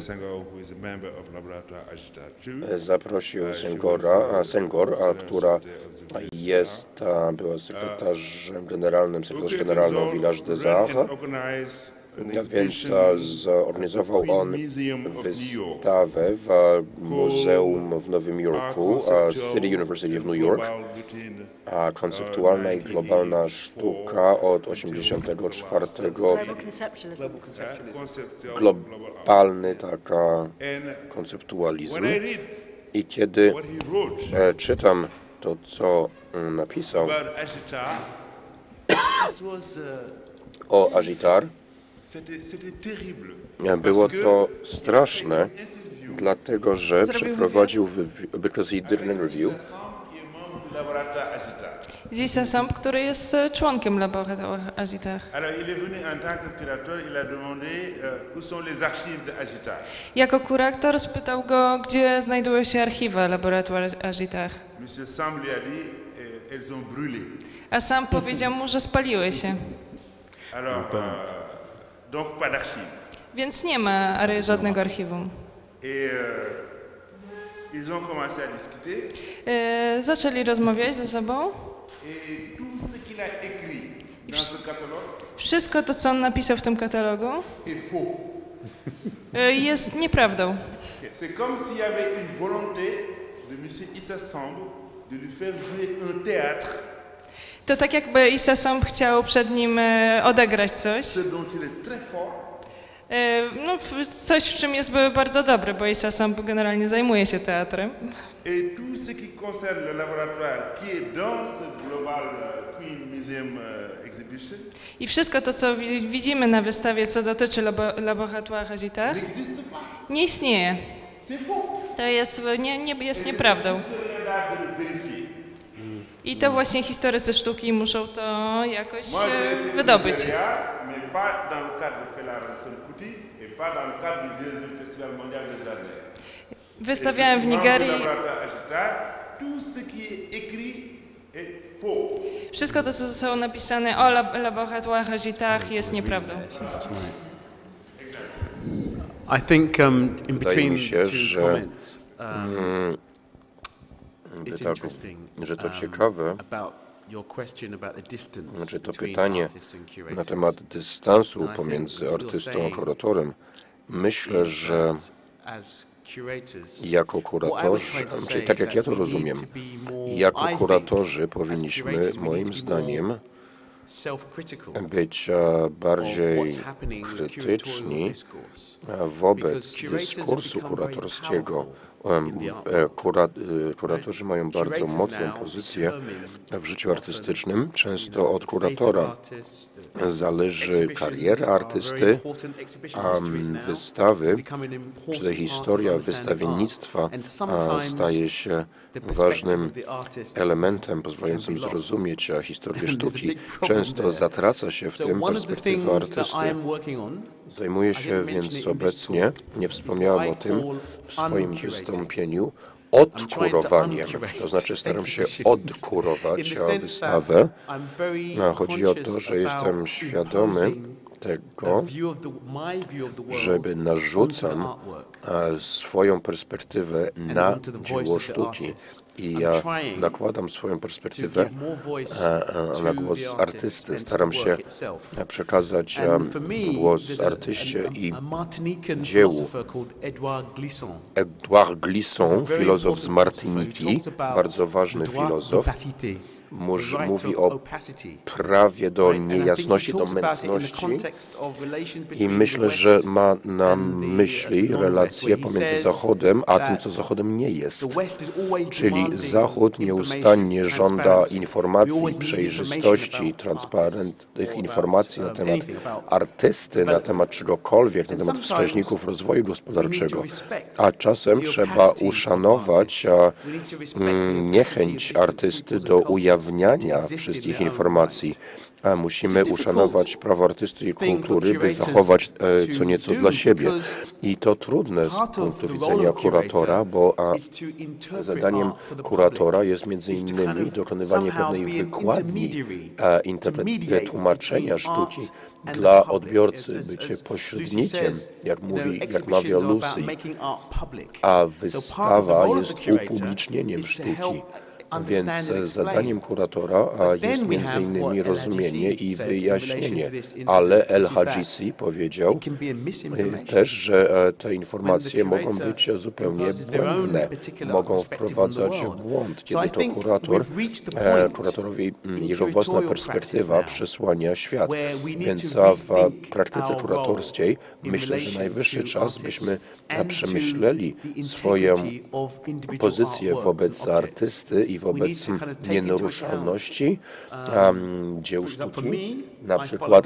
zaprosił Senghor, która była sekretarzem generalnym Village des Arts, więc zorganizował on wystawę w muzeum w Nowym Jorku, City University of New York, konceptualna i globalna sztuka od 1984, globalny konceptualizm. I kiedy czytam to, co napisał o Agitar, było to straszne, dlatego że przeprowadził because he did an interview z Issa Samb, który jest członkiem Laboratoire Agitar. Jako kurator spytał go, gdzie znajdują się archiwa Laboratoire Agitar. A sam powiedział mu, że spaliły się. Więc nie ma żadnego archiwum. Zaczęli rozmawiać ze sobą. Wszystko to, co on napisał w tym katalogu, jest nieprawdą. To tak jakby Issa Samb chciał przed nim odegrać coś. No, coś, w czym jest bardzo dobry, bo Issa Samb generalnie zajmuje się teatrem. I wszystko to, co widzimy na wystawie, co dotyczy Laboratoire Agitar, nie istnieje. To jest nieprawdą. I to właśnie historycy sztuki muszą to jakoś wydobyć. Wystawiałem w Nigerii. Wszystko to, co zostało napisane o Laboratoire Agitar, jest nieprawdą. Wydaje mi się, że to ciekawe, znaczy to pytanie na temat dystansu pomiędzy artystą a kuratorem. Myślę, że jako kuratorzy, czyli tak jak ja to rozumiem, jako kuratorzy powinniśmy, moim zdaniem, być bardziej krytyczni wobec dyskursu kuratorskiego, Kuratorzy mają bardzo mocną pozycję w życiu artystycznym. Często od kuratora zależy kariera artysty, a wystawy, czy też historia wystawiennictwa staje się ważnym elementem pozwalającym zrozumieć historię sztuki. Często zatraca się w tym perspektywa artysty. Zajmuję się więc obecnie, nie wspomniałem o tym w swoim wystąpieniu, odkurowaniem. To znaczy staram się odkurować wystawę. Chodzi o to, że jestem świadomy tego, żeby narzucam swoją perspektywę na dzieło sztuki. I ja nakładam swoją perspektywę na głos artysty. Staram się przekazać głos artyście i dziełu. Edouard Glissant, filozof z Martyniki, bardzo ważny filozof, mówi o prawie do niejasności, do mętności i myślę, że ma na myśli relację pomiędzy Zachodem a tym, co Zachodem nie jest. Czyli Zachód nieustannie żąda informacji, przejrzystości, transparentnych informacji na temat artysty, na temat czegokolwiek, na temat wskaźników rozwoju gospodarczego, a czasem trzeba uszanować niechęć artysty do ujawniania wszystkich informacji. Musimy uszanować prawo artysty i kultury, by zachować co nieco dla siebie. I to trudne z punktu widzenia kuratora, bo zadaniem kuratora jest między innymi dokonywanie pewnej wykładni, tłumaczenia sztuki dla odbiorcy, bycie pośrednikiem, jak mawia Lucy, a wystawa jest upublicznieniem sztuki. Więc zadaniem kuratora jest między innymi rozumienie i wyjaśnienie, ale LHGC powiedział też, że te informacje mogą być zupełnie błędne, mogą wprowadzać w błąd, kiedy to kuratorowi jego własna perspektywa przesłania świat. Więc w praktyce kuratorskiej myślę, że najwyższy czas, byśmy przemyśleli swoją pozycję wobec artysty i wobec nienaruszalności dzieł sztuki. Na przykład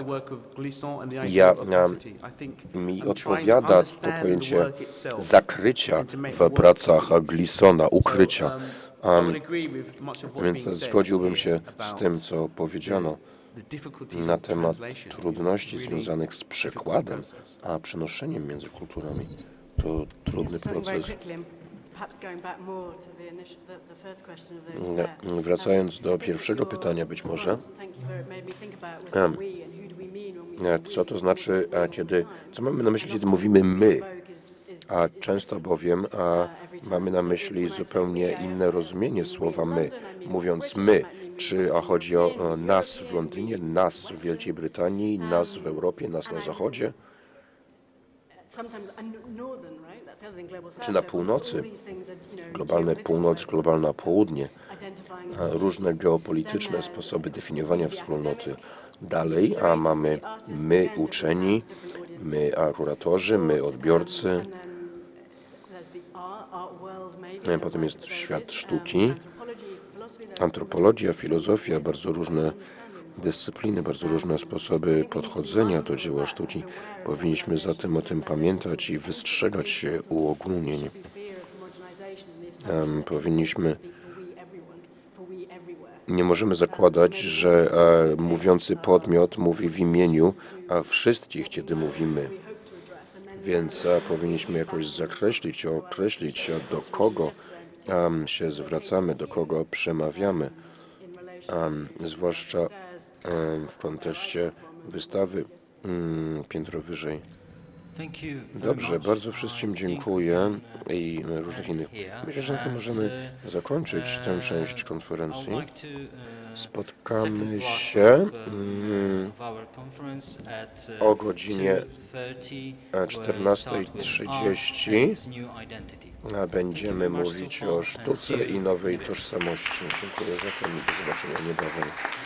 mi odpowiada to pojęcie zakrycia w pracach Glissona, ukrycia. Więc zgodziłbym się z tym, co powiedziano na temat trudności związanych z przekładem, a przenoszeniem między kulturami. To trudny proces. Wracając do pierwszego pytania być może, co to znaczy, co mamy na myśli, kiedy mówimy my, a często bowiem mamy na myśli zupełnie inne rozumienie słowa my. Mówiąc my, czy chodzi o nas w Londynie, nas w Wielkiej Brytanii, nas w Europie, nas na Zachodzie? Czy na północy, globalne północ, globalne południe, różne geopolityczne sposoby definiowania wspólnoty. Dalej, mamy my uczeni, my kuratorzy, my odbiorcy. Potem jest świat sztuki, antropologia, filozofia, bardzo różne dyscypliny, bardzo różne sposoby podchodzenia do dzieła sztuki. Powinniśmy zatem o tym pamiętać i wystrzegać się uogólnień. Nie możemy zakładać, że mówiący podmiot mówi w imieniu wszystkich, kiedy mówimy. Więc powinniśmy jakoś zakreślić, określić, do kogo się zwracamy, do kogo przemawiamy, zwłaszcza w kontekście wystawy piętro wyżej. Dobrze, bardzo wszystkim dziękuję i różnych innych. Myślę, że na tym możemy zakończyć tę część konferencji. Spotkamy się o godzinie 14:30. Będziemy mówić o sztuce i nowej tożsamości. Dziękuję za to i do zobaczenia niebawem.